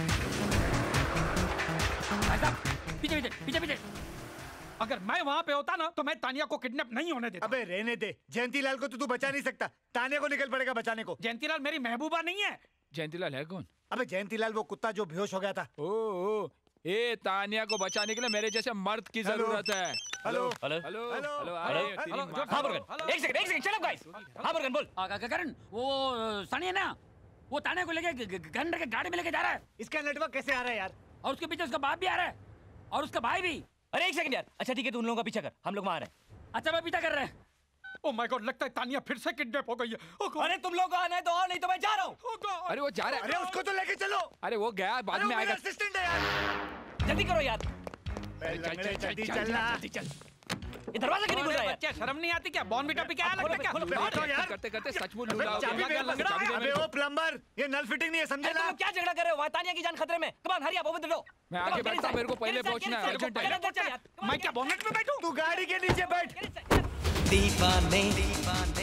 भाई साहब, पीछे पीछे, पीछे पीछे। अगर मैं वहाँ पे होता ना, तो मैं तानिया को किडनैप नहीं होने देता। अबे रहने दे, जयंतीलाल को तो तू बचा नहीं सकता, तानिया को निकल पड़ेगा बचाने को। जयंतीलाल मेरी महबूबा नहीं है। जयंतीलाल है कौन? अबे जयंतीलाल वो कुत्ता जो बेहोश हो गया था। ओ, ओ ए तानिया को बचाने के लिए मेरे जैसे मर्द की जरूरत है। Hello hello hello hello hello hello. हाँ मुर्गन, एक सेकंड, एक सेकंड, चल अप गाइस। हाँ मुर्गन बोल। करण, वो सनी है ना, वो तानिया को लेके गन के गाड़ी में लेके जा रहा है। इसका नेटवर्क कैसे आ रहा है यार? और उसके पीछे उसका बाप भी आ रहा है, और उसका भाई भी। अरे एक सेकंड यार, अच्छा ठीक है, तू उन लोगों का पीछा कर, हम लोग वहाँ रहे। अच्छा मैं पीछा कर रहे हैं। ओह माय गॉड, लगता है तानिया फिर से किडनैप हो गई है। अरे तुम लोग आना है तो आओ, नहीं तो मैं जा रहा हूँ। अरे वो जा रहा है। अरे उसको तो लेके चलो। अरे वो गया, बाद में आएगा। असिस्टेंट है यार। जल्दी करो यार। जल्दी चलना। ये दरवाजा क्यों नहीं खुल रहा है? क्या शर्म नहीं आती क्या? बॉर्नविटा पी के आया लगता क्या? बैठो यार। करते करते सचमुच लूटा हो चाबी गया। अबे वो प्लम्बर, ये नल फिटिंग नहीं है, समझे ना? तुम क्या झगड़ा कर रहे हो? वहाँ तानिया की जान खतरे में। कम ऑन, हरी आप ओपन द डोर। मैं आगे बैठता हूँ, मेरे को पहले पहुंचना है, अर्जेंट है। मैं क्या बॉर्नविट में बैठूं? तू गाड़ी के नीचे बैठ। दीवाने दीवाने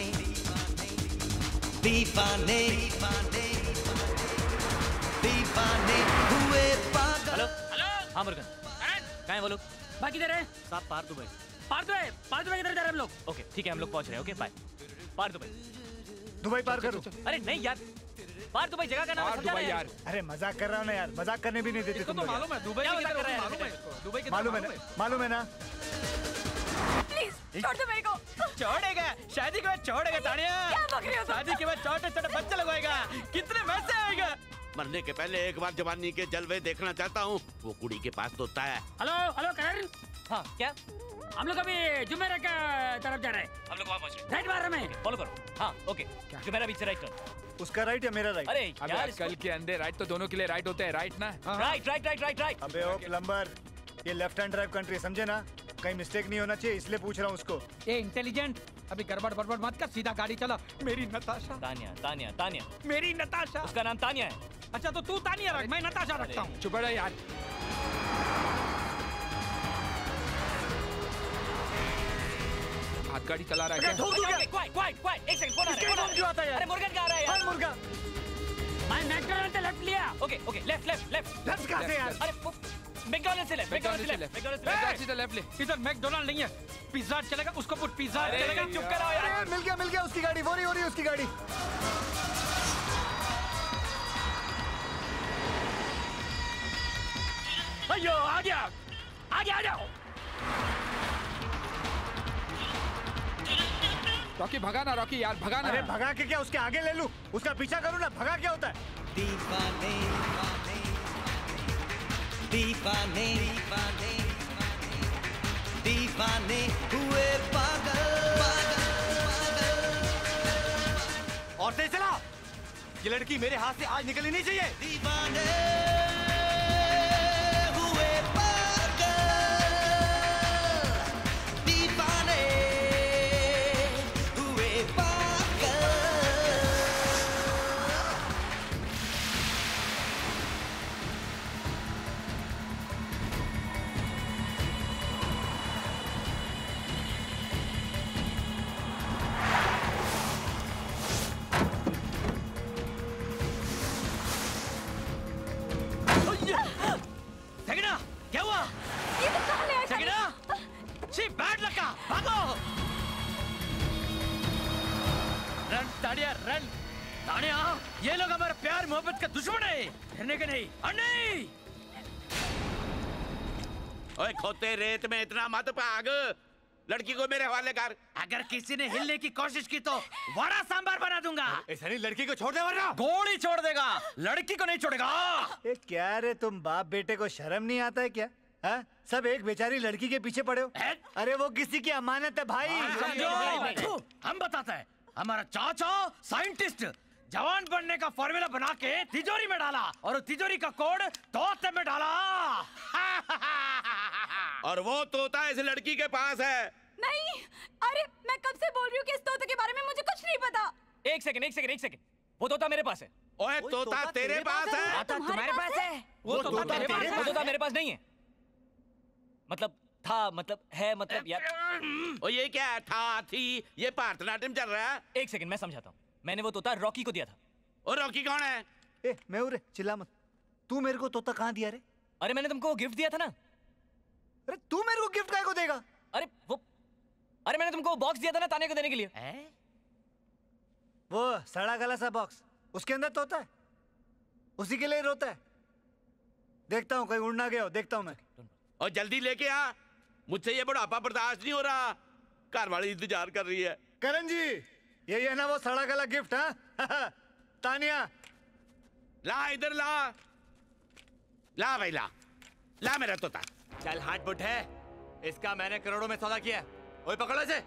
दीवाने दीवाने हुए पागल। Hello hello. हाँ मुर्गन, कहाँ है वो लोग? बाकी दे रहे हैं साहब पार दुबई। पार दुबई, पार दुबई किधर जा रहे हैं हम लोग? ओके ठीक है, हम लोग पहुंच रहे हैं। Okay bye. पार दुबई। दुबई पार करो। अरे नहीं यार, पार दुबई जगह का नाम है, समझा नहीं यार। अरे मजाक कर रहा हूँ ना यार, मजाक करने भी नहीं देते तुम लोग। मालूम है दुबई की तरफ मालूम है इसको। दुबई की मालूम है ना, मालूम है ना। प्लीज छोड़ दो मेरे को। छोड़ेगा? शादी के बाद छोड़ेगा तानिया? क्या बक रहे हो तुम? शादी के बाद छोटे छोटे बच्चे लगवाएगा। कितने पैसे आएगा? मरने के पहले एक बार जवानी के जलवे देखना चाहता हूँ। वो कुड़ी के पास तो है। Hello hello Karan. हाँ क्या? हम लोग अभी जुमेरे का तरफ जा रहे हैं। हम लोग वहाँ पहुँच रहे हैं। राइट मार रहा मैं। फॉलो करो। हाँ ओके, जो मेरा पीछे राइट टर्न। उसका राइट या मेरा राइट? अरे अबे यार कल के अंधे राइट तो दोनों के लिए राइट होते हैं, राइट ना? Right right right right right. अबे ओ प्लम्बर, ये लेफ्ट हैंड ड्राइव कंट्री, समझे ना? कहीं मिस्टेक नहीं होना चाहिए, इसलिए पूछ रहा हूँ उसको। ये इंटेलिजेंट, अभी गड़बड़ बड़बड़ मत कर, सीधा गाड़ी चला। मेरी नताशा। तानिया तानिया तानिया। मेरी नताशा। उसका नाम तानिया है। अच्छा तो तू तानिया रख, मैं नताशा रखता हूँ। चुप रहो यार। हाथ गाड़ी चला रहा है क्या? क्वाइट क्वाइट क्वाइट, एक सेकंड, फोन आ रहा है, फोन आ रहा है। क्यों आता है यार? अरे मुर्गन कहाँ आ रहा है यार? मुर्गा। मैं मैकडॉनल्ड से लेफ्ट लिया। Okay okay, left left left. Left कहाँ से यार? अरे मैकडॉनल्ड से लेफ्ट, मैकडॉनल्ड से लेफ्ट, मैकडॉनल्ड से लेफ्ट। सीधा लेफ्ट ले। इधर मैकडॉनल्ड नहीं है, पिज्जा चलेगा, उसको पुट पिज्जा अरे चलेगा। चुप करो यार। मिल गया मिल गया उसकी गाड़ी, वो रही हो रही है उसकी गाड़ी। अयो आ गया, आ गया, आ जाओ। रॉकी भगा ना, रॉकी यार भगा ना। अरे भगा के क्या, उसके आगे ले लूं? उसका पीछा करूं ना? भगा क्या होता है? दीवाने दीवाने दीवाने दीवाने हुए पागल और तेज चला, ये लड़की मेरे हाथ से आज निकलनी नहीं चाहिए। दीवाने हुए पागल, दीवाने हुए पागल। सगीना, क्या हुआ? ये तो कहाँ ले आया? सगीना, शी बैड लका, भागो! Run Tania, run! तानिया, ये लोग हमारे प्यार मोहब्बत का दुश्मन है, डरने के नहीं, और नहीं! ओए खोते रेत में इतना मत भाग, लड़की को मेरे हवाले कर। अगर किसी ने हिलने की कोशिश की तो वड़ा सांबार बना दूंगा। ऐसा नहीं, लड़की को छोड़ दे वरना गोली छोड़ देगा, लड़की को नहीं छोड़ेगा। ए क्या रे, तुम बाप बेटे को शर्म नहीं आता है क्या? हाँ? सब एक बेचारी लड़की के पीछे पड़े हो। अरे वो किसी की अमानत है भाई। समझो, हम बताते हैं, हमारा चाचा साइंटिस्ट जवान बनने का फॉर्मूला बना के तिजोरी में डाला और तिजोरी का कोड तोते में डाला। और वो तोता इस लड़की के पास है। नहीं, अरे मैं कब से बोल रही हूँ कि इस तोते के बारे में मुझे कुछ नहीं पता। एक सेकंड एक सेकंड एक सेकंड, वो तोता मेरे पास है। ओए तोता तेरे पास है? तोता तुम्हारे पास है? वो तोता मेरे पास है। वो तोता मेरे पास नहीं है, मतलब था, मतलब है, मतलब यार। ओ ये क्या था, थी, ये भारतनाट्यम चल रहा है। एक सेकंड मैं समझाता हूँ। मैंने वो तोता रॉकी को दिया था। और रॉकी कौन है? ए मैं हूँ रे, चिल्ला मत। तू मेरे को तोता कहाँ दिया रे? अरे मैंने तुमको वो गिफ्ट दिया था ना। अरे तू मेरे को गिफ्ट काहे को देगा? अरे वो, अरे मैंने तुमको वो बॉक्स दिया था ना ताने को देने के लिए। है? वो सड़ा गला सा बॉक्स, उसके अंदर तोता है, उसी के लिए रोता है। देखता हूँ कहीं उड़ ना गया हो, देखता हूँ मैं। और जल्दी लेके आ, मुझसे ये बुढ़ापा बर्दाश्त नहीं हो रहा, घर वाली इंतजार कर रही है। करण जी, यही है ना वो सड़ा गला गिफ्ट? हाँ तानिया ला इधर ला, ला भाई ला, ला मेरा तोता। चल हाथ बुट है, इसका मैंने करोड़ों में सौदा किया। ओए पकड़ो इसे।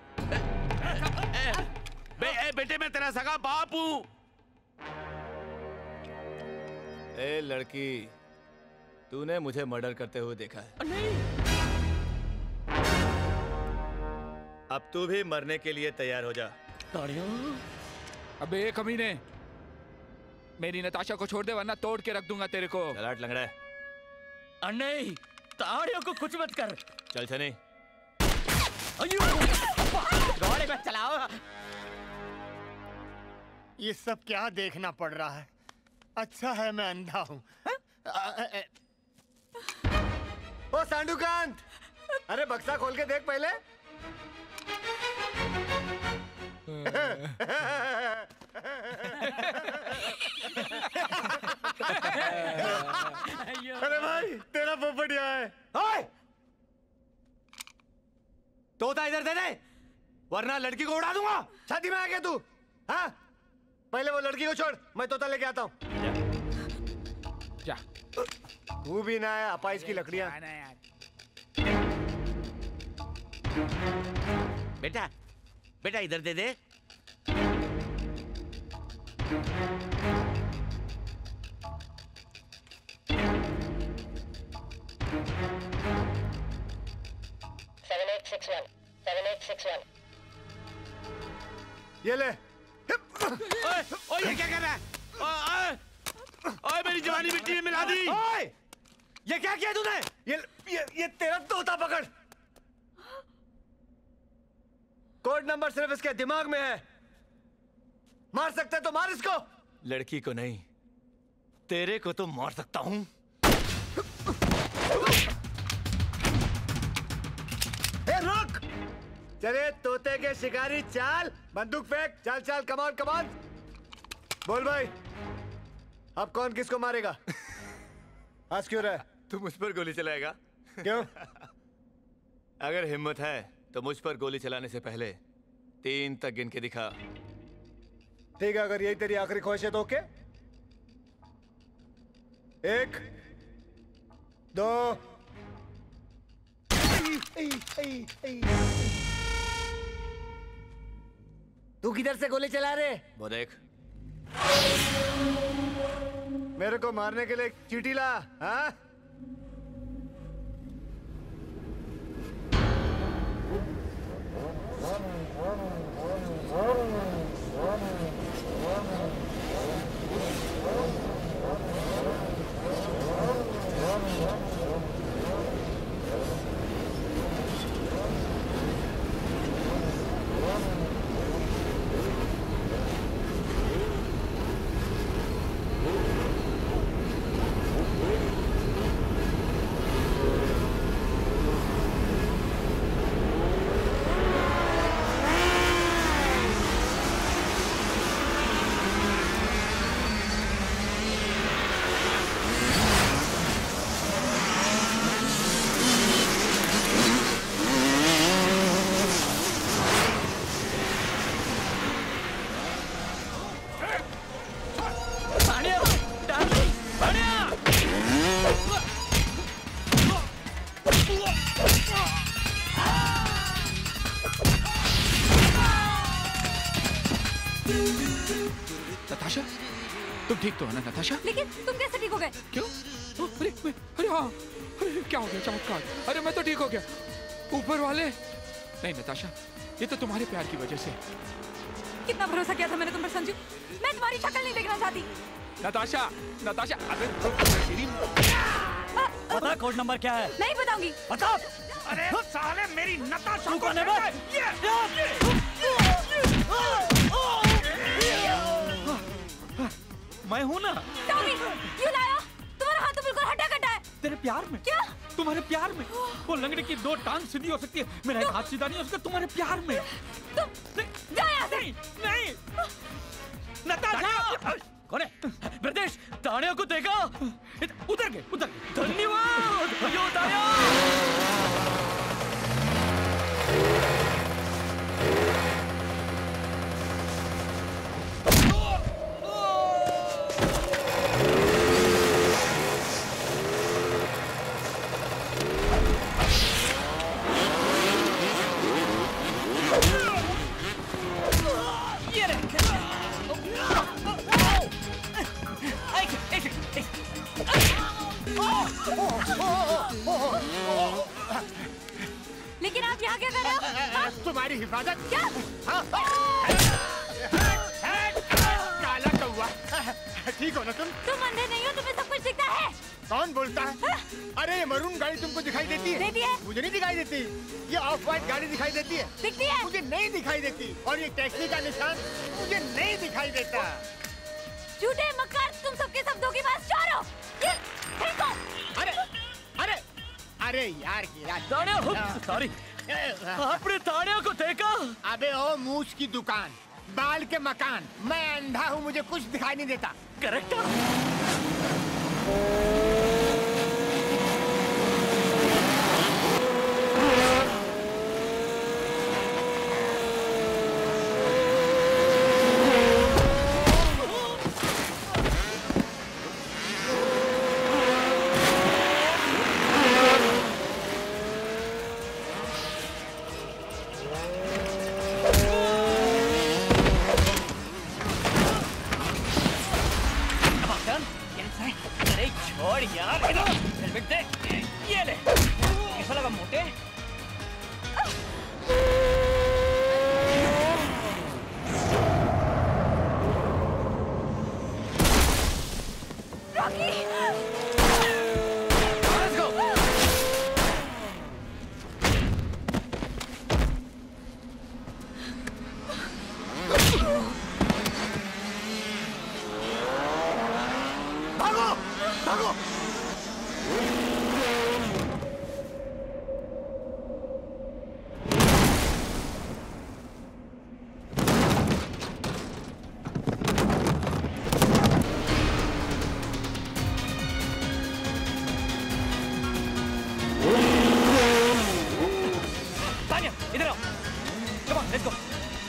बे, ए, बेटे मैं तेरा सगा बाप हूँ। ए लड़की, तूने मुझे मर्डर करते हुए देखा है। नहीं। अब तू भी मरने के लिए तैयार हो जा। अबे कमीने, मेरी नताशा को छोड़ दे वरना तोड़ के रख दूंगा तेरे को। चलाट लंगड़ा है। नहीं, ताड़ियों को कुछ मत कर। चल छनी। घोड़े पे चलाओ। ये सब क्या देखना पड़ रहा है? अच्छा है मैं अंधा हूँ। ओ सांडूकांत, अरे बक्सा खोल के देख पहले। अरे भाई तेरा पोपट यहाँ है। ओए! तोता इधर दे दे, वरना लड़की को उड़ा दूंगा। शादी में आ गया तू? हाँ, पहले वो लड़की को छोड़, मैं तोता लेके आता हूँ। जा। तू भी ना है, अपाइस की लकड़ियाँ। बेटा बेटा इधर दे दे। seven eight six one seven eight six one ये ले। ओए, ओए ये क्या कर रहा है? ओए, ओए मेरी जवानी मिट्टी में मिला दी। ओए, ये क्या किया तूने? ये ये ये तेरा तोता पकड़। कोड नंबर सिर्फ इसके दिमाग में है। मार सकते तो मार इसको। लड़की को नहीं, तेरे को तो मार सकता हूं। ए रुक! चले तोते के शिकारी, चाल बंदूक फेंक, चल चल, कमान कमान। बोल भाई, अब कौन किसको मारेगा? आज क्यों रहा है? तू मुझ पर गोली चलाएगा? क्यों? अगर हिम्मत है तो मुझ पर गोली चलाने से पहले तीन तक गिन के दिखा। ठीक है, अगर यही तेरी आखिरी ख्वाहिश है तो ओके। एक, दो। तू किधर से गोली चला रहे? वो देख। मेरे को मारने के लिए चीटी ला, हाँ? नताशा, तुम ठीक तो हो ना नताशा? लेकिन तुम कैसे ठीक हो गए? क्यों? अरे अरे हाँ, अरे क्या हो गया चमत्कार? अरे मैं तो ठीक हो गया। ऊपर वाले? नहीं नताशा, ये तो तुम्हारे प्यार की वजह से। कितना भरोसा किया था मैंने तुम पर संजू। मैं तुम्हारी शक्ल नहीं देखना चाहती। नताशा, नताशा, अरे पता कोड नंबर क्या है? नहीं बताऊंगी। बता। अरे साले मेरी नताशा को ने बस। मैं हूँ ना। टॉमी, क्यों लाया? तुम्हारा हाथ तो बिल्कुल हटा कटा है। तेरे प्यार में? क्या? तुम्हारे प्यार में? वो लंगड़े की दो टांग सीधी हो सकती है, मेरा एक हाथ सीधा नहीं हो सकता तुम्हारे प्यार में। तुम जा यहाँ से। नहीं, नहीं। नताशा! कौन है? ब्रजेश, तानिया को देखा? उधर गए, उधर। धन्यवाद। यो तानिया। लेकिन आप यहाँ क्या कर रहे हो? तुम्हारी हिफाजत। क्या? काला कौवा। ठीक हो ना तुम? तुम अंधे नहीं हो, तुम्हें सब कुछ दिखता है। कौन बोलता है? अरे मरून गाड़ी तुमको दिखाई देती है? देती है। मुझे नहीं दिखाई देती। ये ऑफ वाइट गाड़ी दिखाई देती है? दिखती है। मुझे नहीं दिखाई देती। और ये टैक्सी का निशान मुझे नहीं दिखाई देता। झूठे मक्कार, तुम सबके शब्दों की बात चोर हो। ये फेंको। अरे अरे अरे यार तानिया, सॉरी। आपने तानिया को देखा? अबे ओ मूछ की दुकान, बाल के मकान, मैं अंधा हूँ, मुझे कुछ दिखाई नहीं देता। Correct. Oh! on, let's go.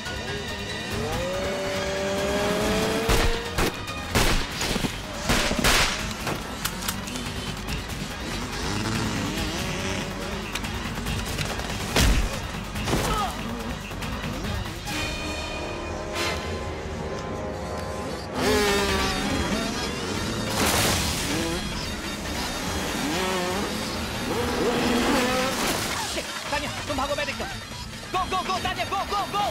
Tanya, तुम भागो, मैं देखता हूँ. Go, go, go, Tanya, go, go, go.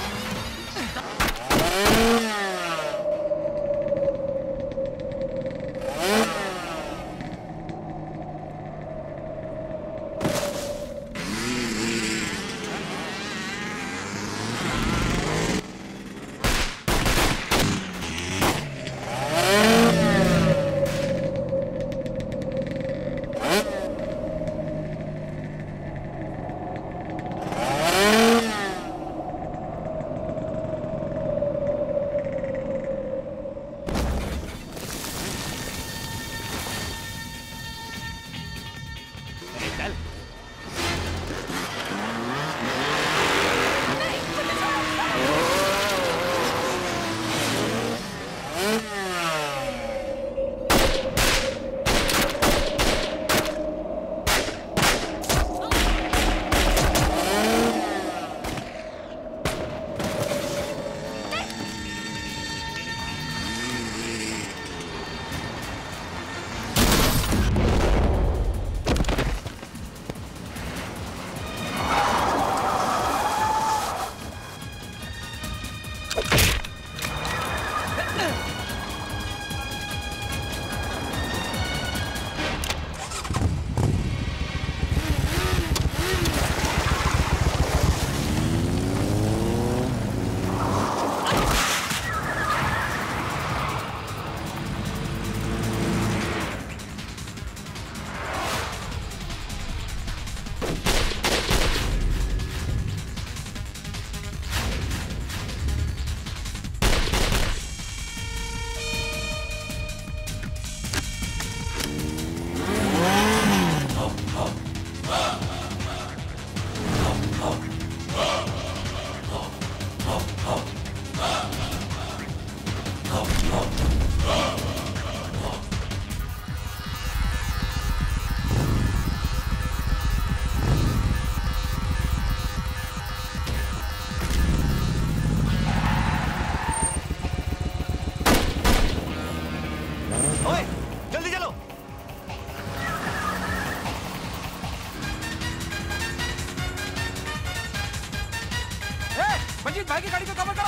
भाई की गाड़ी को कवर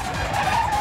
करो।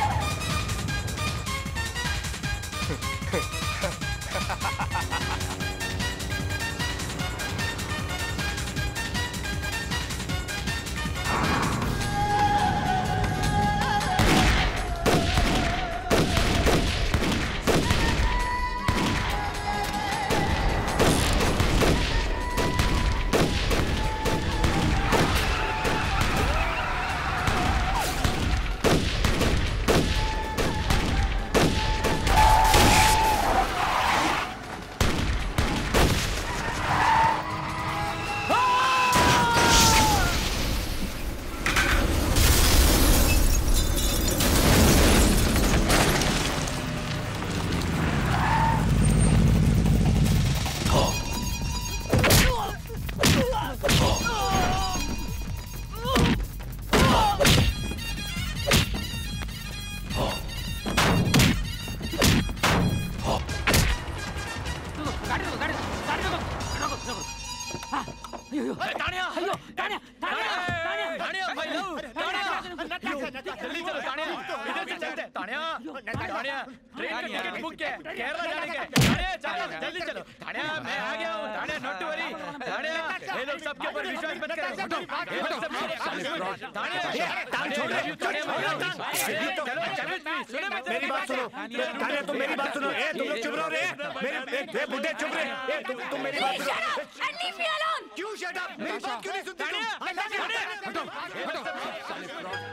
मेरी बात सुनो, तान्या तुम मेरी बात सुनो, ए तुम लोग चुप रहो रे, मेरे ए बुड्ढे चुप रहे, ए तुम तुम मेरी बात सुनो। And leave me alone. क्यों shut up? मेरी बात क्यों नहीं सुनते तुम? हटो, हटो।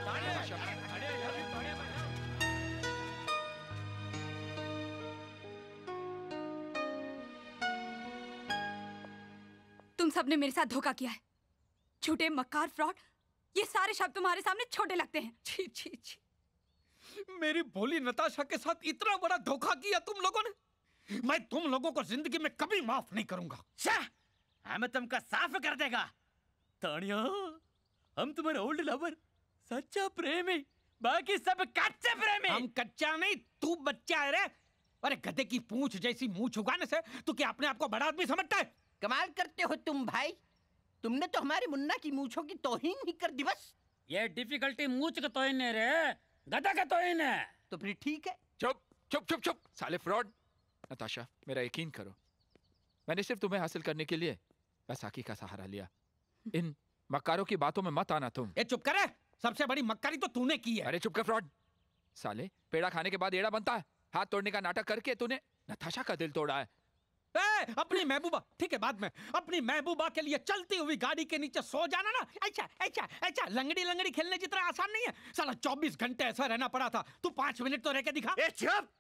तुम सबने मेरे साथ धोखा किया है, झूठे मक्कार फ्रॉड, ये सारे शब्द तुम्हारे सामने छोटे लगते हैं। छी छी छी, मेरी भोली नताशा के साथ इतना बड़ा धोखा किया तुम लोगों ने। मैं तुम लोगों को जिंदगी में कभी माफ नहीं करूंगा। हमें तुमका साफ कर देगा। तानिया, हम तुम्हारे ओल्ड लवर, सच्चा प्रेमी, बाकी सब कच्चे प्रेमी। हम कच्चा नहीं, तू बच्चा है रे। अरे गधे की पूंछ जैसी मूंछ उगाने से तू क्या अपने आप को बड़ा आदमी समझता है? कमाल करते हो तुम भाई, तुमने तो हमारे मुन्ना की मूंछों की तौहीन ही कर दी बस। ये डिफिकल्टी मूंछ का तौहीन है रे, गधा का तौहीन है। तो फिर ठीक है। चुप चुप चुप चुप साले फ्रॉड। नताशा, मेरा यकीन करो, मैंने सिर्फ तुम्हें हासिल करने के लिए बैसाखी का सहारा लिया। इन मक्कारों की बातों में मत आना तुम। ए चुप करे, सबसे बड़ी मक्कारी तो तूने की है। अरे चुप कर फ्रॉड। साले, पेड़ा खाने के बाद एड़ा बनता है। हाथ तोड़ने का नाटक करके तूने नताशा का दिल तोड़ा है। ए, अपनी महबूबा, ठीक है बाद में, अपनी महबूबा के लिए चलती हुई गाड़ी के नीचे सो जाना ना, ऐसा ऐसा ऐसा लंगड़ी लंगड़ी खेलने जितना आसान नहीं है। साला चौबीस घंटे ऐसा रहना पड़ा था, तू पांच मिनट तो रह के दिखा। ए चुप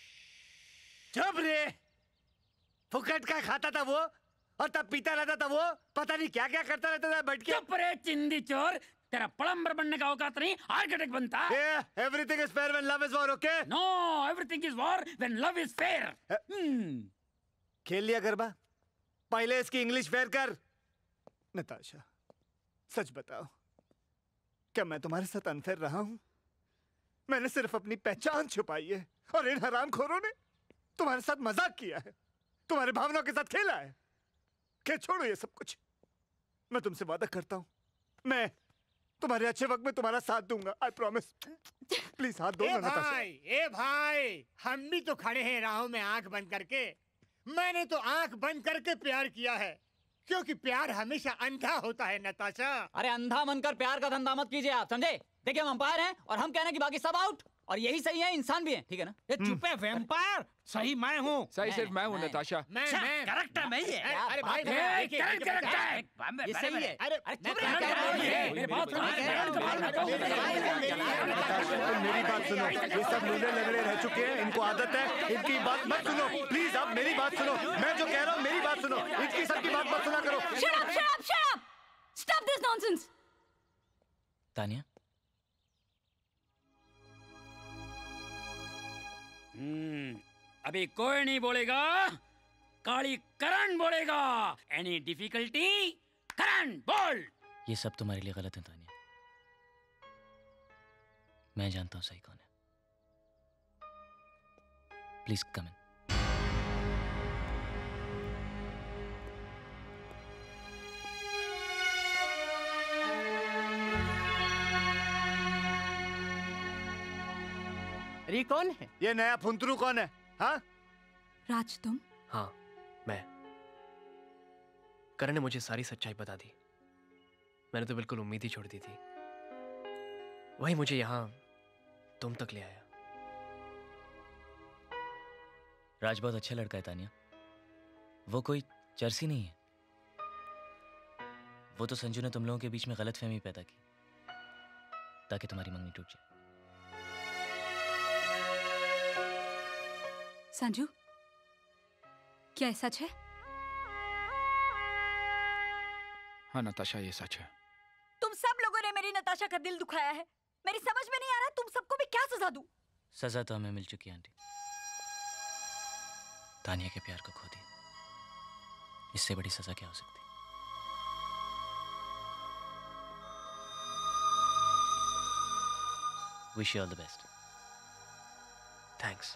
चुप रे, फुकट का खाता था वो और तब पीता रहता था वो, पता नहीं क्या क्या करता रहता था बैठ के। चुप रे चिंदी चोर, तेरा प्लम्बर बनने का औकात नहीं, आर्किटेक्ट बनता है। Yeah, everything is fair when love is war, okay? No, everything is war when love is fair. hmm. खेल लिया गरबा, पहले इसकी इंग्लिश फेयर कर। नताशा, सच बताओ, क्या मैं तुम्हारे साथ अनफेयर रहा हूं? मैंने सिर्फ अपनी पहचान छुपाई है और इन हरामखोरों ने तुम्हारे साथ मजाक किया है, तुम्हारे भावनाओं के साथ खेला है। क्या छोड़ो ये सब कुछ, मैं तुमसे वादा करता हूं, मैं तुम्हारे अच्छे वक्त में तुम्हारा साथ दूंगा। I promise. प्लीज हाथ दो ना नताशा। भाई, ए भाई, हम भी तो खड़े हैं राहों में आंख बंद करके। मैंने तो आंख बंद करके प्यार किया है, क्योंकि प्यार हमेशा अंधा होता है नताशा। अरे अंधा बनकर प्यार का धंधा मत कीजिए आप, समझे? देखिए हम अंपायर हैं और हम कहना कि बाकी सब आउट, और यही सही है, इंसान भी है, ठीक है ना? ये चुप है वैम्पायर, सही मैं हूँ। सही सिर्फ मैं हूँ नताशा। मैं मैं करेक्ट है, मैं ही है। अरे भाई, करेक्ट करेक्ट है, ये सही है। अरे चुप रहे, मेरी बात सुनो। मेरी बात सुनो, ये सब लूले लगड़े रह चुके हैं, इनको आदत है, इनकी बात मत सुनो। प्लीज आप मेरी बात सुनो, मैं जो कह रहा हूँ मेरी बात सुनो, इनकी सबकी बात मत सुना करो। Shut up, shut up, shut up! Stop this nonsense! Tania, हम्म, अभी कोई नहीं बोलेगा, काली करण बोलेगा। एनी डिफिकल्टी, करण बोल। ये सब तुम्हारे लिए गलत है तानिया, मैं जानता हूँ सही कौन है। Please come in. ये कौन है? ये नया फुंतरू कौन है? हाँ राज, तुम? हाँ मैं। करण ने मुझे सारी सच्चाई बता दी। मैंने तो बिल्कुल उम्मीद ही छोड़ दी थी, वही मुझे यहाँ तुम तक ले आया। राज बहुत अच्छा लड़का है तानिया, वो कोई चर्सी नहीं है। वो तो संजू ने तुम लोगों के बीच में गलतफहमी पैदा की ताकि तुम्हारी मंगनी टूट जाए। संजू, क्या सच है? हाँ नताशा, ये सच है। तुम सब लोगों ने मेरी नताशा का दिल दुखाया है। मेरी समझ में नहीं आ रहा तुम सबको मैं क्या सजा दूं? सजा तो हमें मिल चुकी है आंटी। तानिया के प्यार को खो दिया, इससे बड़ी सजा क्या हो सकती? Wish you all the best. Thanks.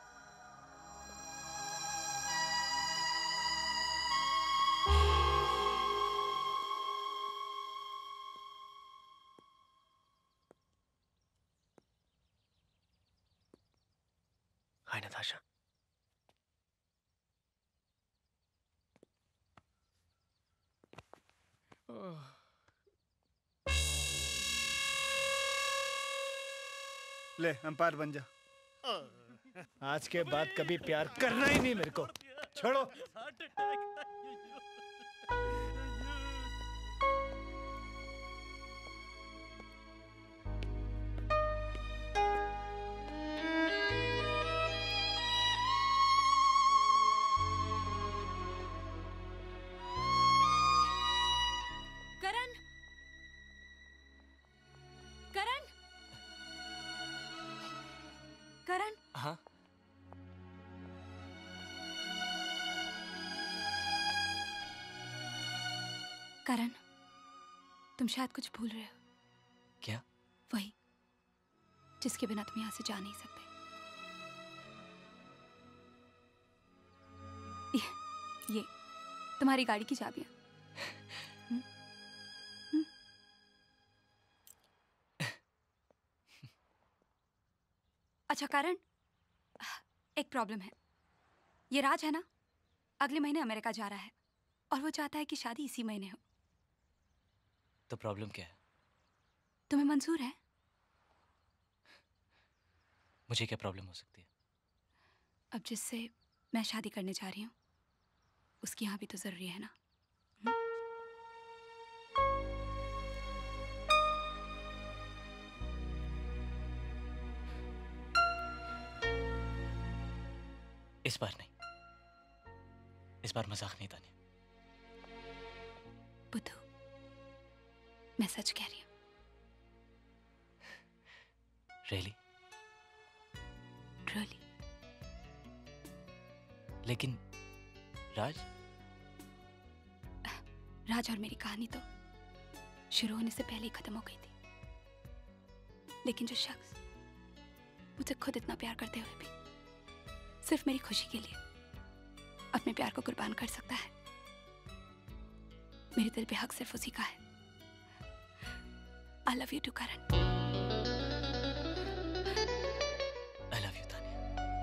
Hi, Natasha. ले अंपायर बन जा। आज के बाद कभी प्यार करना ही नहीं मेरे को। छोड़ो। करण, तुम शायद कुछ भूल रहे हो। क्या? वही जिसके बिना तुम यहाँ से जा नहीं सकते। ये, ये तुम्हारी गाड़ी की चाबियां। हम्म? हम्म? अच्छा करण, एक प्रॉब्लम है। ये राज है ना, अगले महीने अमेरिका जा रहा है और वो चाहता है कि शादी इसी महीने हो। तो प्रॉब्लम क्या है? तुम्हें मंजूर है? मुझे क्या प्रॉब्लम हो सकती है? अब जिससे मैं शादी करने जा रही हूँ उसकी यहाँ भी तो जरूरी है ना। इस बार नहीं, इस बार मजाक नहीं तान्या। बुद्धू, मैं सच कह रही हूँ। रियली? रियली? लेकिन राज? राज और मेरी कहानी तो शुरू होने से पहले ही खत्म हो गई थी। लेकिन जो शख्स मुझे खुद इतना प्यार करते हुए भी सिर्फ मेरी खुशी के लिए अपने प्यार को कुर्बान कर सकता है, मेरे दिल पे हक सिर्फ उसी का है। I love you too, Karan. I love you, Tanya.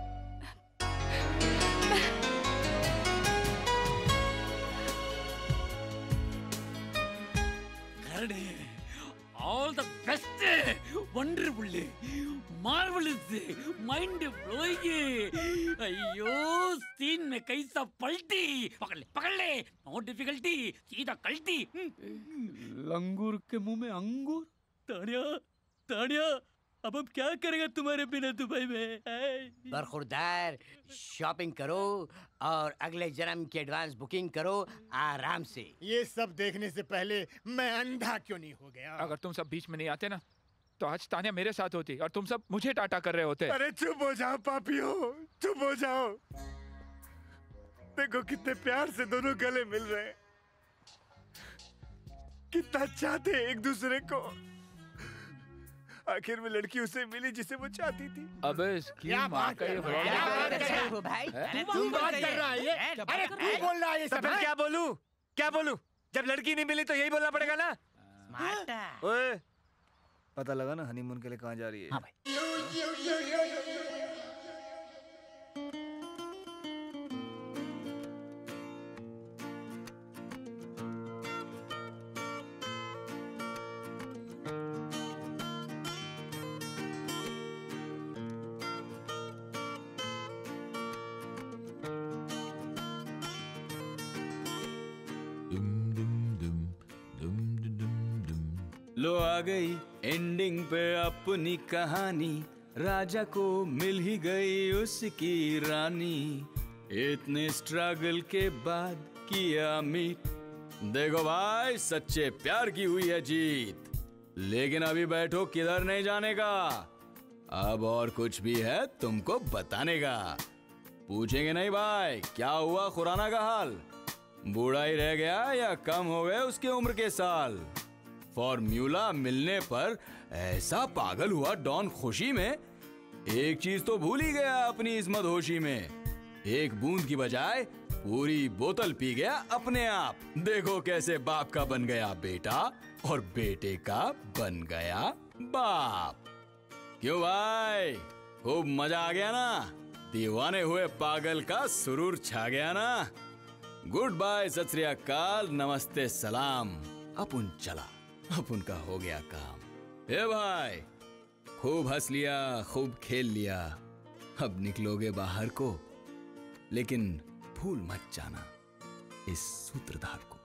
Karan, all the best, wonderful, marvelous, mind blowing. अयो, सीन में कैसा पलटी, पकड़ ले, पकड़ ले, नो डिफिकल्टी, सीधा कल्टी। लंगूर के मुंह में अंगूर। तानिया, तानिया, अब हम क्या करेंगे तुम्हारे बिना दुबई में? बरखुरदार, शॉपिंग करो और अगले जन्म की एडवांस बुकिंग करो आराम से। ये सब देखने से पहले मैं अंधा क्यों नहीं हो गया? अगर तुम सब बीच में नहीं आते ना तो आज तान्या मेरे साथ होती और तुम सब मुझे टाटा कर रहे होते। अरे चुप हो जाओ पापियो, चुप हो जाओ। देखो कितने प्यार से दोनों गले मिल रहे हैं, कितना चाहते एक दूसरे को। आखिर में लड़की उसे मिली जिसे वो चाहती थी। अबे इसकी माँ का ये भाई, तू बात कर रहा है ये? अरे तू बोल रहा है ये सब? क्या बोलूं, क्या बोलूं? जब लड़की नहीं मिली तो यही बोलना पड़ेगा ना। ओए, पता लगा ना हनीमून के लिए कहाँ जा रही है? हाँ भाई। लो आ गई एंडिंग पे अपनी कहानी, राजा को मिल ही गई उसकी रानी। इतने स्ट्रगल के बाद किया मीट, देखो भाई सच्चे प्यार की हुई है जीत। लेकिन अभी बैठो, किधर नहीं जाने का, अब और कुछ भी है तुमको बताने का। पूछेंगे नहीं भाई क्या हुआ खुराना का हाल, बूढ़ा ही रह गया या कम हो गए उसके उम्र के साल। फॉर्मूला मिलने पर ऐसा पागल हुआ डॉन खुशी में, एक चीज तो भूल ही गया अपनी इस्मत होशी में। एक बूंद की बजाय पूरी बोतल पी गया अपने आप। देखो कैसे बाप का बन गया बेटा और बेटे का बन गया बाप। क्यों भाई, खूब मजा आ गया ना? दीवाने हुए पागल का सुरूर छा गया ना? गुड बाय, सत श्री अकाल, नमस्ते सलाम। अपन चला, अपन का हो गया काम। ए भाई, खूब हंस लिया, खूब खेल लिया, अब निकलोगे बाहर को, लेकिन भूल मत जाना इस सूत्रधार को।